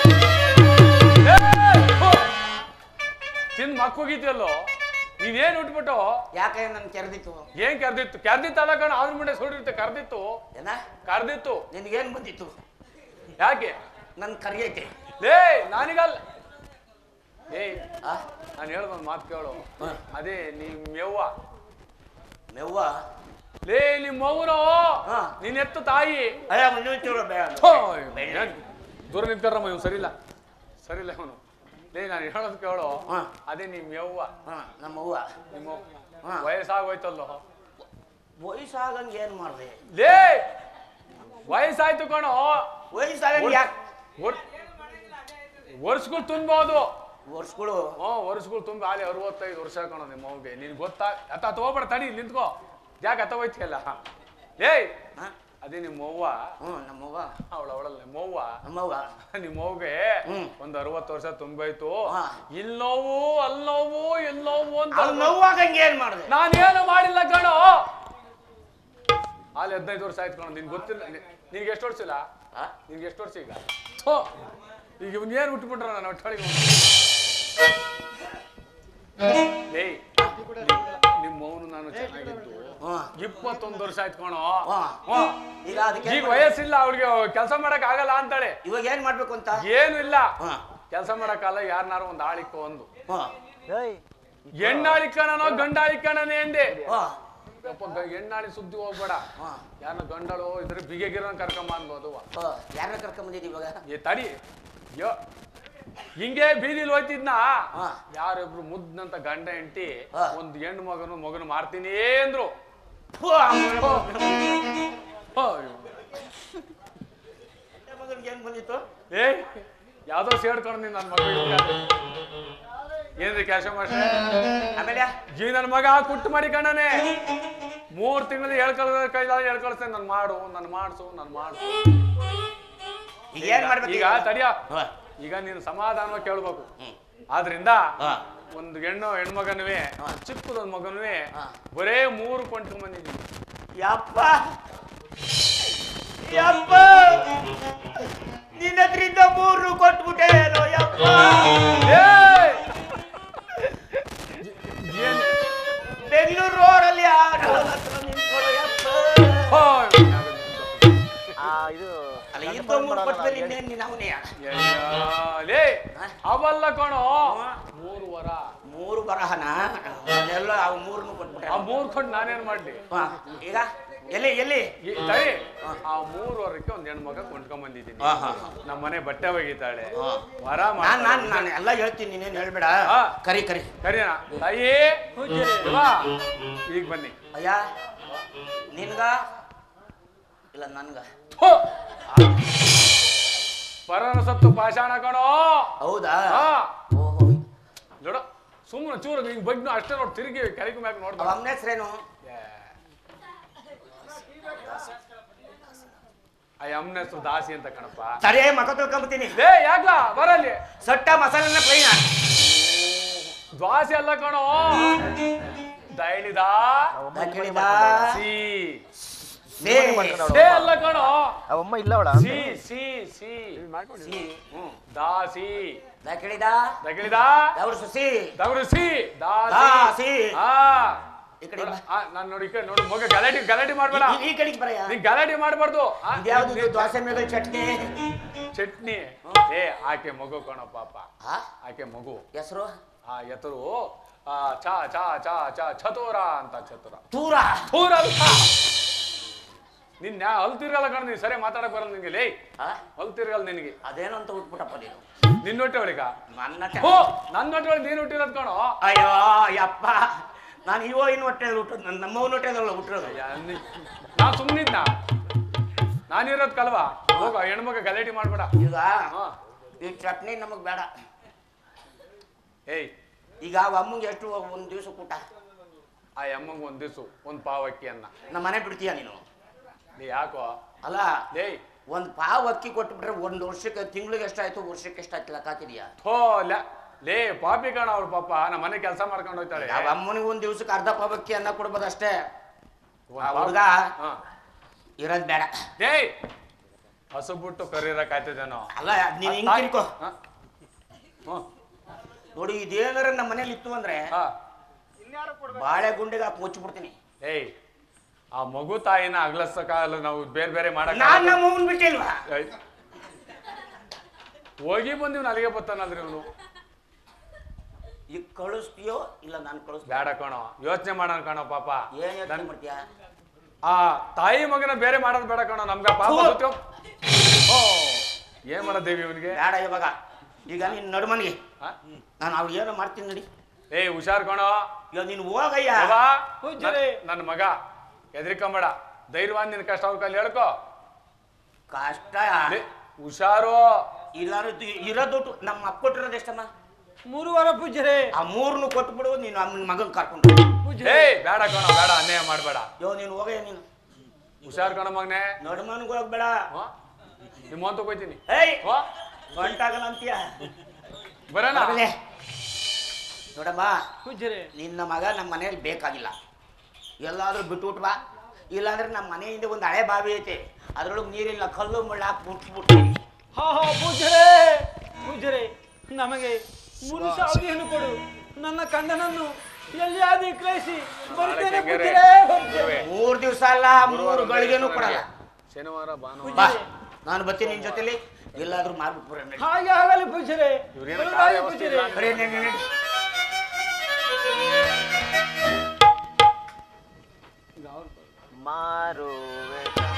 Speaker 9: ತಿಂದ್ ಮಕ್ಕುಗಿದ್ಯಲ್ಲೋ ನೀನೇನ್ ಉಟ್ಬಿಟ್ಟು
Speaker 4: ಯಾಕೆ ನನ್ ಕೆರೆದಿತ್ತು
Speaker 9: ಏನ್ ಕರ್ದಿತ್ತು? ಕರ್ದಿತ್ತಲ್ಲ ಕಣ ಆದ್ರ ಮುಂಡೆ ಸುಡಿರುತ್ತೆ. ಕರ್ದಿತ್ತು
Speaker 4: ಏನ
Speaker 9: ಕರ್ದಿತ್ತು.
Speaker 4: ನಿನ್ಗೇನ್ ಬಂದಿತ್ತು
Speaker 9: ಯಾಕೆ?
Speaker 4: ನನ್ ಕರಿಯೈತೆ
Speaker 9: ಲೇ ನಾನಿಗಲ್ಲ. ಏಯ್ ನಾನು ಹೇಳ್ದೊಂದು ಮಾತು ಕೇಳು. ಅದೇ ನಿಮ್ಮೆವ್ವ
Speaker 4: ಮೆವ್ವ
Speaker 9: ಲೇ ನಿಮ್ಮವ್ವನು
Speaker 4: ಹಾ.
Speaker 9: ನೀನ್ ಎತ್ತು ತಾಯಿ.
Speaker 4: ಅಯ್ಯ ಮುಂಚೂರು
Speaker 9: ದೂರ ನಿಂತ್ಕರ್ರಮ್ಮ ಇವ್ ಸರಿಲ್ಲ ಸರಿಲ್ಲ ಇವನು. ಲೇ ನಾನು ಹೇಳೋದು ಕೇಳು.
Speaker 4: ಹಾ.
Speaker 9: ಅದೇ ನಿಮ್ಮೆವ್ವ
Speaker 4: ನಮ್ಮವ್ವ
Speaker 9: ನಿಮ್ಮ
Speaker 4: ಹಾ.
Speaker 9: ವಯಸ್ಸಾಗೋಯ್ತಲ್ಲೋ.
Speaker 4: ವಯಸ್ಸಾಗಂಗೆ ಏನ್ ಮಾಡ್ದೆ
Speaker 9: ಲೇ ವಯಸ್ಸಾಯ್ತು ಕಣೋ.
Speaker 4: ವಯಸ್ಸಾಗಂಗೆ ಯಾಕೆ
Speaker 9: ವರ್ಷಗಳು ತುಂಬೋದು.
Speaker 4: ವರ್ಷಗಳು
Speaker 9: ವರ್ಷಗಳು ತುಂಬಿ ಅಲ್ಲಿ 65 ವರ್ಷ ಕಣೋ ನಿಮ್ಮ ಅವ್ಗೆ. ನಿನ್ ಗೊತ್ತಾ ಅತ್ತ ತಗೋಬೇಡ ತಡಿ ನಿಂತ್ಕೋ. ಯಾಕೆ ಅತ್ತ ಹೋಯ್ತಿಯಲ್ಲ. ಏಯ್ ಅದೇ ನಿಮ್ಮವ್ವ
Speaker 4: ನಮ್ಮವ್ವ
Speaker 9: ಅವಳಲ್ಲ ನಿಮ್ಮವ್ವ
Speaker 4: ನಮ್ಮವ್ವ
Speaker 9: ನಿಮ್ಮವ್ಗೆ ಒಂದ್ 60 ವರ್ಷ ತುಂಬೋಯ್ತು.
Speaker 4: ಹಾ.
Speaker 9: ಇಲ್ಲಿ ನೋವು ಅಲ್ಲಿ ನೋವು ಎಲ್ಲಿ ನೋವು ಅಂತ
Speaker 4: ಅವ್ಳು ನೋವಾಗಂಗೆ ಏನ್ ಮಾಡ್ದೆ
Speaker 9: ನಾನೇನು ಮಾಡಿಲ್ಲ ಕಣೋ. ಅಲ್ಲಿ 15 ವರ್ಷ ಆಯ್ತು ಕಣೋ. ನಿನ್ ಗೊತ್ತಿಲ್ಲ. ನಿನ್ಗೆ ಎಷ್ಟು ವರ್ಷ ಇಲ್ಲ? ನಿನ್ಗೆ ಎಷ್ಟು ವರ್ಷ ಈಗ? ಈಗ ಇವನ್ ಏನ್ ಬಿಟ್ಬಿಟ್ರ ನಾನು ಒಟ್ಟೊಳಗೆ. ಏಯ್ ನಿಮ್ಮ ಮೌನು ನಾನು ಚೆನ್ನಾಗಿದ್ದು 21 ವರ್ಷ ಆಯ್ತು ಕಣೋ.
Speaker 4: ಈಗ ಅದಕ್ಕೆ
Speaker 9: ಈಗ ವಯಸ್ಸಿಲ್ಲ ಅವ್ರಿಗೆ ಕೆಲಸ ಮಾಡಕ್ ಆಗಲ್ಲ ಅಂತಾಳೆ.
Speaker 4: ಇವಾಗ ಏನ್ ಮಾಡ್ಬೇಕು ಅಂತ
Speaker 9: ಏನು ಇಲ್ಲ ಕೆಲಸ ಮಾಡಕ್ಕಲ್ಲ. ಯಾರನ್ನಾರು ಒಂದ್ ಆಳಿಕ್ಕ ಒಂದು ಹೆಣ್ಣಾಳಿಕಣನೋ ಗಂಡಾಳಿಕಣನೇ ಎಂದೆ. ಹೆಣ್ಣಾಳಿ ಸುದ್ದಿ ಹೋಗ್ಬೇಡ. ಯಾರನ್ನ ಗಂಡಳು ಇದ್ರೆ ಬಿಗೆಗಿರೋನ್ ಕರ್ಕೊಂಬ ಅನ್ಬೋದು.
Speaker 4: ಯಾರನ್ನ ಕರ್ಕೊಂಬಂದಿದ್ ಇವಾಗ
Speaker 9: ಏ ತಡಿ ಯೋ ಹಿಂಗೆ ಬೀದಿಲಿ ಹೋಯ್ತಿದ್ನ ಯಾರಿಬ್ರು ಮುದ್ನಂತ ಗಂಡ ಹೆಂಡತಿ ಒಂದ್ ಹೆಣ್ಣು ಮಗನು ಮಾಡ್ತೀನಿ ಅಂದ್ರು.
Speaker 4: ಏನ್ ಬಂದಿತ್ತು
Speaker 9: ಏ ಯಾವ್ದೋ ಸೇಡ್ಕೊಂಡು ನೀನ್ ನನ್ನ ಮಗ ಏನ್ರಿ ಕ್ಯಾಶ ಮಾಸ್ಟ್ರೆ?
Speaker 4: ಆಮೇಲೆ
Speaker 9: ಜೀ ನನ್ನ ಮಗ ಕುಟ್ಟು ಮಾಡಿ ಕಣ್ಣನೆ 3 ತಿಂಗಳು ಹೇಳ್ಕಳಿಸ್ತೇನೆ. ನನ್ ಮಾಡು ನನ್ ಮಾಡ್ಸು ನನ್ ಮಾಡ್ಸು.
Speaker 4: ಏನ್ ಮಾಡ್ಬೇಕು
Speaker 9: ಈಗ ತಡಿಯ ಈಗ ನೀನು ಸಮಾಧಾನವಾಗಿ ಕೇಳ್ಬೇಕು. ಆದ್ರಿಂದ ಒಂದು ಹೆಣ್ಮಗನುವೆ ಚಿಕ್ಕದೊಂದು ಮಗನುವೆ ಬರೇ 3 ಕೊಂಡ್ಕೊಂಡ್ ಬಂದಿದ್ದೀನಿ.
Speaker 4: ಯಪ್ಪ ಯಪ್ಪ ನಿನ್ನದ್ರಿಂದ 3 ಕೊಟ್ಬಿಟ್ಟೆ ಏನೋ ಯಪ್ಪ. ಬೆಂಗಳೂರು ರೋಡಲ್ಲಿ ನಿಂತ್ಕೊಳ್ಳೋ ಯಪ್ಪ. ಅಲ್ಲ ಇದು ಕೊಟ್ಮೇಲೆ ಇನ್ನೇನು ನೀನು ಅವನೇ
Speaker 9: ಅವಲ್ಲ ಕಣೋ 3 ವರ
Speaker 4: 3 ಬರಹನ ಎಲ್ಲ ಅವು 3 ಕೊಟ್ಬಿಟ್ಟೆ.
Speaker 9: ಆ 3 ಕೊಂಡು ನಾನೇನ್ ಮಾಡ್ಲಿ?
Speaker 4: ಈಗ
Speaker 10: ಎಲ್ಲಿ ಎಲ್ಲಿ
Speaker 9: ತಡಿ ಆ 3 ವರ್ಷಕ್ಕೆ ಒಂದ್ ಹೆಣ್ಮಗ ಕೊಂಡ್ಕೊಂಡ್ ಬಂದಿದ್ದೀನಿ ನಮ್ಮ ಮನೆ ಬಟ್ಟೆ ಒಗಿತಾಳೆ ವರ
Speaker 10: ನಾನು ಎಲ್ಲ ಹೇಳ್ತೀನಿ ನೀನೇನು ಹೇಳ್ಬೇಡ ಕರಿ ಕರಿ
Speaker 9: ಕರಿನ ತಾಯಿ ಈಗ ಬನ್ನಿ
Speaker 10: ಅಯ್ಯ ನಿನ್ಗ ಇಲ್ಲ ನನ್ಗ
Speaker 9: ಪರನ ಸತ್ತು ಪಾಷಾಣ ಕಣೋ
Speaker 10: ಹೌದಾ
Speaker 9: ನೋಡ ಸುಮ್ಮನೆ ಚೂರು ಹಿಂಗ್ ಬಗ್ಗೆ ಅಷ್ಟೇ ನೋಡಿ ತಿರುಗಿ ಕರಿಕು ಮ್ಯಾಗ ನೋಡ್ದ
Speaker 10: ಅಮ್ಮನ ಹೆಸ್ರೇನು
Speaker 9: ಅಮ್ಮನ ಹೆಸರು ದಾಸಿ ಅಂತ ಕಣಪ್ಪ
Speaker 10: ಸರಿ ಮಕ ತಿಳ್ಕೊಂಬತ್ತೀನಿ
Speaker 9: ಲೇ ಯಾಕ್ಲಾ ಬರಲ್ಲಿ
Speaker 10: ಸಟ್ಟ ಮಸಾಲೆನ ಪ್ಲೈನ
Speaker 9: ದ್ವಾಸಿ ಅಲ್ಲ ಕಣೋ ದೈಳಿದ ಅಲ್ಲ ಕಣೋ
Speaker 5: ಅವಮ್ಮ ಇಲ್ಲ ಅವಳ
Speaker 9: ಸಿ ಸಿ ಸಿ ದಾಸಿ
Speaker 10: ದಕಿಳಿದ
Speaker 9: ದಕಿಳಿದ
Speaker 10: ದೌಡು ಸುಸಿ
Speaker 9: ದೌಡು ಸಿ
Speaker 10: ದಾಸಿ ಈ ಕಡೆ
Speaker 9: ನಾನು ನೋಡಿ ನೋಡು ಮಗ ಗಲಾಟೆ ಮಾಡ್ಬೇಡ
Speaker 10: ಈ ಕಡೆಗೆ ಬರಯ್ಯ
Speaker 9: ನೀನ್ ಗಲಾಟೆ ಮಾಡ್ಬಾರ್ದು
Speaker 10: ಇದ್ಯಾವ್ದು ದೋಸೆ ಮೇಲೆ ಚಟ್ನಿ
Speaker 9: ಚಟ್ನಿ ಆಕೆ ಮಗು ಕಣೋ ಪಾಪ ಆಕೆ ಮಗು
Speaker 10: ಹೆಸರು
Speaker 9: ಎತ್ತರು ಚಾ ಚಾ ಚಾ ಚಾ ಚತುರ ಅಂತ ಚತುರ
Speaker 10: ತೂರ
Speaker 9: ತೂರ ಅಂತ ನಿನ್ ಅಲ್ತಿರ್ಗಲ್ಲ ಕಣ ನೀನ್ ಸರಿ ಮಾತಾಡಕ್ ಬರಲ್ಲ ನಿನ್ಗೆ ಲೇ ಅಲ್ತಿರ್ಗಲ್ಲ ನಿನಗೆ
Speaker 10: ಅದೇನೋ ಅಂತ ಹುಟ್ಬಿಟ್ಟಪ್ಪ ನೀನು
Speaker 9: ನಿನ್ನ ಹೊಟ್ಟೆ ಒಳಗ ನನ್ನ ಹೊಟ್ಟೆ ಒಳಗೆ ನೀನ್ ಹುಟ್ಟಿರೋದ್ ಕಣೋ
Speaker 10: ಅಯ್ಯೋ ಯಪ್ಪ ನಾನು ಇನ್ನು ಹೊಟ್ಟೆ ಹುಟ್ಟೋದು ನಮ್ಮವನ ಹೊಟ್ಟೆದಲ್ಲ ಹುಟ್ಟಿರೋದು
Speaker 9: ನಾ ಸುಮ್ಮನಿದ್ನ ನಾನಿರೋದ್ ಕಲ್ವಾ ಹೋಗ ಹೆಣ್ಮಗ ಗಲಾಟೆ ಮಾಡ್ಬೇಡ
Speaker 10: ಈಗ ಈ ಚಟ್ನಿ ನಮಗ್ ಬೇಡ
Speaker 9: ಏಯ್
Speaker 10: ಈಗ ಅಮ್ಮಂಗೆ ಎಷ್ಟು ಒಂದ್ ದಿವಸ ಊಟ
Speaker 9: ಆ ಅಮ್ಮಂಗ ಒಂದ್ ದಿವ್ಸ ಒಂದ್ ಪಾವ್ ಅಕ್ಕಿ ಅನ್ನ
Speaker 10: ನಮ್ಮ ಮನೆ ಬಿಡ್ತೀಯ ನೀನು
Speaker 9: ಯಾಕೋ
Speaker 10: ಅಲ್ಲ
Speaker 9: ಏಯ್
Speaker 10: ಒಂದ್ ಪಾವ್ ಅಕ್ಕಿ ಕೊಟ್ಬಿಟ್ರೆ ಒಂದ್ ವರ್ಷಕ್ಕೆ ತಿಂಗಳಿಗೆ ಎಷ್ಟಾಯ್ತು ವರ್ಷಕ್ಕೆ ಎಷ್ಟಾಯ್ತು ಲೆಕ್ಕಾತಿದ್ಯಾ
Speaker 9: ಲೇ ಪಾಪಿ ಕಣ ಅವ್ರ ಪಾಪ ನಮ್ಮ ಮನೆ ಕೆಲಸ ಮಾಡ್ಕೊಂಡು ಹೋಗ್ತಾಳೆ
Speaker 10: ಯಾವ ಅಮ್ಮನಿಗೆ ಒಂದ್ ದಿವ್ಸಕ್ಕೆ ಅರ್ಧ ಪಾವ್ ಅಕ್ಕಿ ಅನ್ನ ಕೊಡ್ಬೋದು ಅಷ್ಟೇ ಹುಡುಗ ಇರೋದ್ ಬೇಡ
Speaker 9: ಏಯ್ ಹಸು ಬಿಟ್ಟು ಕರೀರಕ್ ಆಯ್ತದೇನೋ
Speaker 10: ಅಲ್ಲ ನೀನ್ ಹಿಂಗ್ ತಿಳ್ಕೊ ನೋಡಿ ಇದೇನಾರ ನಮ್ಮ ಮನೇಲಿ ಇತ್ತು ಅಂದ್ರೆ ಬಾಳೆ ಗುಂಡಿಗೆ ಹಾಕಿ ಮುಚ್ಚಿಬಿಡ್ತೀನಿ
Speaker 9: ಏಯ್ ಆ ಮಗು ತಾಯಿನ ಅಗ್ಲಸಕಾಲ ನಾವು ಬೇರೆ ಬೇರೆ ಮಾಡಕ್
Speaker 10: ನಾನ್ ನಮ್ಮ ಮಗನ್ ಬಿಟ್ಟಿಲ್ವಾ
Speaker 9: ಹೋಗಿ ಬಂದಿವ್ ಅಲ್ಲಿಗೆ ಬರ್ತಾನಲ್ರಿ ಇವನು
Speaker 10: ಈಗ ಕಳಿಸ್ತೀಯೋ ಇಲ್ಲ ನಾನು ಕಳಿಸ್
Speaker 9: ಬೇಡ ಕಣೋ ಯೋಚನೆ ಮಾಡೋಣ ಕಣೋ ಪಾಪ
Speaker 10: ಏನ್ ಯೋಚನೆ ಮಾಡ್ತೀಯ
Speaker 9: ಆ ತಾಯಿ ಮಗನ ಬೇರೆ ಮಾಡೋದ್ ಬೇಡ ಕಣೋ ನಮ್ಗ ಪಾಪ ಏನ್ ಮಾಡ ದೇವಿ ಇವನಿಗೆ
Speaker 10: ಬೇಡ ಇವಾಗ ಈಗ ನೀನ್ ನಡುಮನಿಗೆ ನಾನು ಅವ್ರು ಏನೋ ಮಾಡ್ತೀನಿ ನಡಿ
Speaker 9: ಏಯ್ ಹುಷಾರ್ ಕಣೋ
Speaker 10: ಇವಾಗ ನೀನು ಹೋಗಯ್ಯ
Speaker 9: ನನ್ನ ಮಗ ಎದ್ರಿಕೊಂಬೇಡ ಧೈರ್ಯವಾನ್ ನಿನ್ ಕಷ್ಟ ಅವ್ರ ಕೈಲಿ ಹೇಳ್ಕೊ
Speaker 10: ಕಷ್ಟ
Speaker 9: ಹುಷಾರು
Speaker 10: ಇಲ್ಲಾರು ಇರೋದು ನಮ್ಮ ಅಪ್ಪ ಕೊಟ್ಟಿರೋದು ಎಷ್ಟಮ್ಮ
Speaker 3: 3 ವಾರ ಪೂಜ್ಯರೇ
Speaker 10: ಆ 3 ಕೊಟ್ಬಿಡು ನೀನು ಅಮ್ಮನ ಮಗನ್ ಕರ್ಕೊಂಡು
Speaker 9: ಏಯ್ ಬೇಡ ಕಣೋ ಬೇಡ ಅನ್ಯಾಯ ಮಾಡ್ಬೇಡ
Speaker 10: ಯೋ ನೀನು ಹೋಗಯ್ಯ ನೀನು
Speaker 9: ಹುಷಾರ್ ಕಣೋ ಮಗನೆ
Speaker 10: ನಡುಮನ್ಗೆ ಹೋಗ್ಬೇಡ
Speaker 9: ನಿಮ್ಮ ತಗೋತೀನಿ
Speaker 10: ಏಯ್ ಗಂಟಾಗಲ್ಲ ಅಂತೀಯ
Speaker 9: ಬರೋಣ
Speaker 10: ನೋಡಮ್ಮ
Speaker 3: ಪೂಜ್ಯರೇ
Speaker 10: ನಿನ್ನ ಮಗ ನಮ್ಮ ಮನೇಲಿ ಬೇಕಾಗಿಲ್ಲ ಎಲ್ಲಾದ್ರೂ ಬಿಟ್ಬಿಟ್ವಾ ಇಲ್ಲಾಂದ್ರೆ ನಮ್ಮ ಮನೆಯಿಂದ ಒಂದು ಹಳೆ ಬಾವಿ ಐತೆ ಅದ್ರೊಳಗೆ ನೀರಿಲ್ಲ ಕಲ್ಲು ಮುಳ್ಳು ಹಾಕಿ ಮುಟ್ಬಿಡ್ತೀನಿ
Speaker 3: ಹಾ ಪೂಜ್ಯರೇ ಪೂಜ್ಯರೇ ನಮಗೆ 3 ಅವಧಿಯನ್ನು ಕೊಡು ನನ್ನ ಕಂದನನ್ನು ಎಲ್ಲಿಯಾದ್ರೂ ಕಳಿಸಿ ಬರ್ತೇನೆ ಪೂಜ್ಯರೇ
Speaker 10: 3 ದಿವಸ ಅಲ್ಲ 3 ಗಳಿಗೆನೂ ಕೊಡಲ್ಲ
Speaker 9: ಶನಿವಾರ
Speaker 10: ಬಾ ನಾನು ಬರ್ತೀನಿ ನಿನ್ ಜೊತೆಲಿ ಎಲ್ಲಾದ್ರೂ ಮಾರ್ಬಿಟ್ಟು ಬರೋಣ
Speaker 3: ಹಾಗೆ ಆಗಲಿ ಪೂಜ್ಯರೇ
Speaker 5: ಮಾರುವೆ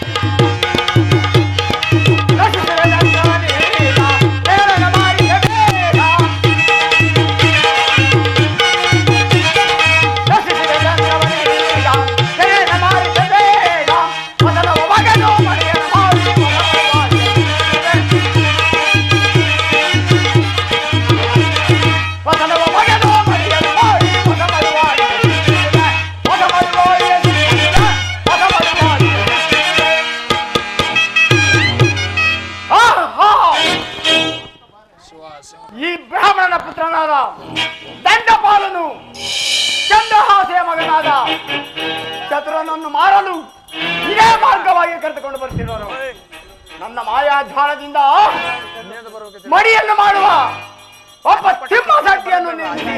Speaker 5: ಈ ಬ್ರಾಹ್ಮಣನ ಪುತ್ರನಾದ ದಂಡಪಾಲನು ಚಂದ್ರಹಾಸೆಯ ಮಗನಾದ ಚತುರನನ್ನು ಮಾರಲು ಇದೇ ಮಾರ್ಗವಾಗಿ ಕರೆದುಕೊಂಡು ಬರ್ತಿರೋರು ನನ್ನ ಮಾಯಾಧ್ವಾರದಿಂದ ಮಡಿಯನ್ನು ಮಾಡುವ ಒಬ್ಬ ಸಿಂಹಶಕ್ತಿಯನ್ನು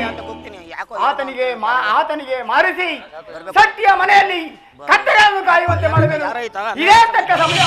Speaker 5: ಆತನಿಗೆ ಮಾರಿಸಿ ಶಕ್ತಿಯ ಮನೆಯಲ್ಲಿ ಕತ್ತೆಗಳನ್ನು ಕಾಯುವಂತೆ ಮಾಡಬೇಕು. ಇದೇ ತಕ್ಕ ಸಮಯ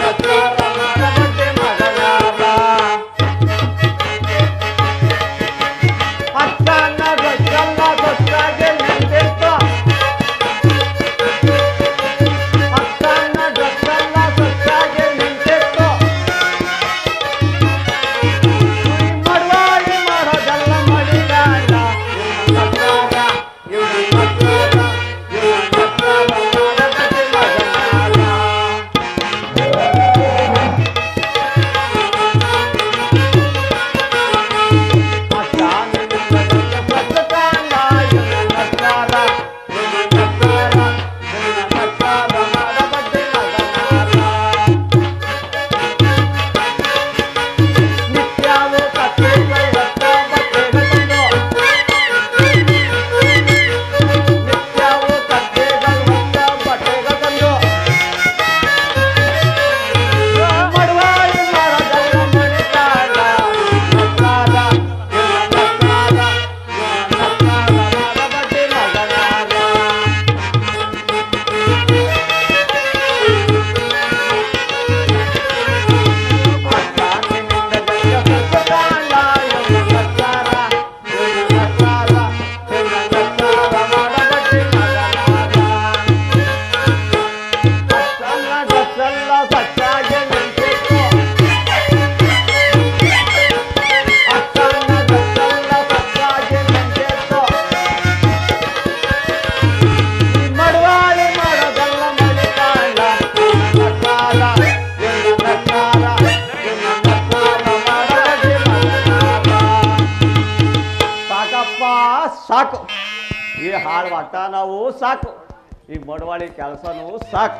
Speaker 11: ಸಾಕು, ಈ ಹಾಳು ವಟಾನವು ಸಾಕು, ಈ ಮಡವಾಳಿ ಕೆಲಸನೂ ಸಾಕು.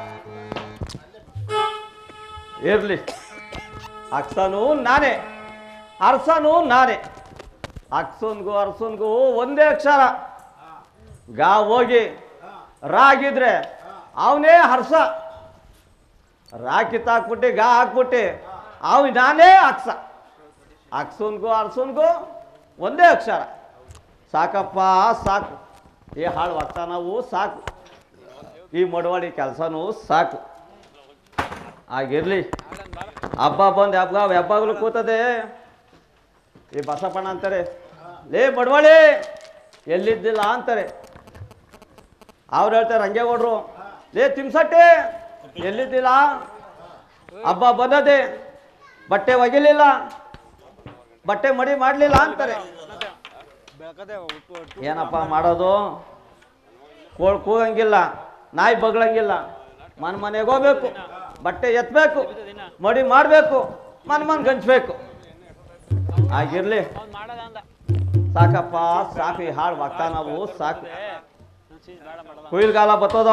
Speaker 11: ಇರ್ಲಿ, ಅಕ್ಸನೂ ನಾನೇ, ಅರ್ಸನೂ ನಾನೇ. ಅಕ್ಸನ್ಗೂ ಅರ್ಸನ್ಗೂ ಒಂದೇ ಅಕ್ಷರ. ಗಾ ಹೋಗಿ ರಾಗಿದ್ರೆ ಅವನೇ ಹರ್ಸ, ರಾ ಕಿತ್ತಾಕ್ಬಿಟ್ಟು ಗಾ ಹಾಕ್ಬಿಟ್ಟು ಅವ್ ನಾನೇ ಅಕ್ಸ. ಅಕ್ಸನ್ಗೂ ಅರ್ಸನ್ಗೂ ಒಂದೇ ಅಕ್ಷರ. ಸಾಕಪ್ಪ ಸಾಕು, ಈ ಹಾಳು ವರ್ತನವೂ ಸಾಕು, ಈ ಮಡವಾಳಿ ಕೆಲಸನೂ ಸಾಕು. ಆಗಿರ್ಲಿ, ಹಬ್ಬ ಬಂದು ಹಬ್ಬಗಳು ಕೂತದೆ. ಈ ಬಸಪ್ಪಣ್ಣ ಅಂತಾರೆ, ಲೇ ಮಡವಾಳಿ ಎಲ್ಲಿದ್ದಿಲ್ಲ ಅಂತಾರೆ. ಅವ್ರು ಹೇಳ್ತಾರೆ ರಂಗೇಗೌಡರು, ಲೇ ತಿಮ್ಸಟ್ಟೆ ಎಲ್ಲಿದ್ದಿಲ್ಲ, ಹಬ್ಬ ಬಂದದೆ, ಬಟ್ಟೆ ಒಗಿಲಿಲ್ಲ, ಬಟ್ಟೆ ಮಡಿ ಮಾಡಲಿಲ್ಲ ಅಂತಾರೆ. ಏನಪ್ಪ ಮಾಡೋದು? ಕೋಳ್ ಕೂಗಂಗಿಲ್ಲ, ನಾಯಿ ಬಗ್ಳಂಗಿಲ್ಲ, ಮನೆಗೆ ಹೋಗ್ಬೇಕು, ಬಟ್ಟೆ ಎತ್ತಬೇಕು, ಮಡಿ ಮಾಡಬೇಕು, ಮನ್ ಗಂಚಬೇಕು. ಆಗಿರ್ಲಿ, ಸಾಕಪ್ಪ ಸಾಕು, ಈ ಹಾಳು ನಾವು ಸಾಕು. ಕುಯ್ಲ್ಗಾಲ ಬತ್ತೋದ,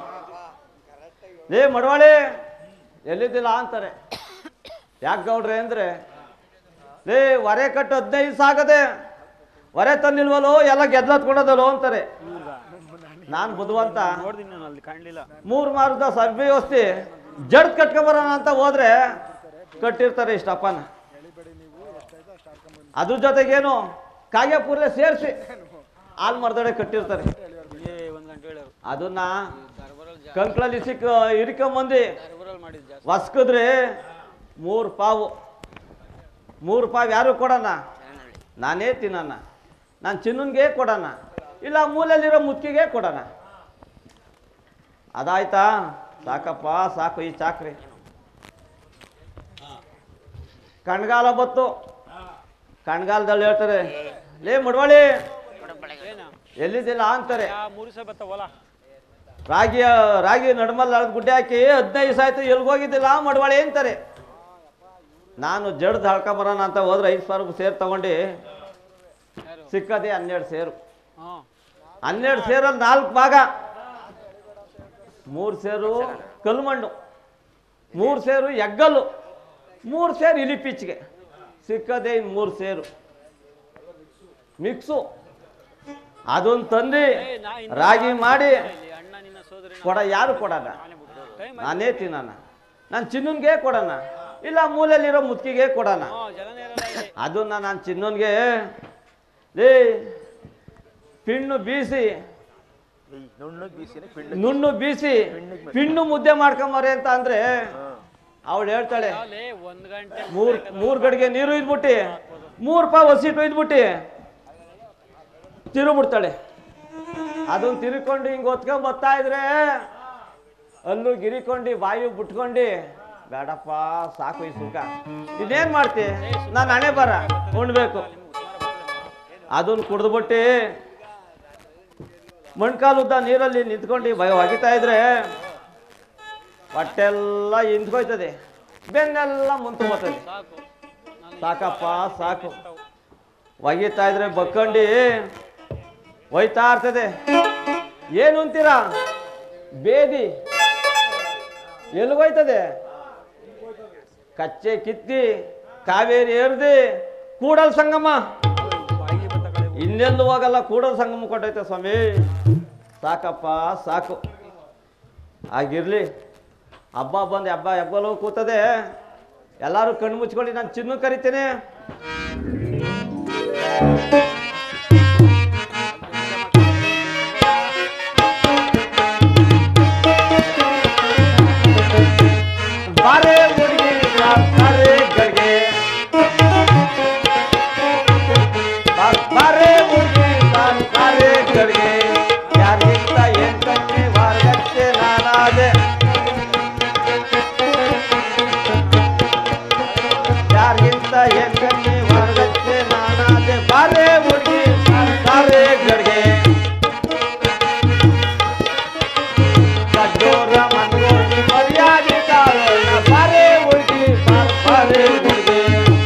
Speaker 11: ಲೇ ಮಡವಾಳಿ ಎಲ್ಲಿದ್ದಿಲ್ಲ ಅಂತಾರೆ. ಯಾಕೆ ಗೌಡ್ರೆ ಅಂದ್ರೆ, ಲೇ ಹೊರೆ ಕಟ್ಟು 15 ಸಾಗದೆ, ಹೊರೆ ತಂದಿಲ್ವಲ್ಲೋ, ಎಲ್ಲ ಗೆದ್ಲತ್ಕೊಡೋದಲ್ಲೋ ಅಂತಾರೆ. ನಾನು ಬುದ್ಧವಂತ 3 ಮಾರದ ಸಭೆ ವ್ಯವಸ್ಥೆ ಜಡ್ ಕಟ್ಕೊಂಬರೋಣ ಅಂತ ಹೋದ್ರೆ ಕಟ್ಟಿರ್ತಾರೆ ಇಷ್ಟಪ್ಪನ. ಅದ್ರ ಜೊತೆಗೇನು ಕಾಗೆ ಪೂರ್ಲೆ ಸೇರಿಸಿ ಹಾಲ್ ಮರದಡೆ ಕಟ್ಟಿರ್ತಾರೆ. ಅದನ್ನ ಕಂಕ್ಳಲ್ಲಿ ಹಿಡ್ಕೊಂಬಂದು ಹೊಸ್ಕಿದ್ರೆ 3 ಪಾವು ಯಾರು ಕೊಡೋಣ? ನಾನೇ ತಿನ್ನೋಣ, ನಾನು ಚಿನ್ನನ್ಗೆ ಕೊಡೋಣ, ಇಲ್ಲ ಮೂಲೆಯಲ್ಲಿರೋ ಮುತ್ತಿಗೆ ಕೊಡೋಣ. ಅದಾಯ್ತಾ? ಸಾಕಪ್ಪ ಸಾಕು ಈ ಚಾಕ್ರಿ. ಕಣ್ಗಾಲ ಬತ್ತು, ಕಣ್ಗಾಲದಲ್ಲಿ ಹೇಳ್ತಾರೆ, ಲೇ ಮಡವಾಳಿ ಎಲ್ಲಿದ್ದಿಲ್ಲ ಅಂತಾರೆ. ರಾಗಿ ನಡ್ಮಲ್ಲಿ ಅಳದ್ ಗುಡ್ಡೆ ಹಾಕಿ 15 ದಿವಸ ಆಯ್ತು, ಎಲ್ಗೋಗಿದ್ದಿಲ್ಲ ಮಡವಾಳಿ ಅಂತಾರೆ. ನಾನು ಜಡ್ದು ಹಳ್ಕೊಂಬರೋಣ ಅಂತ ಹೋದ್ರೆ 5,000 ರೂಪಾಯಿ ಸೇರು ತಗೊಂಡು ಸಿಕ್ಕದೆ 12 ಸೇರು. 12 ಸೇರಲ್ಲಿ 4 ಭಾಗ, 3 ಸೇರು ಕಲ್ಮಣ್ಣು, 3 ಸೇರು ಎಗ್ಗಲ್ಲು, 3 ಸೇರು ಇಲಿಪಿಚ್ಚಿಗೆ, ಸಿಕ್ಕದೆ 3 ಸೇರು ಮಿಕ್ಸು. ಅದೊಂದು ತಂದು ರಾಗಿ ಮಾಡಿ ಕೊಡ. ಯಾರು ಕೊಡೋಣ? ನಾನೇ ತಿನ್ನೋಣ, ನಾನು ಚಿನ್ನನ್ಗೆ ಕೊಡೋಣ, ಇಲ್ಲ ಮೂಲೆಯಲ್ಲಿರೋ ಮುತ್ತಿಗೆ ಕೊಡೋಣ. ಅದನ್ನ ನಾನು ಚಿನ್ನನ್ಗೆ ಲೇ ಪಿಣ್ಣು ಬೀಸಿ ನುಣ್ಣು ಬೀಸಿ ಪಿಣ್ಣು ಮುದ್ದೆ ಮಾಡ್ಕೊಂಬರಿ ಅಂತ ಅಂದ್ರೆ ಅವಳು ಹೇಳ್ತಾಳೆ ಮೂರ್ ಗಡಿಗೆ ನೀರು ಇದ್ಬಿಟ್ಟು 3 ಪಾವ್ ಹಸಿಟ್ಟು ಒಯ್ದ್ಬಿಟ್ಟು ತಿರುಗ್ಬಿಡ್ತಾಳೆ. ಅದನ್ನ ತಿರ್ಕೊಂಡು ಹಿಂಗೆ ಹೊತ್ಕೊಂಡ್ ಬರ್ತಾ ಇದ್ರೆ ಅಲ್ಲೂ ಗಿರಿಕೊಂಡು ಬಾಯಿ ಬಿಟ್ಕೊಂಡು ಬೇಡಪ್ಪ ಸಾಕು ಈ ಸುಖ, ಇನ್ನೇನ್ ಮಾಡ್ತಿ, ನಾನು ಹಣೆ ಬರ ಉಣ್ಬೇಕು. ಅದನ್ನ ಕುಡ್ದ್ಬಿಟ್ಟು ಮೊಣ್ಕಾಲುದ್ದ ನೀರಲ್ಲಿ ನಿಂತ್ಕೊಂಡು ಒಗಿತಾ ಇದ್ರೆ ಹೊಟ್ಟೆಲ್ಲ ಹಿಂದ್ಕೋಯ್ತದೆ, ಬೆನ್ನೆಲ್ಲ ಮುಂತ್ಕೋತದೆ. ಸಾಕಪ್ಪ ಸಾಕು, ಒಗಿತಾ ಇದ್ರೆ ಬಕ್ಕಂಡು ಒಯ್ತಾ ಇರ್ತದೆ. ಏನು ಅಂತೀರಾ? ಬೇದಿ ಎಲ್ಗೋಯ್ತದೆ? ಕಚ್ಚೆ ಕಿತ್ತಿ ಕಾವೇರಿ ಏರ್ದಿ ಕೂಡಲ್ ಸಂಗಮ, ಇನ್ನೆಲ್ಲೂ ಹೋಗಲ್ಲ, ಕೂಡಲ್ ಸಂಗಮ ಕೊಟ್ಟೈತೆ ಸ್ವಾಮಿ. ಸಾಕಪ್ಪ ಸಾಕು, ಆಗಿರ್ಲಿ. ಹಬ್ಬ ಬಂದು ಹಬ್ಬಲು ಕೂತದೆ, ಎಲ್ಲರೂ ಕಣ್ಣು ಮುಚ್ಕೊಳ್ಳಿ, ನಾನು ಚಿನ್ನು ಕರಿತೇನೆ. ಬಾರೆ ಹುಡುಗಿ ಬಾರೆ ಗಡ್ಗೆ, ಬಾರೆ ಹುಡುಗಿ ಬಾರೆ ಗಡ್ಗೆ, ಯಾರಿಗಿಂತ ಏನ್ ಕಮ್ಮಿ ವಾರಗಟ್ಟೆ ನಾನಾದೆ, ಯಾರಿಗಿಂತ ಏನ್ ಕಮ್ಮಿ ವಾರಗಟ್ಟೆ ನಾನಾದೆ. ಬಾರೆ ಹುಡುಗಿ ಬಾರೆ ಗಡ್ಗೆ, ಕಡ್ಡೋರ ಮನ್ಗೋಗಿ ಮರ್ಯಾದೆ ಕಾರಣ. ಬಾರೆ ಹುಡುಗಿ ಬಾರೆ ಹುಡುಗಿ,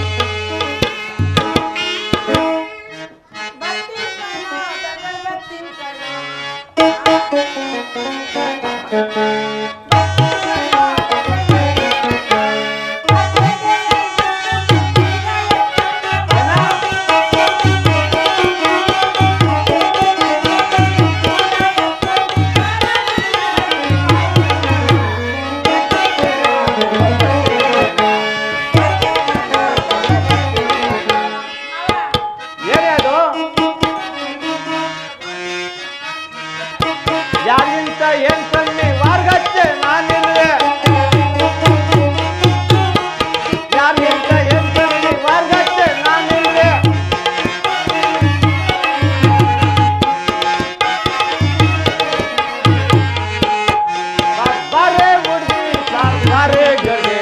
Speaker 11: ಏನೇ ಅದು? ಯಾರಿಗಿಂತ ಏನ್ ಕಮ್ಮಿ ವಾರ್ಗಟ್ಟೆ ನಾನಿಲ್ವೇ, ಯಾರಿಗಿಂತ ಏನ್ ಕಮ್ಮಿ ವಾರ್ಗಟ್ಟೆ ನಾನಿಲ್ವೇ. ಬಾರೆ ಹುಡುಗಿ ಬಾರೆ ಗಡ್ಗೆ,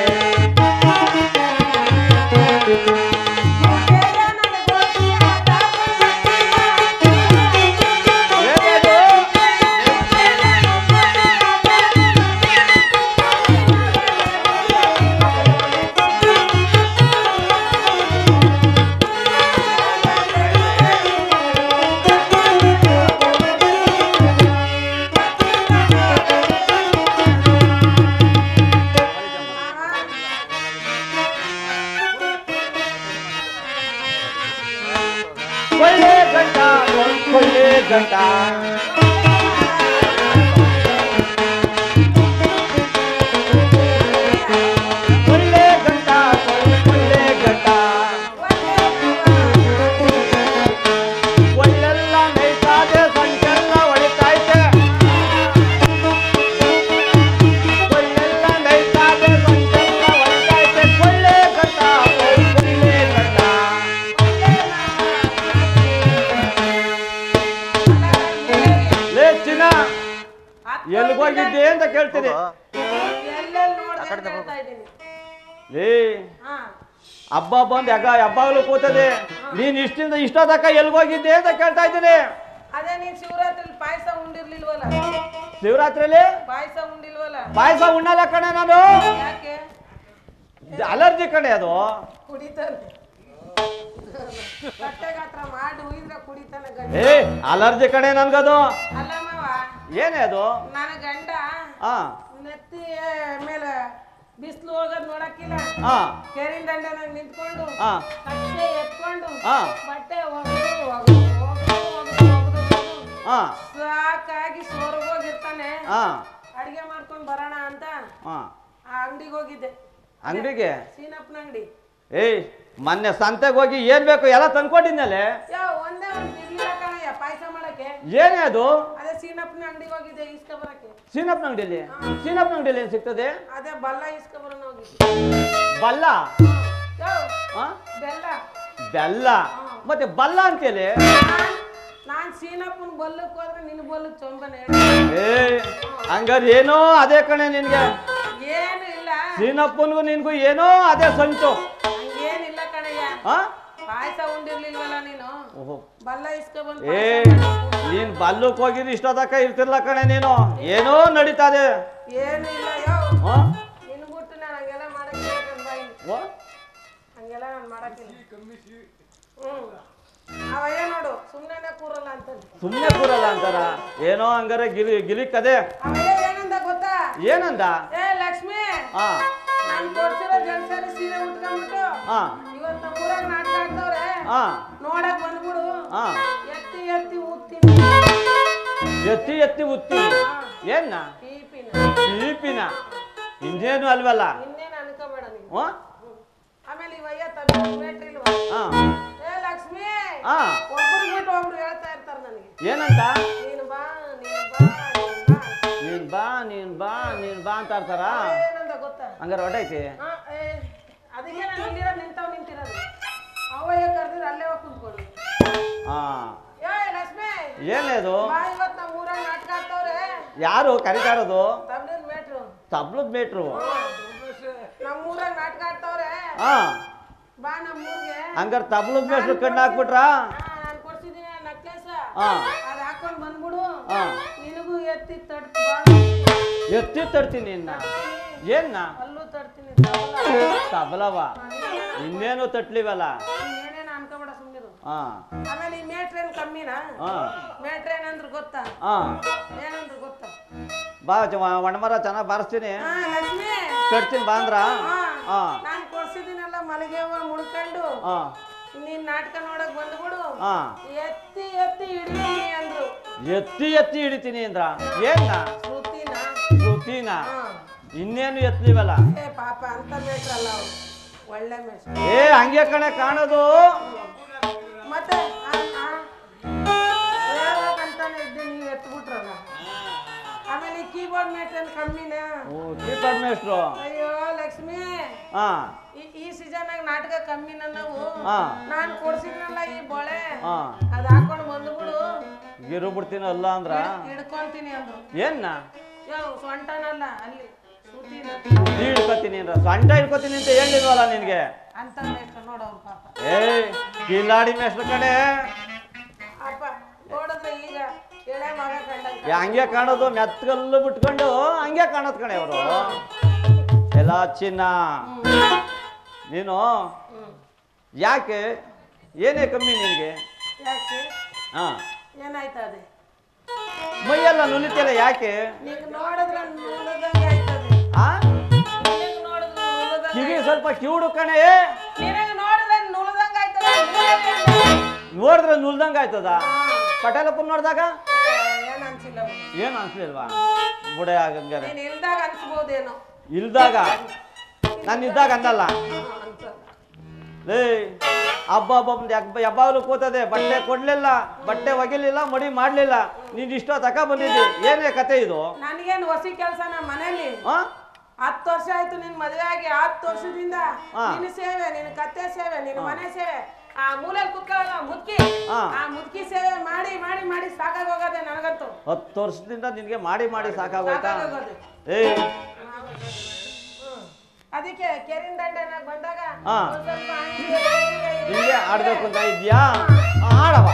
Speaker 11: ಕೊಳ್ಳೆ ಗಂಟ ಕೊಳ್ಳೆ ಗಂಟ, ಕೊಳ್ಳೆ ಗಂಟ ಕೊಳ್ಳೆ ಗಂಟ, ಕೊಳ್ಳೆಲ್ಲ ನೈತಾದೆ ಸಂಚೆಲ್ಲ ಹೊಳಿತೈತೆ, ಕೊಳ್ಳೆಲ್ಲ ನೈತಾದೆ ಸಂಚೆಲ್ಲ ಹೊಳಿತೈತೆ. ಕೊಳ್ಳೆ ಗಂಟ ಕೊಳ್ಳೆ ಗಂಟ, ಲೇ ಚಿನ್ನ ಎಲ್ಗೋಗಿದ್ದೆ ಅಂತ ಕೇಳ್ತೀನಿ. ಏ ಹಬ್ಬ ಬಂದ್ ಹಬ್ಬಗಳು ಕೂತದೆ, ನೀನ್ ಇಷ್ಟೊತ್ತಕ ಎಲ್ಗೋಗಿದ್ದೆ ಅಂತ ಕೇಳ್ತಾ ಇದ್ದೀನಿ.
Speaker 2: ಅದೇ ನೀನ್ ಶಿವರಾತ್ರಿ ಪಾಯಸ ಉಂಡಿರ್ಲಿಲ್ವಲ್ಲ?
Speaker 11: ಶಿವರಾತ್ರಿಲಿ
Speaker 2: ಪಾಯಸ ಉಂಡಿಲ್ವಲ್ಲ?
Speaker 11: ಪಾಯಸ ಉಣ್ಣಲ್ಲ ಕಣೆ ನಾನು,
Speaker 2: ಯಾಕೆ?
Speaker 11: ಅಲರ್ಜಿ ಕಣೆ ಅದು.
Speaker 2: ಕುಡಿತಾನೆ, ಕಟ್ಟೆಗಾತ್ರ ಮಾಡಿ ಉಯ್ದ್ರೆ ಕುಡಿತಾನೆ ಗಂಡ.
Speaker 11: ಏ ಅಲರ್ಜಿ ಕಣೆ ನನ್ಗದು.
Speaker 2: ಅಲ್ಲ ಮಾವ,
Speaker 11: ಏನೇ ಅದು?
Speaker 2: ನನ್ನ ಗಂಡ ನೆತ್ತಿ ಮೇಲೆ ಬಿಸಿಲು ಹೋಗೋದ್ ನೋಡಕ್ಕಿಲ್ಲ, ಕೆರಿನ ದಂಡೆನಾಗ ನಿಂತ್ಕೊಂಡು ಕಟ್ಟೆ ಎತ್ಕೊಂಡು ಬಟ್ಟೆ ಸಾಕಾಗಿ ಸೋರ್ಗೋಗಿರ್ತಾನೆ. ಅಡಿಗೆ ಮಾಡ್ಕೊಂಡ್ ಬರೋಣ ಅಂತ ಆ ಅಂಗಡಿಗೆ ಹೋಗಿದ್ದೆ.
Speaker 11: ಅಂಗಡಿಗೆ?
Speaker 2: ಸೀನಪ್ಪನ ಅಂಗಡಿ.
Speaker 11: ಏಯ್ ಮೊನ್ನೆ ಸಂತೆಗೆ ಹೋಗಿ ಏನ್ ಬೇಕು ಎಲ್ಲ ತಂದ್ಕೊಟ್ಟಿದ್ನಲ್ಲೇ.
Speaker 2: ಒಂದೇ ಒಂದು ಇರ್ಲಿಲ್ಲ ಕಣಯ್ಯ ಪಾಯಸ ಮಾಡಕ್ಕೆ.
Speaker 11: ಏನೇ ಅದು?
Speaker 2: ಅದೇ ಸೀನಪ್ಪನ ಅಂಗಡಿಗೆ ಹೋಗಿದ್ದೆ ಇಸ್ಕ ಬರಕ್ಕೆ.
Speaker 11: ಸೀನಪ್ಪನ ಅಂಗಡಿಯಲ್ಲಿ ಏನ್ ಸಿಗ್ತದೆ?
Speaker 2: ಅದೇ ಬಲ್ಲ ಇಸ್ಕ ಬರೋಣ ಹೋಗಿದ್ದೆ.
Speaker 11: ಬಲ್ಲ?
Speaker 2: ಬೆಲ್ಲ.
Speaker 11: ಬೆಲ್ಲ ಮತ್ತೆ ಬಲ್ಲ ಅಂತೇಳಿ?
Speaker 2: ನಾನ್ ಸೀನಪ್ಪನ ಬಲ್ಲಕ್ಕೆ ಹೋದ್ರೆ ನಿನ್ನ ಬಲ್ಲಕ್ಕೆ ಚೊಂಬನೆ.
Speaker 11: ಹಂಗಾರೆ ಏನೋ ಅದೇ ಕಣೆ ನಿನ್ಗೆ.
Speaker 2: ಏನು ಇಲ್ಲ.
Speaker 11: ಸೀನಪ್ಪನ್ಗೂ ನಿನ್ಗೂ ಏನೋ ಅದೇ ಸಂಚು.
Speaker 2: ಏನಿಲ್ಲ ಕಣಯ್ಯ. ಪಾಯಸ ಉಂಡಿರ್ಲಿಲ್ವಲ್ಲ ನೀನು. ಬಲ್ಲ ಇಸ್ಕ ಬಂದು
Speaker 11: ನೀನ್ ಬಲ್ಲಕ್ ಹೋಗಿದ್ ಇಷ್ಟೊತ್ತಕ ಇರ್ತಿರ್ಲ ಕಣೆ ನೀನು. ಏನೋ ನಡೀತದೆ.
Speaker 2: ಏನು ಇಲ್ಲ ನಿನ್ ಬಿಟ್ಟು ನಾನು ಹಂಗೆಲ್ಲ ಮಾಡಕ್ಕಿಲ್ಲ. ಹಂಗೆಲ್ಲ ನಾನು ಮಾಡಕ್ಕಿಲ್ಲ. ಅವಯ್ಯ ನೋಡು ಸುಮ್ನೆ ಕೂರಲ್ಲ ಅಂತಾರ. ಏನೋ ಹಂಗಾರೆ ಗಿಲಿಕ್ಕದೆ. ಅವಯ್ಯ ಏನಂದ ಗೊತ್ತಾ?
Speaker 11: ಏನಂದ?
Speaker 2: ಲಕ್ಷ್ಮಿ ನಾನ್ ಕೊಡ್ಸಿರೋ ಜಲ್ಸರಿ ಸೀರೆ ಉಟ್ಕೊಂಡ್ಬಿಟ್ಟು ಇವತ್ತು ನಮ್ಮೂರಾಗ ನಾಟಕ ಆಡ್ತವ್ರೆ, ನೋಡಕ್ ಬಂದ್ಬಿಡು. ಎತ್ತಿ ಎತ್ತಿ ಉತ್ತೀನಿ.
Speaker 11: ಏನ್ನ? ಪೀಪಿನ. ಇನ್ನೇನು ಅಲ್ವಲ್ಲ?
Speaker 2: ಇನ್ನೇನು ಅನ್ಕೋಬೇಡ ನೀನು. ಆಮೇಲೆ ಇವಯ್ಯ ತಬ್ಬಿಟ್ರಿ ಇಲ್ವಾ? ಲಕ್ಷ್ಮಿ ಒಬ್ರು ಬಿಟ್ಟು ಒಬ್ರು ಹೇಳ್ತಾ ಇರ್ತಾರ ನನಗೆ.
Speaker 11: ಏನಂತ? ನೀನ್ ಬಾ ಅಂತ ಇರ್ತಾರ.
Speaker 2: ಏನಂತ ಗೊತ್ತಾ?
Speaker 11: ಹಂಗಾರೆ ಹೊಟ್ಟೈತಿ.
Speaker 2: ಅದಕ್ಕೆ ನಾನು ಇಲ್ಲಿರೋದು ನಿಂತಿರೋದು. ಅವಯ್ಯ ಕರೆದ್ರೆ ಅಲ್ಲೇ ಹೋಗಿ ಕುಂತ್ಕೊಳ್ಳಿ. ಲಕ್ಷ್ಮಿ
Speaker 11: ಏನೇದು?
Speaker 2: ಇವತ್ತು ನಮ್ಮ ಊರಾಗ ನಾಟಕ ಆಗ್ತವ್ರೆ.
Speaker 11: ಯಾರು ಕರಿತಾ ಇರೋದು?
Speaker 2: ತಬ್ಲದ ಮೇಟ್ರು. ನಮ್ಮ ಊರಾಗ ನಾಟಕ ಆಡ್ತವ್ರೆ. ಬಾ ನಮ್ಮೂರ್ಗೆ.
Speaker 11: ಹಂಗಾರೆ ತಬ್ಲದ ಮೇಟ್ರು ಕಣ್ಣು ಹಾಕ್ಬಿಟ್ರ?
Speaker 2: ನಾನು ಕೊಡ್ಸಿದ್ದೀನಿ ನಕ್ಲೇಸ, ಅದ್ ಹಾಕೊಂಡ್ ಬಂದ್ಬಿಡು. ನಿನಗೂ ಎತ್ತಿ
Speaker 11: ತಡ್ತೀನಿ. ಏನ್ನ?
Speaker 2: ಅಲ್ಲೂ ತಡ್ತೀನಿ.
Speaker 11: ತಬಲವ ಇನ್ನೇನು ತಟ್ಲಿವಲ್ಲ.
Speaker 2: ಏನೇನು ಅನ್ಕೋಬೇಡ ಸುಮ್ಮನಿರು. ಆಮೇಲೆ ಈ ಮೇಟ್ರೇನ್ ಕಮ್ಮಿನಾ? ಮೇಟ್ರೇನ್ ಅಂದ್ರು ಗೊತ್ತಾ? ಏನಂದ್ರು ಗೊತ್ತಾ?
Speaker 11: ಬಾ ಒಣಮರ ಚೆನ್ನಾಗಿ ಬಾರಿಸ್ತೀನಿ.
Speaker 2: ಲಕ್ಷ್ಮಿ
Speaker 11: ಕಟ್ತೀನಿ ಬಾಂದ್ರ.
Speaker 2: ನಾನು ಕೊಡ್ಸಿದ್ದೀನಲ್ಲ ಮಲಗೆ ಮುಡ್ಕೊಂಡು ನೀನ್ ನಾಟಕ ನೋಡಕ್ ಬಂದ್ಬಿಡು. ಎತ್ತಿ ಹಿಡಿತೀನಿ ಅಂದ್ರು.
Speaker 11: ಎತ್ತಿ ಹಿಡಿತೀನಿ ಅಂದ್ರ? ಏನ್ನ? ಶ್ರುತಿನ. ಇನ್ನೇನು ಎತ್ತಲಿವಲ್ಲ.
Speaker 2: ಪಾಪ ಅಂತ ಮೇಟ್ರಲ್ಲ ಅವ್ರು, ಒಳ್ಳೆ ಮೇಟ್ರು.
Speaker 11: ಹಂಗೆ ಕಣೆ ಕಾಣೋದು.
Speaker 2: ಮತ್ತೆ ಹೇಳ್ಬೇಕಂತಾನೆ ಇದ್ದೆ, ನೀವು ಎತ್ಬಿಟ್ರಲ್ಲ. ಆಮೇಲೆ ಕೀಬೋರ್ಡ್ ಮೇಟ್ರನ್ ಕಮ್ಮಿನ?
Speaker 11: ಕೀಬೋರ್ಡ್ ಮೇಟ್ರು.
Speaker 2: ಅಯ್ಯೋ ಲಕ್ಷ್ಮಿ, ಈ ಸೀಸನ್ ಆಗ ನಾಟಕ ಕಮ್ಮಿನ ನಾವು. ನಾನು ಕೊಡ್ಸಿದ್ನಲ್ಲ ಈ ಬೊಳೆ, ಅದ್ ಹಾಕೊಂಡು ಬಂದ್ಬಿಡು.
Speaker 11: ಗಿರು ಬಿಡ್ತೀನಿ ಅಲ್ಲ ಅಂದ್ರ?
Speaker 2: ಹಿಡ್ಕೊಂತೀನಿ ಅಂದ್ರು.
Speaker 11: ಏನ್ನ?
Speaker 2: ಸೊಂಟನಲ್ಲ ಅಲ್ಲಿ
Speaker 11: ಹಿಡ್ಕೊತೀನಿ ಅಂದ್ರ? ಸೊಂಟ ಹಿಡ್ಕೊತೀನಿ ಅಂತ ಹೇಳಿಲ್ವಲ್ಲ ನಿನ್ಗೆ?
Speaker 2: ಅಂತ ಮೇಷ್ಟ್ರು ನೋಡವ್ರು ಪಾಪ.
Speaker 11: ಕಿಲಾಡಿ ಮೇಷ್ಟ್ರ ಕಡೆ
Speaker 2: ಅಪ್ಪ ನೋಡಿದ್ರೆ ಈಗ ಎಳೆ ಮಗ ಕಂಡಂಗ.
Speaker 11: ಹಂಗೆ ಕಾಣೋದು, ಮೆತ್ತಗಲ್ಲು ಬಿಟ್ಕೊಂಡು ಹಂಗೆ ಕಾಣೋದ್ ಕಣೆ ಅವರು ಎಲ್ಲ. ಚಿನ್ನ ನೀನು ಯಾಕೆ? ಏನೇ ಕಮ್ಮಿ ನಿನ್ಗೆ?
Speaker 2: ಯಾಕೆ? ಏನಾಯ್ತು? ಅದೇ
Speaker 11: ಮೈಯೆಲ್ಲ ನುಲಿತಿಯಲ್ಲ ಯಾಕೆ?
Speaker 2: ನೋಡಿದ್ರೆ ನುಲಿದಂಗೆ ಆಯ್ತದೆ.
Speaker 11: ಕಿವಿ ಸ್ವಲ್ಪ ಕಿವುಡು ಕಣೆ.
Speaker 2: ನೋಡಿದ್ರೆ ನುಲಿದಂಗೆ ಆಯ್ತದ.
Speaker 11: ನೋಡಿದ್ರೆ ನುಲ್ದಂಗ ಆಯ್ತದ? ಪಟೇಲಪ್ಪನ್ ನೋಡಿದಾಗ
Speaker 2: ಏನು
Speaker 11: ಅನ್ಸ್ಲಿಲ್ವಾ? ಬುಡೆ ಆಗಂಗಾರೆ
Speaker 2: ಇಲ್ದಾಗ ಅನ್ಸ್ಬೋದೇನೋ.
Speaker 11: ಇಲ್ದಾಗ? ನಾನು ಇದ್ದಾಗ ಅನ್ನಲ್ಲ. ಹಬ್ಬ ಯಾವಾಗಲೂ ಕೂತದೆ. ಬಟ್ಟೆ ಕೊಡ್ಲಿಲ್ಲ, ಬಟ್ಟೆ ಒಗಿಲಿಲ್ಲ, ಮಡಿ ಮಾಡ್ಲಿಲ್ಲ. ನೀನ್ ಇಷ್ಟೋ ತಕ ಬಂದಿದ್ದಿ. ಏನೇ ಕತೆ ಇದು?
Speaker 2: ನನಗೇನು ಹೊಸಿ ಕೆಲಸ ನಮ್ಮ ಮನೇಲಿ. 10 ವರ್ಷ ಆಯ್ತು ನಿನ್ ಮದುವೆ ಆಗಿ. 10 ವರ್ಷದಿಂದ ನಿನ್ನ ಸೇವೆ, ನಿನ್ನ ಕತ್ತೆ ಸೇವೆ, ನಿನ್ನ ಮನೆ ಸೇವೆ, ಆ ಮೂಲೆಯಲ್ಲಿ ಕುತ್ಕೊಳ್ಳ ಮುದ್ಕಿ, ಆ ಮುದ್ಕಿ ಸೇವೆ ಮಾಡಿ ಮಾಡಿ ಮಾಡಿ ಸಾಕಾಗೋಗದೆ ನನಗಂತೂ.
Speaker 11: 10 ವರ್ಷದಿಂದ ನಿನ್ಗೆ ಮಾಡಿ ಮಾಡಿ ಸಾಕಾಗೋಯ್ತಾ?
Speaker 2: ಅದಕ್ಕೆ ಕೆರಿನ ದಂಡನಾಗ ಬಂದಾಗ
Speaker 11: ನಿಂಗೆ ಆಡ್ಬೇಕು ಅಂತ ಇದ್ಯಾ? ಆಡವ.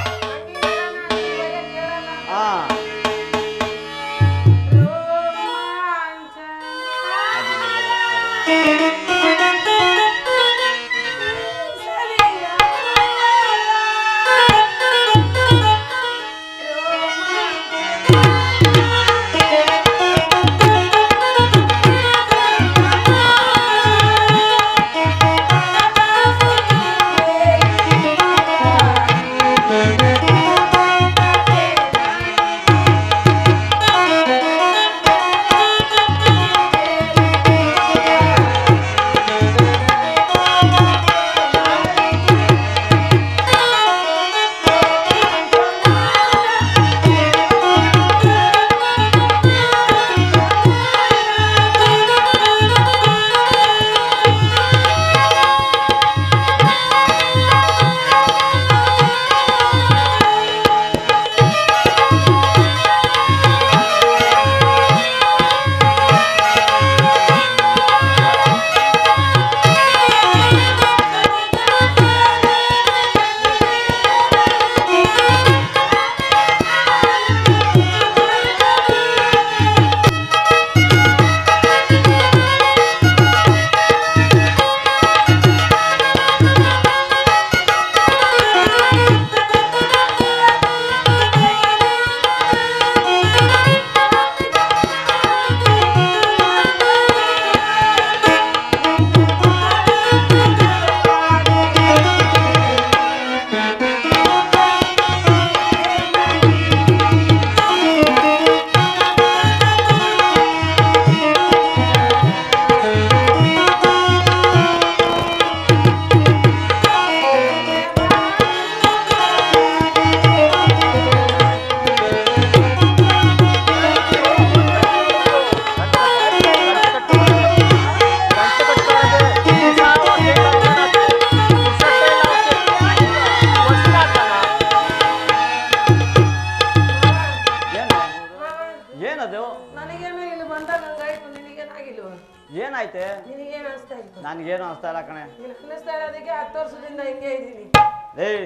Speaker 11: ನನ್ಗೇನು ಅನಿಸ್ತಾ ಇಲ್ಲ ಕಣೆ.
Speaker 2: ನೀನು ಅನ್ನಿಸ್ತಾ ಇರೋದಕ್ಕೆ 10 ವರ್ಷದಿಂದ ಹಿಂಗೆ ಇದ್ದೀನಿ.
Speaker 11: ಏಯ್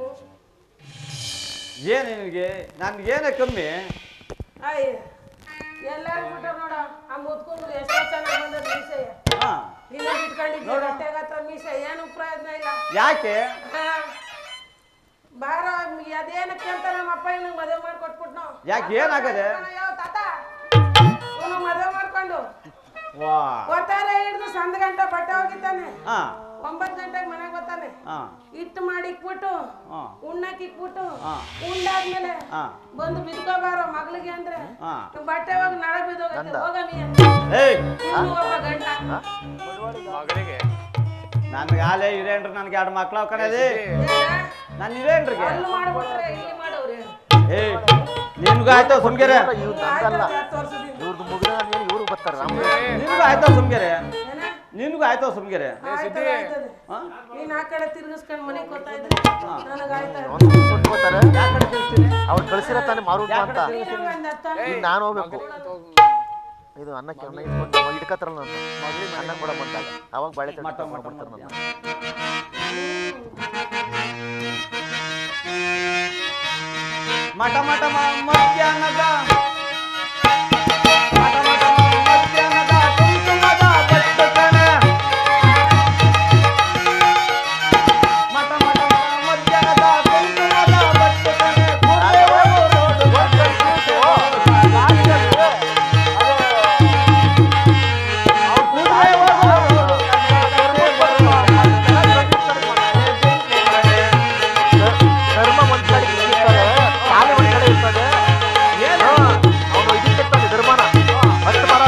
Speaker 11: ಏನು ನಿನಗೆ ನನ್ಗೇನೇ ಕಮ್ಮಿ?
Speaker 2: ಅಯ್ಯ ಎಲ್ಲಾರು ಬಿಟ್ಟ ನೋಡ ಆ ಮುದ್ಕೊಂಡು ಎಷ್ಟೋ ಚೆನ್ನಾಗಿ ಬಂದದ ಮೀಸೆ. ನೀನು ಇಟ್ಕೊಂಡಿದ್ದೆ ಹೊಟ್ಟೆಗೆ ಹತ್ರ ಮೀಸೆ, ಏನು ಪ್ರಯೋಜನ ಇಲ್ಲ.
Speaker 11: ಯಾಕೆ?
Speaker 2: ಬಾರ ಅದೇನಕ್ಕೆ ಅಂತ ನಮ್ಮ ಅಪ್ಪ ಇನ್ನೂ ಮದುವೆ ಮಾಡ್ಕೊಟ್ಬಿಟ್ಟು ನಾವು.
Speaker 11: ಯಾಕೆ ಏನಾಗದೆ?
Speaker 2: ತಾತ ಇವನು ಮದುವೆ ಮಾಡ್ಕೊಂಡು
Speaker 11: ವಾ
Speaker 2: ಒತ್ತಾರೆ ಹಿಡಿದು 1 ಗಂಟೆ ಬಟ್ಟೆ ಹೋಗಿದ್ದಾನೆ. 9 ಗಂಟೆಗೆ ಮನೆಗೆ ಬರ್ತಾನೆ. ಹಿಟ್ಟು ಮಾಡಿ ಇಕ್ಬಿಟ್ಟು ಉಣ್ಣಕ್ ಇಕ್ಬಿಟ್ಟು ಉಂಡಾದ್ಮೇಲೆ ಬಂದು ಬಿದ್ಕೋಬಾರೋ ಮಗಳಿಗೆ ಅಂದ್ರೆ ಬಟ್ಟೆ ಹೋಗಿ ನಳ ಬಿದ್ದೋಗತ್ತೆ ಹೋಗಮಿ ಅಂತ ಒಬ್ಬ ಗಂಟ
Speaker 9: ಮಗಳಿಗೆ
Speaker 11: ನನ್ಗೆ ಆಲೇ ಹಿರೇನ್ರಿ ನನ್ಗೆ 2 ಮಕ್ಳು ಕಣದಿ ನನ್ನ ಹಿರೇನ್ರಿಗೆ
Speaker 2: ಅಲ್ಲಿ ಮಾಡ್ಬಿಟ್ರೆ ಇಲ್ಲಿ ಮಾಡೋವ್ರಿ.
Speaker 11: ಏಯ್ ನಿನ್ಗೂ ಆಯ್ತು ಸುಮ್ಗೆರೆ, ನಿನ್ಗೂ ಆಯ್ತು ಸುಮ್ಗೆರೆ, ನಿನ್ಗೂ ಆಯ್ತು ಸುಮ್ಗೆರೆ.
Speaker 2: ನೀನ್ ಆ ಕಡೆ ತಿರ್ಗಿಸ್ಕೊಂಡ್ ಮನೆಗೆ ಗೊತ್ತಾ ಇದ್ರೆ ನನಗಾಯ್ತಾ
Speaker 5: ಅವ್ರು ಕಳ್ಸಿರ ತಾನೆ ಮಾರು ಅಂತ ನಾನು ಹೋಗ್ಬೇಕು. ಇದು ಅನ್ನಕ್ಕೆ ಇಟ್ಕತ್ತಾರಲ್ಲ ಅಂತ ಅನ್ನ ಕೂಡ ಬಂದಾಗ ಅವಾಗ ಬಾಳೆ ಮಾಡ್ಬಿಡ್ತಾರೆ ನನ್ನ.
Speaker 11: ಮಠ ಮಠ ಮಧ್ಯಾಹ್ನದ ಮಠ ಮಠ ಮಧ್ಯಾಹ್ನದ ಕುಂಕುಮದ ಬಟ್ಟು ಕಣೆ. ಮಠ ಮಠ ಮಧ್ಯಾಹ್ನದ ಕುಂಕುಮದ ಬಟ್ಟು ಕಣೆ.
Speaker 5: ಧರ್ಮ ಒಂದ್ ಕಡೆ ಇರ್ತದೆ, ಕಾಲ ಒಂದ್ ಕಡೆ ಇರ್ತದೆ. ಅವನು ಇದಕ್ಕೆ ಧರ್ಮನ 10 ಮರ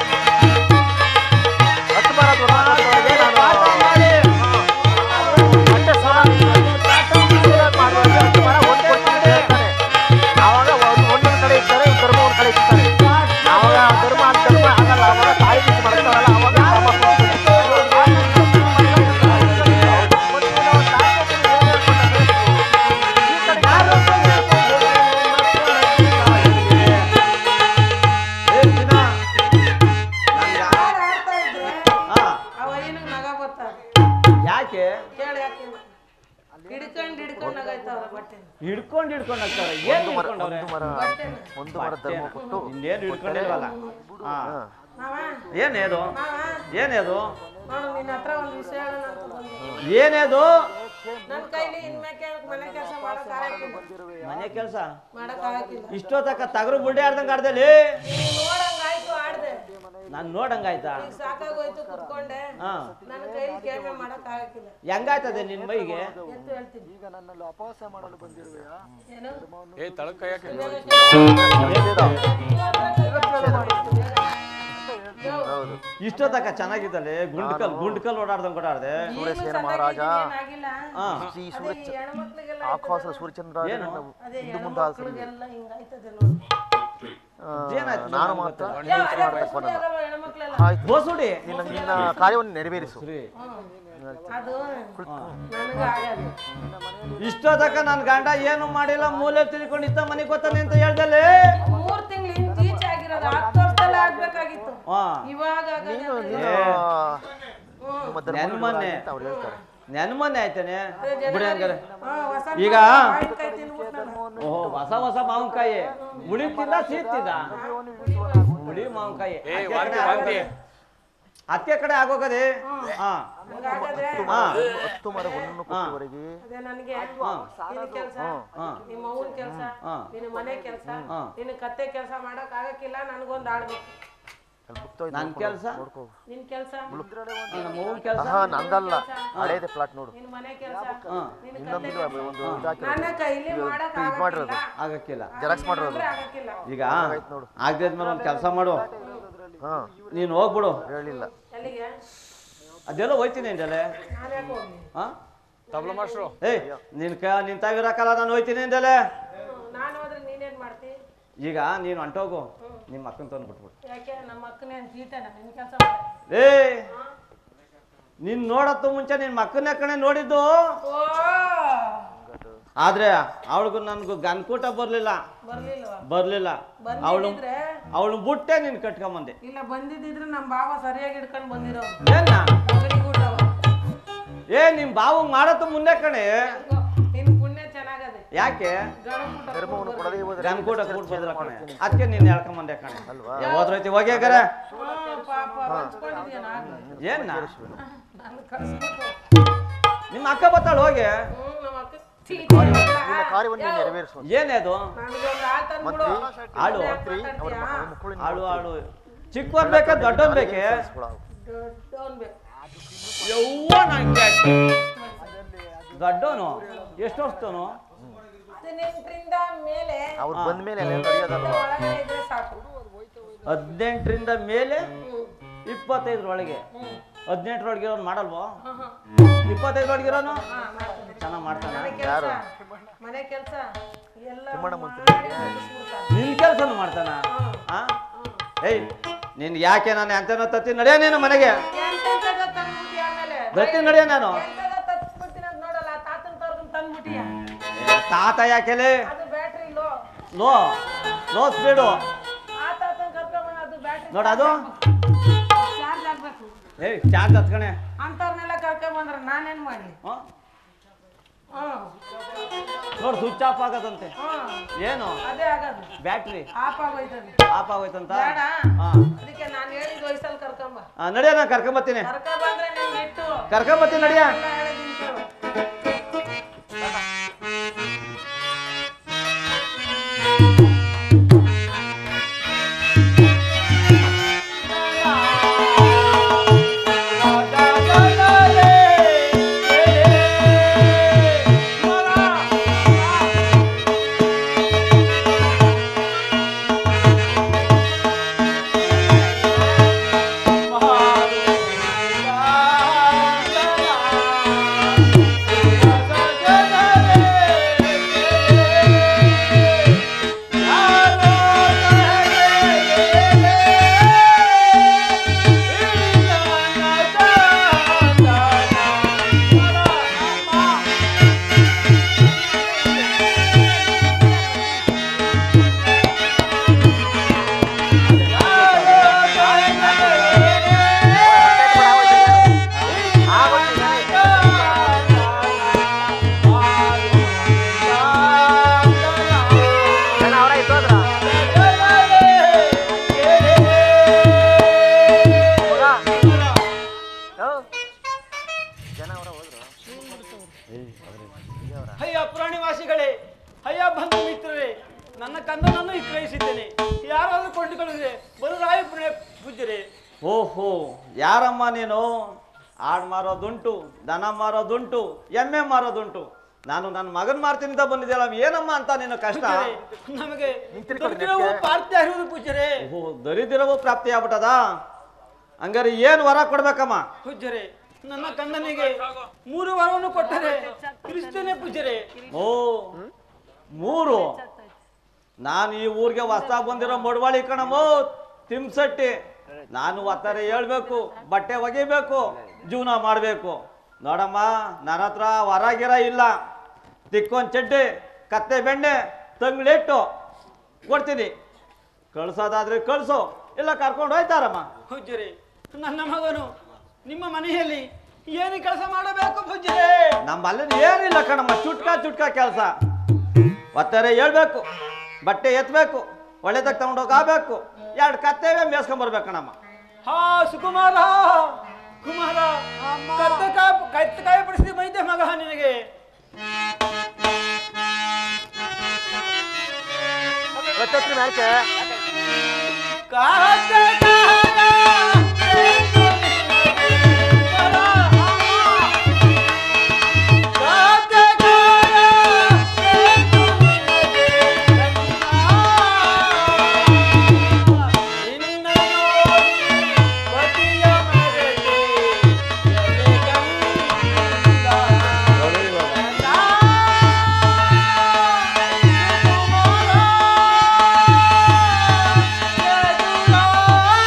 Speaker 5: ಆವಾಗ ಒಂದೊಂದ್ ಕಡೆ ಇರ್ತಾರೆ, ಧರ್ಮ ಒಂದ್ ಕಡೆ ಇರ್ತಾರೆ. ಅವಾಗ ಧರ್ಮ ಧರ್ಮ ಆಗಲ್ಲ, ಅವಾಗ ತಾಯಿ ಮಾಡ್ತಾರಲ್ಲ ಅವಾಗ
Speaker 11: ಯಾಕೆ
Speaker 2: ಹಿಡ್ಕೊಂಡು
Speaker 11: ಹಾಕ್ತಾರೆ? ಏನ್ ಹಿಡ್ಕೊಂಡವ್ರೆ? ಇನ್ನೇನು ಹಿಡ್ಕೊಂಡಿಲ್ವಲ್ಲ. ಏನೇದು ಏನೇದು
Speaker 2: ನಿನ್ನ ಹತ್ರ ಒಂದು ವಿಷಯ ಹೇಳೋಣ ಅಂತ ಬಂದೆ.
Speaker 11: ಏನೇದು?
Speaker 2: ನನ್ನ ಕೈಲಿ ಇನ್ಮೇಕೆ ಮನೆ ಕೆಲಸ ಮಾಡಕ್ಕಾಗಿಲ್ಲ.
Speaker 11: ಮನೆ ಕೆಲಸ
Speaker 2: ಮಾಡಕ್ಕಾಗಿಲ್ಲ.
Speaker 11: ಇಷ್ಟೊತ್ತಕ್ಕ ತಗರು ಬುಡ್ಡೆ ಆಡ್ದಂಗೆ ಆಡ್ದಲ್ಲಿ
Speaker 2: ನೋಡಂಗಾಯ್ತು ಆಡ್ದೆ.
Speaker 11: ನಾನು ನೋಡಂಗಾಯ್ತಾ?
Speaker 2: ಸಾಕಾಗೋಯ್ತು ಕುತ್ಕೊಂಡೆ. ನನ್ನ ಕೈಲಿ ಕೇಳ್ಮೆ ಮಾಡಕ್ಕಾಗಿಲ್ಲ.
Speaker 11: ಹೆಂಗಾಯ್ತದೆ ನಿನ್ ಮೈಗೆ?
Speaker 2: ಎತ್ತು ಹೇಳ್ತೀನಿ.
Speaker 5: ಈಗ ನನ್ನಲ್ಲಿ ಅಪವಾಸ ಮಾಡಲು ಬಂದಿರುವೆಯಾ?
Speaker 2: ಏನು?
Speaker 9: ಏ ತಳಕ ಯಾಕೆ
Speaker 11: ಇಷ್ಟೊತ್ತಕ್ಕ ಚೆನ್ನಾಗಿದ್ದಲೆ ಗುಂಡ್ಕಲ್ ಓಡಾಡ್ದಂಗ್ ಓಡಾಡ್ದೆ.
Speaker 5: ಸೂರ್ಯಸೇನ ಮಹಾರಾಜ ಶ್ರೀ ಆಕಾಶ ಸೂರ್ಯಚಂದ್ರ ಹಿಂದು ಮುಂದೆ ನಾನು ಮಾತ್ರ
Speaker 11: ಬೋಸುಡಿ
Speaker 5: ನಿನ್ನ ಕಾರ್ಯವನ್ನು ನೆರವೇರಿಸು.
Speaker 11: ಇಷ್ಟೊತ್ತಕ್ಕ ನನ್ ಗಂಡ ಏನು ಮಾಡಿಲ್ಲ, ಮೂಲೆ ತಿಳ್ಕೊಂಡು ಇತ್ತ ಮನೆಗೆ ಗೊತ್ತಾನೆ ಅಂತ ಹೇಳ್ದಲೆ.
Speaker 2: 3 ತಿಂಗಳಿಂದ ಈಚೆ ಆಗಿರೋದು 10 ವರ್ಷದಲ್ಲೇ ಆಗ್ಬೇಕಾಗಿತ್ತು. ಇವಾಗ
Speaker 11: ನೆನ್ಮೊನ್ನೆ ಆಯ್ತಾನೆ ಬಿಡಿ ಹಂಗಾರೆ. ಈಗ ಓಹೋ ಹೊಸ ಮಾವಿನಕಾಯಿ ಉಳಿತಿದ್ದ ಸೀತಿದ್ದ ಉಳಿ ಮಾವಿನಕಾಯಿ ಅತ್ತೆ ಕಡೆ ಆಗೋಗದೆ.
Speaker 2: ನಿಮ್ಮ ಅವ್ವನ ಕೆಲಸ, ನಿನ್ನ ಮನೆ ಕೆಲಸ, ನಿನ್ನ ಕತ್ತೆ ಕೆಲಸ ಮಾಡಕ್ ಆಗಕ್ಕಿಲ್ಲ. ನನಗೊಂದು ಆಳ್ಬೇಕು.
Speaker 11: ನನ್ ಕೆಲಸ
Speaker 2: ನಿನ್ ಕೆಲಸ
Speaker 5: ನಂದಲ್ಲ, ಹಳೇದೆ ಪ್ಲಾಟ್ ನೋಡು.
Speaker 2: ನಿನ್ ಮನೆ ಕೆಲಸ
Speaker 11: ಆಗಕ್ಕಿಲ್ಲ,
Speaker 5: ಜೆರಾಕ್ಸ್ ಮಾಡಿರೋದು
Speaker 11: ಈಗ ಆಗದ್ಮೇಲೆ ಒಂದ್ ಕೆಲಸ ಮಾಡು, ನೀನ್ ಹೋಗ್ಬಿಡು.
Speaker 5: ಹೇಳಿಲ್ಲ
Speaker 11: ಅದೆಲ್ಲ ಹೋಯ್ತೀನಿ ಅಂದಲೆ.
Speaker 9: ತಬಲ ಮಾಸ್ಟ್ರು
Speaker 11: ಏಯ್ ನಿನ್ ತಾವಿರಕಲ್ಲ, ನಾನು ಹೋಯ್ತೀನಿ ಅಂದಲೆ.
Speaker 2: ನಾನು ಹೋದ್ರೆ ನೀನೇನ್ ಮಾಡ್ತಿ?
Speaker 11: ಈಗ ನೀನು ಹೊಂಟೋಗು, ನಿಮ್ಮ ಅಕ್ಕನ ತಂದು ಬಿಟ್ಬಿಡು.
Speaker 2: ಯಾಕೆ ನಮ್ಮ ಅಕ್ಕನೇ ತೀಟನ ನಿನ್ ಕೆಲಸ?
Speaker 11: ಏ ನೀನ್ ನೋಡತ್ತು ಮುಂಚೆ ನಿನ್ ಮಕ್ಕನ ಕಣೆ ನೋಡಿದ್ದು. ಆದ್ರೆ ಅವಳಿಗೂ ನನ್ಗೂ ಗನ್ಕೂಟ ಬರ್ಲಿಲ್ಲ. ಅವಳು ಬುಟ್ಟೆ ನೀನ್ ಕಟ್ಕೊಂಬಂದೆ.
Speaker 2: ಇಲ್ಲ ಬಂದಿದ್ರೆ ನಮ್ಮ ಬಾವ ಸರಿಯಾಗಿ ಹಿಡ್ಕೊಂಡು ಬಂದಿರೋ.
Speaker 11: ಏನ ಏ ನಿಮ್ ಬಾವು ಮಾಡತ್ತು ಮುಂದೆ ಕಣೆ.
Speaker 2: ನಿನ್ ಪುಣ್ಯ ಚೆನ್ನಾಗದೆ.
Speaker 11: ಯಾಕೆ ಗಣಕೂಟ ಕೂಡ್ ಬಂದ್ರ ಕಣೆ, ಅದಕ್ಕೆ ನೀನ್ ಹೇಳ್ಕೊಂಬಂದೆ ಕಣೆ. ಹೋದ್ರೈತಿ ಹೋಗ್ಯಾಗಾರ ಏನ್ ನಿಮ್ಮ ಅಕ್ಕ ಬತ್ತಾಳ ಹೋಗಿ. ಏನೇ ಅದು ಆಳು ಆಳು ಆಳು ಚಿಕ್ಕವನ್ ಬೇಕ ದೊಡ್ಡವನ್ ಬೇಕೆ? ದೊಡ್ಡವನು ಎಷ್ಟು ವರ್ಷದವನು?
Speaker 2: 18ರಿಂದ ಮೇಲೆ
Speaker 11: 18ರಿಂದ ಮೇಲೆ 25ರೊಳಗೆ. 18ರೊಳಗೆ ಇರೋನು ಮಾಡಲ್ವೋ? 25ರೊಳಗಿರೋನು ಚೆನ್ನಾಗಿ ಮಾಡ್ತಾನೆ.
Speaker 2: ಮನೆ ಕೆಲಸ
Speaker 11: ನಿನ್ ಕೆಲ್ಸನು ಮಾಡ್ತಾನ? ಏಯ್ ನಿನ್ ಯಾಕೆ ನಾನು ಅಂತೇನೋ ತತ್ತಿ ನಡೆಯ ನೀನು ಮನೆಗೆ ಬರ್ತೀನಿ ನಡೆಯ ನಾನು. ತಾತ ಯಾಕೆಲೆ ಲೋ ಲೋ ಸ್ಪೀಡು ನೋಡ ಅದು ಏಯ್ ಚಾರ್ಜ್ ಹತ್ಕಣೆ
Speaker 2: ಅಂತವ್ರನ್ನೆಲ್ಲ ಕರ್ಕೊಂಡ್ ಬಂದ್ರ ನಾನೇನ್ ಮಾಡ್ಲಿ?
Speaker 11: ನೋಡ್ ಸ್ವಿಚ್ ಆಫ್ ಆಗದಂತೆ. ಏನು
Speaker 2: ಅದೇ ಆಗದು
Speaker 11: ಬ್ಯಾಟ್ರಿ
Speaker 2: ಆಫ್
Speaker 11: ಆಗೋಯ್ತಂತ.
Speaker 2: ಅದಕ್ಕೆ ನಾನು ಹೇಳಿದ ವಯಸ್ಸಲ್ಲಿ ಕರ್ಕೊಂಬ.
Speaker 11: ನಡೆಯ ನಾ ಕರ್ಕೊಂಬತ್ತೀನಿ.
Speaker 2: ಕರ್ಕೊಂಬಂದ್ರೆ ನಿಮ್ಗೆ ಇಟ್ಟು
Speaker 11: ಕರ್ಕೊಂಬತ್ತೀನಿ ನಡೆಯ.
Speaker 3: ಅಯ್ಯ ಪ್ರಾಣಿವಾಸಿಗಳೇ, ಅಯ್ಯ ಬಂಧು ಮಿತ್ರರೇ, ನನ್ನ ಕಂದನನ್ನು ವಿಕ್ರಯಿಸಿದ್ದೇನೆ. ಯಾರಾದ್ರೂ ಕೊಂಡುಕೊಳ್ಳದೆ ಬಲರಾಯ ಪೂಜ್ಯರೇ.
Speaker 11: ಓಹೋ ಯಾರಮ್ಮ ನೀನು? ಆಡ್ ಮಾರೋದುಂಟು, ದನ ಮಾರೋದುಂಟು, ಎಮ್ಮೆ ಮಾರೋದುಂಟು. ನಾನು ನನ್ನ ಮಗನ್ ಮಾರ್ತೀನಿ ಅಂತ ಬಂದಿದ್ದೆಲ್ಲ ಏನಮ್ಮ ಅಂತ ನಿನ್ನ ಕಷ್ಟ?
Speaker 3: ನಮಗೆ ದರಿದ್ರವೂ ಪ್ರಾಪ್ತಿ ಆಗಿರುವುದು ಪೂಜ್ಯರೇ.
Speaker 11: ಓಹೋ ದರಿದ್ರವೂ ಪ್ರಾಪ್ತಿ ಆಗ್ಬಿಟ್ಟದ? ಹಂಗಾರೆ ಏನ್ ವರ ಕೊಡ್ಬೇಕಮ್ಮ?
Speaker 3: ಪೂಜ್ಯರೇ, ನನ್ನ ಕಂದನಿಗೆ 3 ವರವನ್ನು ಕೊಟ್ಟರೆ ಕ್ರಿಸ್ತನೇ ಪೂಜ್ಯರೇ.
Speaker 11: ಓ 3? ನಾನು ಈ ಊರಿಗೆ ಹೊಸ ಬಂದಿರೋ ಮಡವಾಳಿ ಕಣಮೋ ತಿಮ್ಸಟ್ಟಿ. ನಾನು ಒತ್ತಾರೆ ಹೇಳ್ಬೇಕು, ಬಟ್ಟೆ ಒಗಿಬೇಕು, ಜೀವನ ಮಾಡಬೇಕು. ನೋಡಮ್ಮ, ನನ್ನ ಹತ್ರ ಹೊರಗಿರ ಇಲ್ಲ. ತಿಕ್ಕೊಂಡ್ ಚಡ್ಡಿ, ಕತ್ತೆ ಬೆಣ್ಣೆ, ತಂಗ್ಳಿಟ್ಟು ಕೊಡ್ತೀನಿ. ಕಳ್ಸೋದಾದ್ರೆ ಕಳ್ಸು, ಇಲ್ಲ ಕರ್ಕೊಂಡು ಹೋಯ್ತಾರಮ್ಮ.
Speaker 3: ಪೂಜ್ಯರೇ, ನನ್ನ ಮಗನು ನಿಮ್ಮ ಮನೆಯಲ್ಲಿ ಏನು ಕೆಲಸ ಮಾಡಬೇಕು ಪೂಜ್ಯರೇ?
Speaker 11: ನಮ್ಮಲ್ಲಿ ಏನಿಲ್ಲ ಕಣಮ್ಮ, ಚುಟ್ಕ ಕೆಲಸ. ಒತ್ತಾರೆ ಹೇಳ್ಬೇಕು, ಬಟ್ಟೆ ಎತ್ತಬೇಕು, ಒಳ್ಳೆದಾಗ ತಗೊಂಡೋಗಬೇಕು, 2 ಕತ್ತೇವೆ ಮೇಸ್ಕೊಂಡ್ಬರ್ಬೇಕಣಮ್ಮ.
Speaker 3: ಹಾ ಸುಕುಮಾರ, ಕುಮಾರ, ಕತ್ತಕಾಯಿ ಪಡಿಸಿ ಬೈದೆ ಮಗ ನಿನಗೆ.
Speaker 12: Oh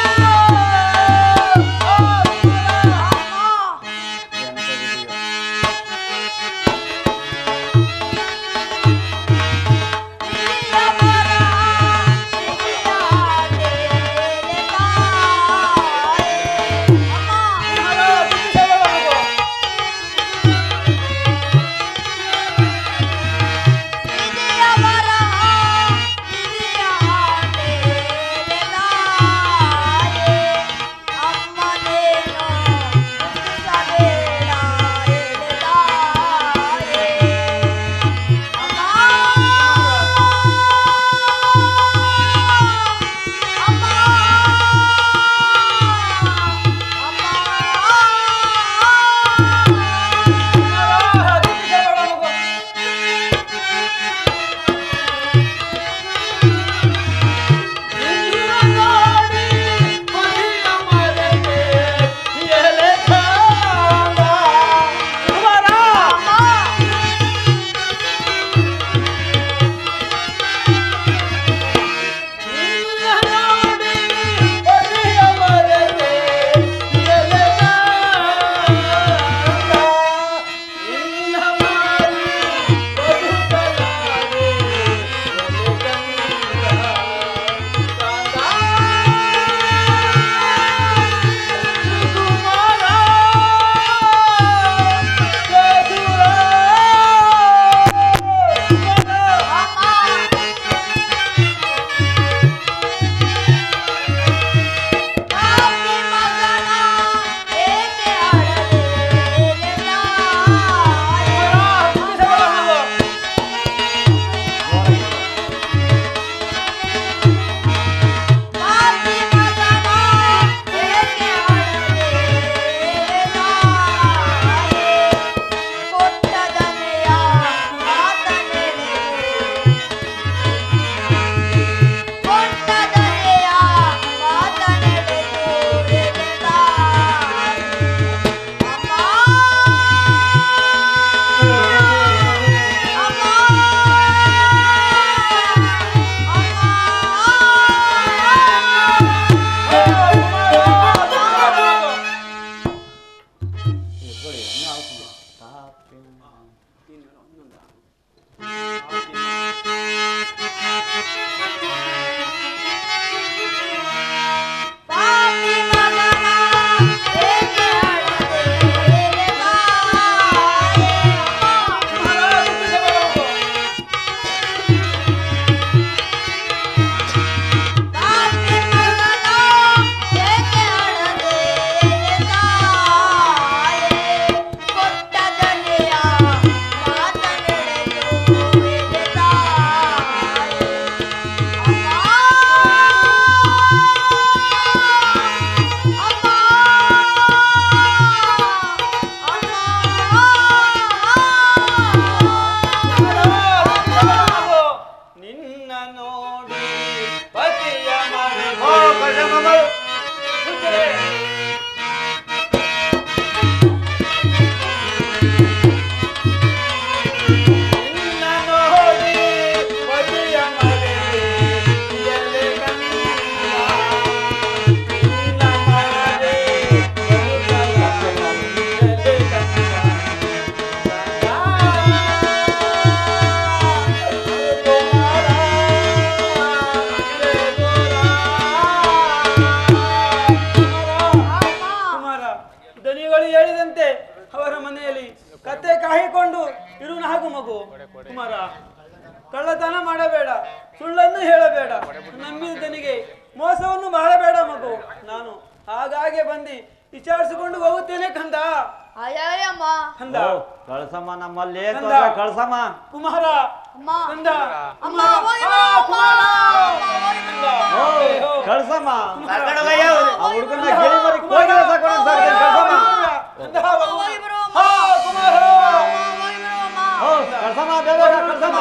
Speaker 3: ಕಳ್ಳತನ ಮಾಡಬೇಡ, ಸುಳ್ಳನ್ನು ಹೇಳಬೇಡ, ನಂಬಿದನಿಗೆ ಮೋಸವನ್ನು ಮಾಡಬೇಡ ಮಗು. ನಾನು ಹಾಗಾಗಿ ಬಂದು ವಿಚಾರಿಸಿಕೊಂಡು ಹೋಗುತ್ತೇನೆ ಕಂದ. ಕಂದ
Speaker 11: ಕಳ್ಸಮ್ಮ, ನಮ್ಮಲ್ಲಿ ಕಳ್ಸಮ್ಮ.
Speaker 3: ಕುಮಾರ ಕಂದ
Speaker 11: ಕಳ್ಸಮ್ಮ, ಹುಡುಗನ ಗಿಳಿ ಮರಿ ಕೋಗಿಲೆ ಸಾಕೊಂಡು ಕಳ್ಸಮ್ಮ. ಕಳ್ಸಮ್ಮ, ಬೇಗ ಕಳ್ಸಮ್ಮ.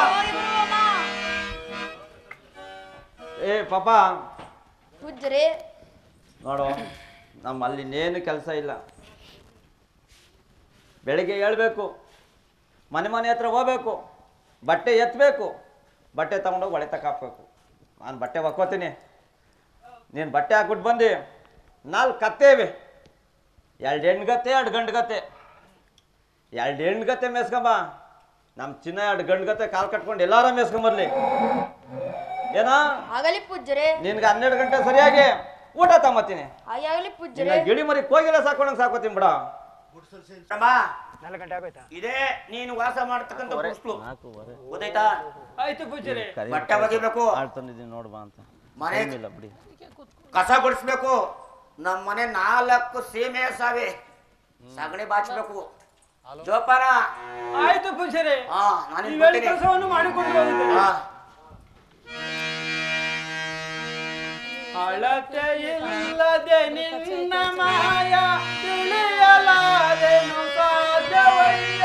Speaker 11: ಏ ಪಾಪ ನೋಡು, ನಮ್ಮಲ್ಲಿ ಇನ್ನೇನು ಕೆಲಸ ಇಲ್ಲ. ಬೆಳಿಗ್ಗೆ ಹೇಳ್ಬೇಕು, ಮನೆ ಮನೆ ಹತ್ರ ಹೋಗ್ಬೇಕು, ಬಟ್ಟೆ ಎತ್ತಬೇಕು, ಬಟ್ಟೆ ತಗೊಂಡೋಗಿ ಒಳೆ ತಕ್ಕಾಕ್ಬೇಕು. ನಾನು ಬಟ್ಟೆ ಒಕ್ಕೋತೀನಿ, ನೀನು ಬಟ್ಟೆ ಹಾಕ್ಬಿಟ್ಟು ಬಂದು 4 ಕತ್ತೆ ಇವೆ, 2 ಹೆಣ್ಗತ್ತೆ 2 ಗಂಡುಗತ್ತೆ. 2 ಹೆಣ್ಗತ್ತೆ ಮೇಸ್ಕೊಂಬ, ನಮ್ಮ ಚಿನ್ನ 2 ಗಂಡುಗತ್ತೆ ಕಾಲು ಕಟ್ಕೊಂಡು ಎಲ್ಲಾರ ಮೇಸ್ಕೊಂಬರ್ಲಿ. ಏನಾ ನಿನ್ಗೆ 12 ಗಂಟೆ ಸರಿಯಾಗಿ ಊಟ ತಗೊಂಬತ್ತೀನಿ. ಗಿಳಿ ಮರಿ ಕೋಗಿಲೆ ಸಾಕೊಂಡಂಗೆ ಸಾಕೋತೀನಿ ಬಿಡ.
Speaker 10: ಇದೇ ನೀನು ವಾಸ ಮಾಡ್ತಕ್ಕಂಥ ಗೊತ್ತಾಯ್ತಾ?
Speaker 3: ಆಯ್ತು ಪೂಜಾರಿ.
Speaker 10: ಬಟ್ಟೆ ಒಗಿಬೇಕು,
Speaker 11: ನೋಡ್ಬಾ ಅಂತ
Speaker 10: ಮನೆ ಕಸ ಗುಡಿಸ್ಬೇಕು, ನಮ್ಮ ಮನೆ 4 ಸೀಮೆ ಸಾವೆ ಸಗಣಿ ಬಾಚ್ಬೇಕು. ಜೋಪಾನ.
Speaker 3: ಆಯ್ತು ಪೂಜಾರಿ.
Speaker 10: ನಾನು
Speaker 3: ಕೆಲಸವನ್ನು ಮಾಡಿಕೊಂಡು ಹೋಗುತ್ತೇನೆ. ಅಳತೆ ಇಲ್ಲದೆ ನಿನ್ನ ಮಾಯ ತಿಳಿಯಲಾರೆನು ಸಾಧ್ಯವಯ್ಯ.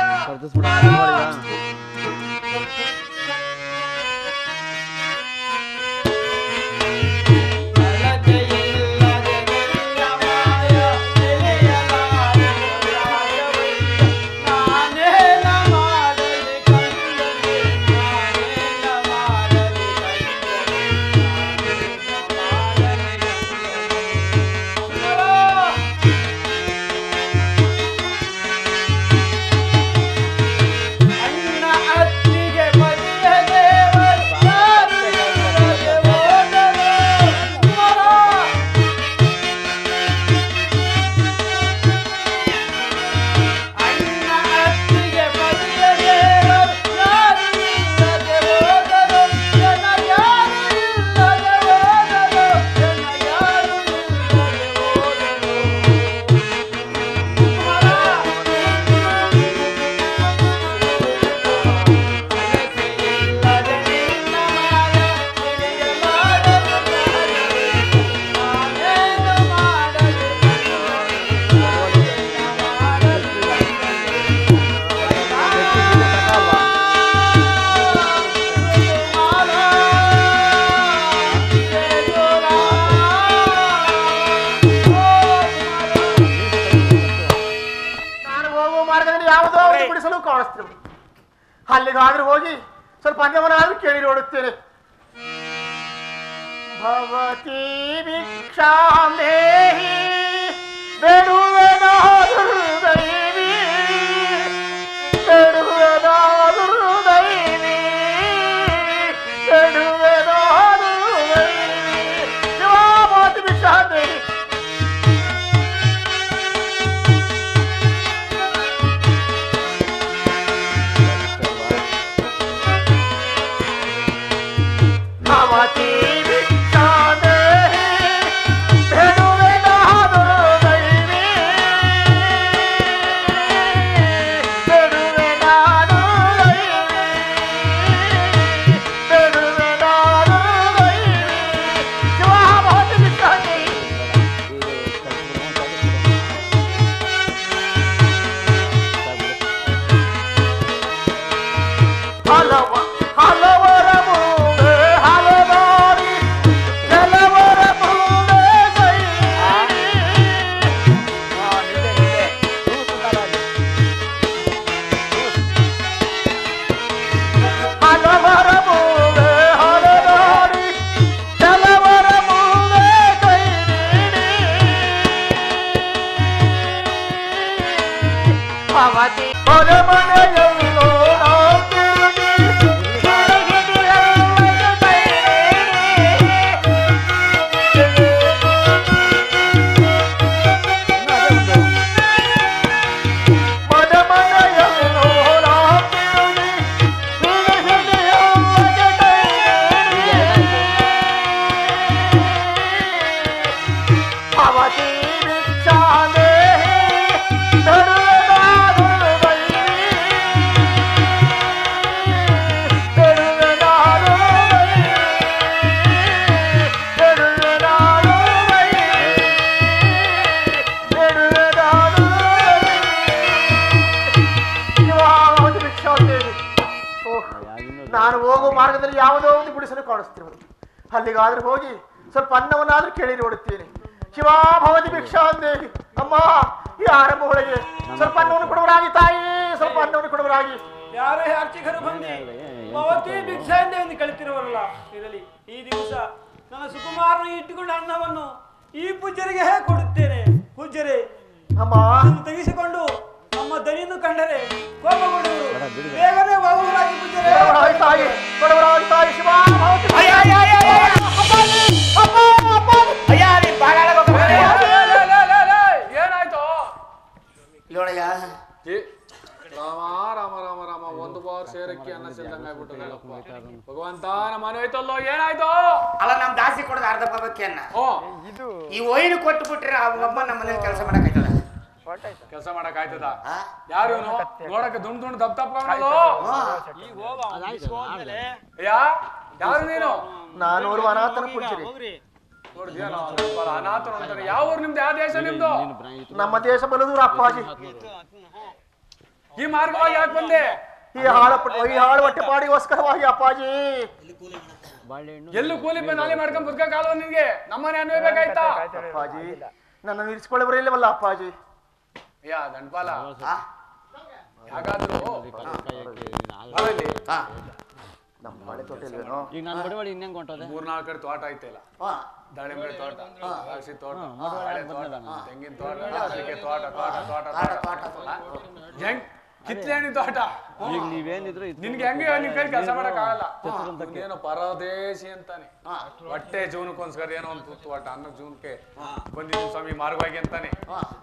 Speaker 5: ಅಲ್ಲಿಗಾದ್ರೂ ಹೋಗಿ ಸ್ವಲ್ಪ ಅನ್ಯವನಾದ್ರೂ ಕೇಳಿ ನೋಡುತ್ತೇನೆ. ಭವತಿ ಭಿಕ್ಷಾಂ ದೇಹಿ ಬೇಡುವೆನೋ ದುರ್ದೈವಿ ಭವತಿ ಮನೆ ಮನೆಯಲ್ಲೋ ನಾವು ತಿರುಗಿ ನಾನು ಹೋಗುವ ಮಾರ್ಗದಲ್ಲಿ ಯಾವುದೋ ಒಂದು ಗುಡಿಸಲು ಕಾಣಿಸ್ತಿರುವುದು. ಅಲ್ಲಿಗಾದ್ರೂ ಹೋಗಿ ಸ್ವಲ್ಪ ಅನ್ನವನ್ನಾದ್ರೂ ಕೇಳಿ ನೋಡುತ್ತೇನೆ. ಶಿವಾ ಭವತಿ ಭಿಕ್ಷಾಂದೇಹಿ. ಅಮ್ಮ ಈ ಆರಂಭ ಒಳಗೆ ಸ್ವಲ್ಪ ಅನ್ನವನ್ನು ಕೊಡುವರಾಗಿ ತಾಯಿ, ಸ್ವಲ್ಪ ಅನ್ನವನ್ನು ಕೊಡುವರಾಗಿ.
Speaker 3: ಯಾರೇ ಅರ್ಚಕರು ಬಂದಿ ಭವತಿ ಭಿಕ್ಷಾಂದೆ ಎಂದು ಕಲಿತಿರುವರಲ್ಲ, ಇರಲಿ ಈ ದಿವಸ ನನ್ನ ಸುಕುಮಾರನು ಇಟ್ಟುಕೊಂಡ ಅನ್ನವನ್ನು ಈ ಪೂಜ್ಯರಿಗೆ ಕೊಡುತ್ತೇನೆ. ಪೂಜ್ಯರೇ
Speaker 5: ಅಮ್ಮ
Speaker 3: ತೆಗೆಸಿಕೊಂಡು ನಮ್ಮ ದನಿಯನ್ನು ಕಂಡರೆ ಕೋಪಗೊಂಡವರು ಬೇಗನೆ ಹೋಗುವರಾಗಿ ಪೂಜ್ಯರೇ.
Speaker 5: ತಾಯಿ ಕೊಡುವರಾಗಿ ತಾಯಿ. ಶಿವಾ ಭವತಿ
Speaker 9: ಏನಾಯ್ತು
Speaker 10: ನೋಡಯ್ಯ
Speaker 9: ರಾಮ ರಾಮ ರಾಮ ರಾಮ ಒಂದು ಬಾರ್ ಸೇರಕ್ಕೆ ಅನ್ನ ಸಿಲ್ದಂಗ ಆಗ್ಬಿಟ್ಟದಲ್ಲಪ್ಪ ಭಗವಂತ ನಮ್ಮ ಮನೆ ಹೋಯ್ತಲ್ಲೋ. ಏನಾಯ್ತು?
Speaker 10: ಅಲ್ಲ ನಮ್ ದಾಸಿ ಕೊಡೋದು ಅರ್ಧ ಪಾವಕ್ಕೆ ಅನ್ನ ಈ ಒಯ್ನು ಕೊಟ್ಟು ಬಿಟ್ರೆ ಅವಮ್ಮ ನಮ್ಮ ಮನೇಲಿ ಕೆಲಸ ಮಾಡಕ್ ಆಯ್ತದ?
Speaker 9: ಕೆಲಸ ಮಾಡಕ್ ಆಯ್ತದ? ಯಾರು ನೋಡಕ್ಕೆ ದುಂಡ್ ದುಂಡ್ ದಪ್ಪ ತಪ್ಪ ಯಾರು ನೀನು?
Speaker 5: ನಾನು ಅನಾಥನ ಪೂಜ್ಯರಿ.
Speaker 9: ಅನಾಥನ ಅಂತಾನೆ. ಯಾವ ಊರು ನಿಮ್ದು? ಯಾವ ದೇಶ ನಿಮ್ದು?
Speaker 5: ನಮ್ಮ ದೇಶ ಬಲದೂರ ಅಪ್ಪಾಜಿ.
Speaker 9: ಈ ಮಾರ್ಗವಾಗಿ ಯಾಕೆ ಬಂದೆ?
Speaker 5: ಈ ಹಾಳು ಹೊಟ್ಟೆಪಾಡಿಗೋಸ್ಕರವಾಗಿ ಅಪ್ಪಾಜಿ.
Speaker 9: ಎಲ್ಲೂ ಕೂಲಿ ನಾಲಿ ಮಾಡ್ಕೊಂಡ್ ಬದುಕ ಕಾಲ ನಿನ್ಗೆ ನಮ್ಮನೆ ಅನ್ವೇಬೇಕಾಯ್ತಾ?
Speaker 5: ಅಪ್ಪಾಜಿ ನನ್ನ ಇರಿಸಿಕೊಳ್ಳಬರ ಇಲ್ಲವಲ್ಲ ಅಪ್ಪಾಜಿ.
Speaker 9: ಯಾ ದಂಡಪಾಲ ಯಾಕಾದ್ರು
Speaker 5: ನಮ್ಮ ಬಾಳೆ ತೋಟ ಇಲ್ವೇನೋ?
Speaker 11: ಈಗ ನಾನು ಬಡವಳಿ ಇನ್ನೇನ್ ಕೊಂಟೋದೆ?
Speaker 9: 3-4 ಕಡೆ ತೋಟ ಐತಲ್ಲ. ದಾಳಿಂಬೆ ತೋಟ, ದ್ರಾಕ್ಷಿ ತೋಟ, ಬಾಳೆ ತೋಟ, ತೆಂಗಿನ ತೋಟ, ಅಡಿಕೆ ತೋಟ ತೋಟ ತೋಟ ತೋಟ ಹೆಂಗ್ ಕಿತ್ಲೆ ಹಣ್ಣಿ ತೋಟ.
Speaker 11: ಈಗ ನೀವೇನಿದ್ರು
Speaker 9: ನಿನ್ಗೆ ಹೆಂಗೆ ನಿನ್ ಕೈ ಕೆಲಸ ಮಾಡಕ್ ಆಗಲ್ಲ. ಏನೋ ಪರದೇಶಿ ಅಂತಾನೆ. ಹೊಟ್ಟೆ ಜೀವನಕ್ಕೋಸ್ಕರ ಏನೋ ಒಂದು ತುತ್ತು ಒಟ್ಟ ಅನ್ನ ಜೀವನಕ್ಕೆ ಬಂದಿದ್ದು ಸ್ವಾಮಿ ಮಾರ್ಗವಾಗಿ ಅಂತಾನೆ.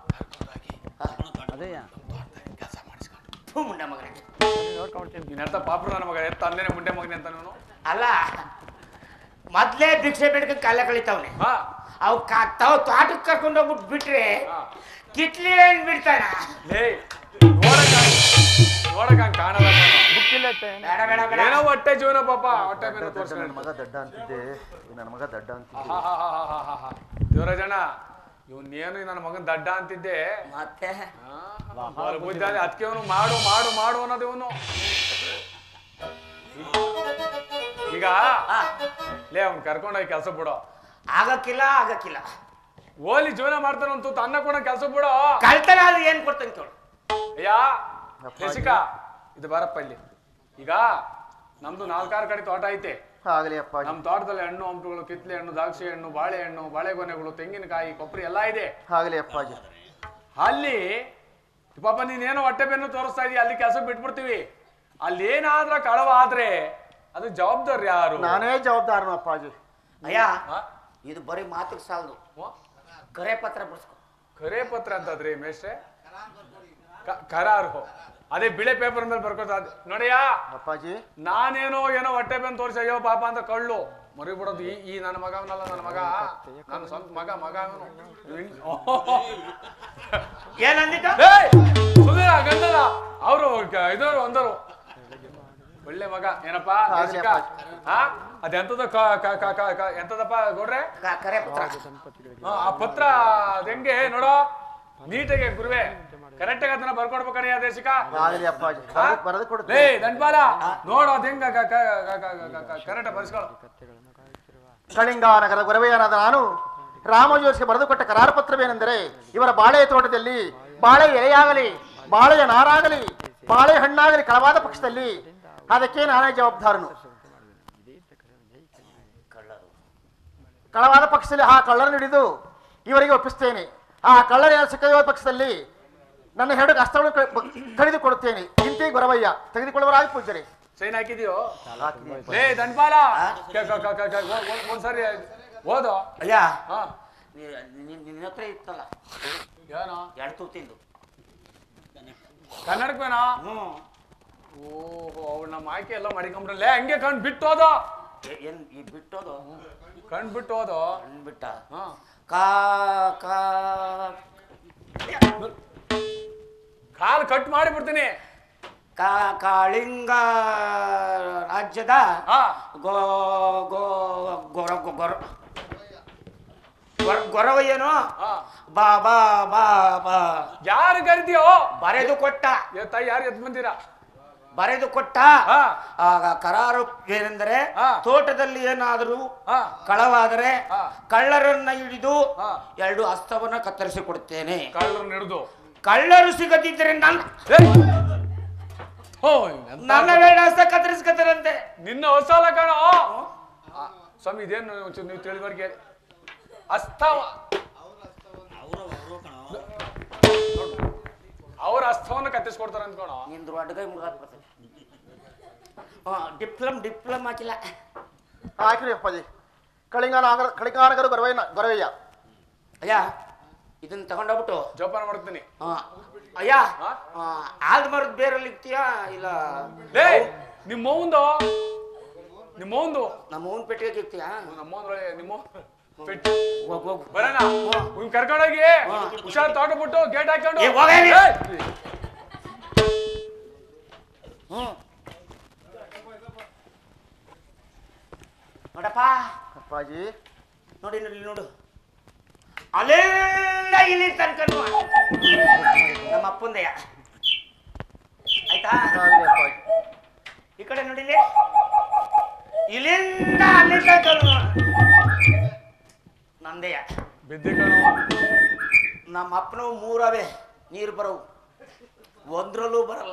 Speaker 11: ಅದೇಯ
Speaker 9: ಕೆಲಸ ಮಾಡಿಸ್ಕೊಂಡು
Speaker 10: ಮುಂಡೆ ಮಗನಿಗೆ
Speaker 9: ನೀನ್ ಅರ್ಥ ಪಾಪ್ರ ನನ್ನ ಮಗ ಎತ್ತ ಅಂದೇನೆ ಮುಂಡೆ ಮಗನಿ ಅಂತ ನೀನು.
Speaker 10: ಅಲ್ಲ ಮೊದ್ಲೇ ಭಿಕ್ಷೆ ಬೇಡ್ಕೊಂಡು ಕಾಲ ಕಳಿತಾವನೆ. ಅವ್ ತೋಟಕ್ಕೆ ಕರ್ಕೊಂಡು ಹೋಗ್ಬಿಟ್ಟು ಬಿಟ್ರೆ ಕಿತ್ಲಿ ಏನ್ ಬಿಡ್ತಾನ?
Speaker 9: ನೋಡಕ ಕಾಣಲ್ಲ. ಏನೋ ಹೊಟ್ಟೆ ಜೀವನ ಪಾಪ. ಹೊಟ್ಟೆ ಬೇರೆ ತೋರಿಸ್ಕೊಂಡು
Speaker 5: ಮಗ ದಡ್ಡ ಅಂತಿದ್ದೆ, ನನ್ನ ಮಗ ದಡ್ಡ ಅಂತಿದ್ದೆ.
Speaker 9: ದೇವರಾಜಣ್ಣ ಇವನ್ನೇನು ನನ್ನ ಮಗನ್ ದಡ್ಡ ಅಂತಿದ್ದೆ.
Speaker 10: ಮತ್ತೆ
Speaker 9: ಬುದ್ಧಿ ಅದಕ್ಕೆ ಅವನು ಮಾಡು ಮಾಡು ಮಾಡು ಅನ್ನೋದು ಇವನು. ಈಗ ಲೇ ಅವ್ನು ಕರ್ಕೊಂಡೋಗಿ ಕೆಲಸ ಬಿಡೋ.
Speaker 10: ಆಗಕ್ಕಿಲ್ಲ
Speaker 9: ಓಲಿ ಜೀವನ ಮಾಡ್ತಾನ ಅಂತ ಅನ್ನ ಕೂಡ ಕೆಲಸ ಬಿಡೋ.
Speaker 10: ಕಳ್ತನ ಆದ್ರೆ ಏನ್ ಕೊಡ್ತಾನೆ ಕೇಳು.
Speaker 9: ಅಯ್ಯಾ ರಸಿಕಾ ಇದು ಬಾರಪ್ಪ ಇಲ್ಲಿ. ಈಗ ನಮ್ದು 4-6 ಕಡೆ ತೋಟ ಐತೆ. ನಮ್ ತೋಟದಲ್ಲಿ ಹಣ್ಣು ಹಂಪುಗಳು, ಕಿತ್ಲೆ ಹಣ್ಣು, ದ್ರಾಕ್ಷಿ ಹಣ್ಣು, ಬಾಳೆಹಣ್ಣು, ಬಾಳೆಗೊನೆಗಳು, ತೆಂಗಿನಕಾಯಿ, ಕೊಬ್ಬರಿ ಎಲ್ಲ ಇದೆ. ಅಲ್ಲಿ ಪಾಪ ನೀನೇನೋ ಹೊಟ್ಟೆ ಬೆನ್ನು ತೋರಿಸ್ತಾ ಇದೀಯ, ಅಲ್ಲಿ ಕೆಲಸ ಬಿಟ್ಬಿಡ್ತೀವಿ. ಅಲ್ಲಿ ಏನಾದ್ರ ಕಳವ ಆದ್ರೆ ಅದು ಜವಾಬ್ದಾರಿ ಯಾರು?
Speaker 5: ನಾನೇ ಜವಾಬ್ದಾರನು ಅಪ್ಪಾಜಿ.
Speaker 10: ಅಯ್ಯ ಇದು ಬರೀ ಮಾತಿಗೆ ಸಾಲದು, ಕರೆ ಪತ್ರ ಬಿಡಿಸ್ಕೊ.
Speaker 9: ಕರೆ ಪತ್ರ ಅಂತದ್ರಿ ಮೇಷ್ಟ್ರೆ? ಕರಾರು ಅದೇ ಬಿಳೆ ಪೇಪರ್ ಮೇಲೆ ಬರ್ಕೋತ ನೋಡಿಯಾ
Speaker 5: ಅಪ್ಪಾಜಿ.
Speaker 9: ನಾನೇನೋ ಏನೋ ಹೊಟ್ಟೆ ಬೆನ್ನು ತೋರಿಸಿ ಅಯ್ಯೋ ಪಾಪ ಅಂತ ಕಳ್ಳು ಮರಿ ಬಿಡೋದು. ಈ ನನ್ನ ಮಗವನಲ್ಲ, ನನ್ನ ಮಗ ನನ್ನ ಸ್ವಂತ ಮಗ ಸುಧೀರ ಗಂಡಲ್ಲ ಅವರು ಇದವರು ಒಂದರು ಒಳ್ಳೆ ಮಗ. ಏನಪ್ಪಾ ಅದೆಂತದ ಎಂತದಪ್ಪ ಗೌಡ್ರೆ? ಆ ಪತ್ರ ಅದ್ ಹೆಂಗೆ ನೋಡೋ ನೀಟಾಗಿ ಗುರುವೆ ಕರೆಕ್ಟಾಗಿ ಅದನ್ನ ಬರ್ಕೊಡ್ಬೇಕಣಿ ದೇಶಿಕ. ದಂಡಪಾಲ ನೋಡು ಅದ್ ಹೆಂಗ ಕರೆಕ್ಟ್ ಬರ್ಸ್ಕೊಳ್ಳೋ.
Speaker 5: ಕಳಿಂಗ ನಗರ ಗೊರವೆಯನಾದ ನಾನು ರಾಮಜೋಸ್ಗೆ ಬರೆದುಕೊಟ್ಟ ಕರಾರು ಪತ್ರವೇನೆಂದರೆ, ಇವರ ಬಾಳೆ ತೋಟದಲ್ಲಿ ಬಾಳೆ ಎಲೆಯಾಗಲಿ, ಬಾಳೆಯ ನಾರಾಗಲಿ, ಬಾಳೆ ಹಣ್ಣಾಗಲಿ ಕಳವಾದ ಪಕ್ಷದಲ್ಲಿ ಅದಕ್ಕೆ ನಾನೇ ಜವಾಬ್ದಾರನು. ಕಳವಾದ ಪಕ್ಷದಲ್ಲಿ ಆ ಕಳ್ಳರನ್ನು ಹಿಡಿದು ಇವರಿಗೆ ಒಪ್ಪಿಸ್ತೇನೆ. ಆ ಕಳ್ಳರ ಸಿಕ್ಕದ ಪಕ್ಷದಲ್ಲಿ ನನ್ನ ಎರಡು ಅಸ್ತವನ್ನು ತೆಗೆದುಕೊಡುತ್ತೇನೆ. ಇಂತೆ ಗೊರವಯ್ಯ ತೆಗೆದುಕೊಳ್ಳುವರಾಗಿ ಪೂಜ್ಯರೇ.
Speaker 9: ಸೈನ್ ಹಾಕಿದ್ಯೋ? ಲೇ ದಂಡಪಾಲ ಒಂದ್ಸರಿ ಓದೋ.
Speaker 10: ಅಯ್ಯ ನಿನ್ನ ಹತ್ರ ಇತ್ತಲ್ಲ
Speaker 9: ಏನೋ
Speaker 10: ಎರಡು ತೂತಿಂದು
Speaker 9: ಕನ್ನಡಕ್ಕೇನೋ? ಓಹೋ ಅವ್ಳು ನಮ್ಮ ಆಯ್ಕೆ ಎಲ್ಲ ಮಾಡಿಕೊಂಡ್ರಲ್ಲೇ ಹಂಗೆ ಕಣ್ ಬಿಟ್ಟೋದು.
Speaker 10: ಏನ್ ಈ ಬಿಟ್ಟೋದು?
Speaker 9: ಕಣ್ ಬಿಟ್ಟೋದು.
Speaker 10: ಕಣ್ ಬಿಟ್ಟ
Speaker 9: ಕಾಲ್ ಕಟ್ ಮಾಡಿ ಬಿಡ್ತೀನಿ.
Speaker 10: ಕಾಳಿಂಗ ರಾಜ್ಯದ ಗೊರವಯ್ಯನು ಬಾ ಬಾ ಬಾ ಬಾ
Speaker 9: ಯಾರು ಕರಿತೀಯೋ?
Speaker 10: ಬರೆದು ಕೊಟ್ಟ.
Speaker 9: ಯಾರು ಎದ್ ಬಂದಿರಾ?
Speaker 10: ಬರೆದು ಕೊಟ್ಟ ಕರಾರು ಏನೆಂದರೆ ತೋಟದಲ್ಲಿ ಏನಾದರೂ ಕಳವಾದರೆ ಕಳ್ಳರನ್ನ ಹಿಡಿದು ಎರಡು ಹಸ್ತವನ್ನ ಕತ್ತರಿಸಿ ಕೊಡುತ್ತೇನೆ.
Speaker 9: ಕಳ್ಳರನ್ನ ಹಿಡಿದು
Speaker 10: ಕಳ್ಳರು ಸಿಗದಿದ್ದರೆ ನನ್ನ ಎರಡು ಹಸ್ತ ಕತ್ತರಿಸ್ಕತ್ತಾರಂತೆ.
Speaker 9: ನಿನ್ನ ಹೊಸಾಲ ಕಣ ಸ್ವಾಮಿ. ಇದೇನು ನೀವು ತಿಳಿದವ್ರಿಗೆ ಅಸ್ತವ ಅವ್ರ ಅಸ್ತವನ್ನ ಕತ್ತಿಸ್ಕೊಡ್ತಾರ ಅಂದ್ಕೋಣ.
Speaker 10: ನಿಂದ್ರು ಅಡ್ಗೈ ಮುಗಾಕ್ ಬರ್ತದೆ. ಡಿಪ್ಲಮ್ ಹಾಕಿಲ್ಲ
Speaker 5: ಹಾಕಿರಿ ಅಪ್ಪಾಜಿ. ಕಳಿಂಗಾನಗರು ಗೊರವಯ್ಯ.
Speaker 10: ಅಯ್ಯ ಇದನ್ನ ತಗೊಂಡೋಗ್ಬಿಟ್ಟು
Speaker 9: ಜೋಪಾನ ಮಾಡ್ತೀನಿ.
Speaker 10: ಅಯ್ಯ ಆಲ್ದ ಮರದ ಬೇರಲ್ಲಿ ಇಕ್ತೀಯಾ ಇಲ್ಲ
Speaker 9: ನಿಮ್ಮವಂದು ನಮ್ಮ
Speaker 10: ಮೌನ್ ಪೆಟ್ಟಿಗೆ ಇಕ್ತೀಯಾ?
Speaker 9: ನಿಮ್ಮ ಪೆಟ್ಟಿ ಬರೋಣ. ಕರ್ಕೊಂಡೋಗಿ ಹುಷಾರ್ ತಗೊಂಡ್ಬಿಟ್ಟು ಗೇಟ್ ಹಾಕೊಂಡು
Speaker 10: ನೋಡಪ್ಪ
Speaker 5: ಅಪ್ಪಾಜಿ.
Speaker 10: ನೋಡಿ ನೋಡಿ ನೋಡು ಅಲ್ಲೆಲ್ಲ ಇಲ್ಲಿ ತನಕ ನಮ್ಮ ಅಪ್ಪಂದಯ್ಯ ಆಯ್ತಾ? ಈ ಕಡೆ ನೋಡಿಲಿ ಇಲ್ಲಿಂದ ಅಲ್ಲಿ ತನಕ ನಂದಯ್ಯ. ನಮ್ಮ ಅಪ್ಪನವು ಮೂರವೇ ನೀರು ಬರವು, ಒಂದ್ರಲ್ಲೂ ಬರಲ್ಲ.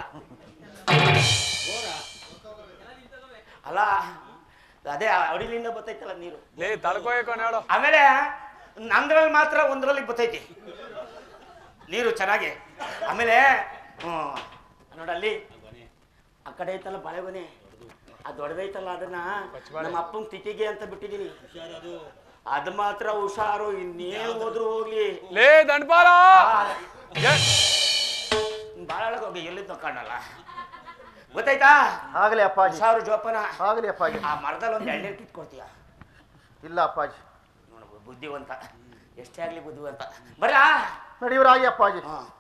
Speaker 10: ಅಲ್ಲ ಅದೇ ಅಡಿಲಿಂದ ಬರ್ತೈತಲ್ಲ ನೀರು. ಆಮೇಲೆ ನಂದ್ರಲ್ಲಿ ಮಾತ್ರ ಒಂದ್ರಲ್ಲಿ ಬರ್ತೈತಿ ನೀರು ಚೆನ್ನಾಗಿ. ಆಮೇಲೆ ನೋಡಲ್ಲಿ ಆ ಕಡೆ ಐತಲ್ಲ ಬಾಳೆಗೊನೆ, ಆ ದೊಡ್ಡದೈತಲ್ಲ ಅದನ್ನ ನಮ್ಮ ಅಪ್ಪನ ತಿಥಿಗೆ ಅಂತ ಬಿಟ್ಟಿದೀನಿ. ಅದು ಮಾತ್ರ ಹುಷಾರು, ಇನ್ನೇನು ಹೋದ್ರು ಹೋಗ್ಲಿ.
Speaker 9: ಲೇ ದಂಡಪಾಲ
Speaker 10: ಬಾಳ ಹೋಗಿ ಎಲ್ಲಿದ್ದು ಕಾಣಲ್ಲ, ಗೊತ್ತಾಯ್ತಾ?
Speaker 5: ಆಗಲಿ ಅಪ್ಪಾಜಿ.
Speaker 10: ಹುಷಾರು ಜೋಪಾನ.
Speaker 5: ಆಗಲಿ ಅಪ್ಪಾಜಿ.
Speaker 10: ಆ ಮರದಲ್ಲಿ ಒಂದು ಎಳ್ನೀರು ಕಿತ್ಕೊಡ್ತೀಯ?
Speaker 5: ಇಲ್ಲ ಅಪ್ಪಾಜಿ.
Speaker 10: ನೋಡು ಬುದ್ಧಿವಂತ, ಎಷ್ಟೇ ಆಗ್ಲಿ ಬುದ್ಧಿವಂತ. ಬರ
Speaker 5: ನಡೆಯುವರಾಗಿ ಅಪ್ಪಾಜಿ.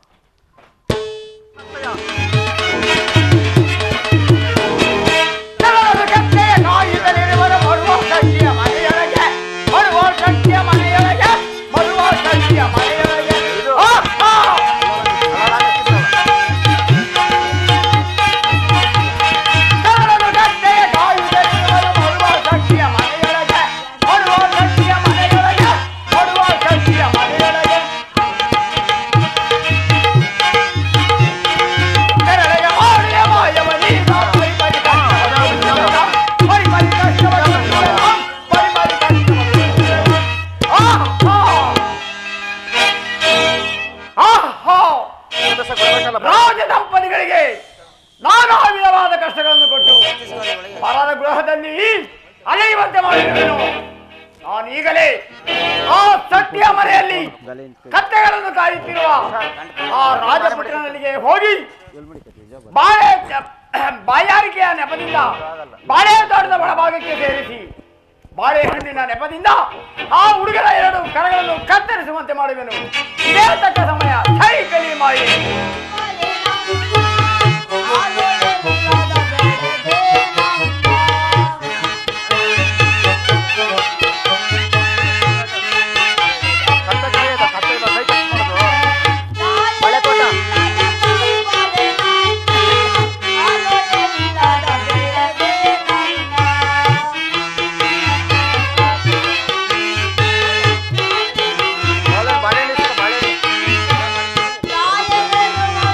Speaker 3: ರಾಜದಂಪತಿಗಳಿಗೆ ನಾನಾ ವಿಧವಾದ ಕಷ್ಟಗಳನ್ನು ಕೊಟ್ಟು ಪರರ ಗೃಹದಲ್ಲಿ ಅಲೆಯುವಂತೆ ಮಾಡಿರುವೆನು. ನಾನೀಗಲೇ ಆ ಸತ್ಯ ಮನೆಯಲ್ಲಿ ಕತ್ತೆಗಳನ್ನು ಕಾಯುತ್ತಿರುವ ಆ ರಾಜಪುತ್ರನಲ್ಲಿಗೆ ಹೋಗಿ ಬಾಯಾರಿಕೆಯ ನೆಪದಿಂದ ಬಾಳೆ ತೋಟದ ಒಳಭಾಗಕ್ಕೆ ಸೇರಿಸಿ ಬಾಳೆಹಣ್ಣಿನ ನೆಪದಿಂದ ಆ ಹುಡುಗರ ಎರಡು ಕರಗಳನ್ನು ಕತ್ತರಿಸುವಂತೆ ಮಾಡುವೆನು. ಇದೇ ತಕ್ಕ ಸಮಯ. ಸೈ ಕಲಿ ಮಾಡಿ
Speaker 5: ಬಾಳೆ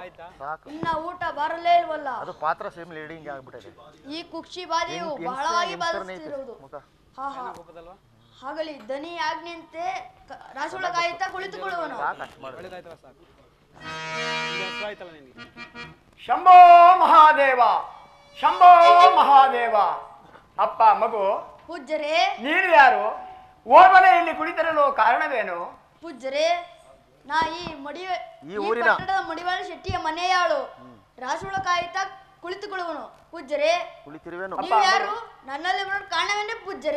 Speaker 7: ಇನ್ನ ಊಟ ಬರಲೇ ಇಲ್ವಲ್ಲ.
Speaker 5: ಅದು ಪಾತ್ರ ಸೇಮ್ ಲೀಡಿಂಗ್ ಆಗ್ಬಿಟ್ಟಿದೆ.
Speaker 7: ಈ ಕುಕ್ಷಿ ಬಾಧೆಯು ಬಹಳವಾಗಿ ಬಾಧಿಸುತ್ತಿರುವುದು. ಹಾ ಹಾ ಹಾಗಲಿ ದನಿ ಆಜ್ಞೆಯಂತೆ ರಾಸುಗಳ ಕಾಯುತ್ತಾ ಕುಳಿತುಕೊಳ್ಳುವನು.
Speaker 3: ಶಂಭೋ ಮಹಾದೇವ, ಶಂಭೋ ಮಹಾದೇವ. ಅಪ್ಪ ಮಗು
Speaker 7: ಪೂಜ್ಯರೇ,
Speaker 3: ನೀನು ಯಾರು? ಓರ್ವನೇ ಇಲ್ಲಿ ಕುಳಿತಿರಲು ಕಾರಣವೇನು?
Speaker 7: ಪೂಜ್ಯರೇ, ನಾ ಈ ಪಟ್ಟಣದ ಮಡಿವಾಳ ಶೆಟ್ಟಿಯ ಮನೆಯಾಳು. ರಾಸುಗಳ ಕಾಯುತ್ತಾ ಕುಳಿತುಕೊಳ್ಳುವನು. ಪೂಜ್ಯರೇ, ನೀವು ಯಾರು? ನನ್ನಲ್ಲಿ ಕಾರಣವೇನೇ ಪೂಜ್ಯರೇ?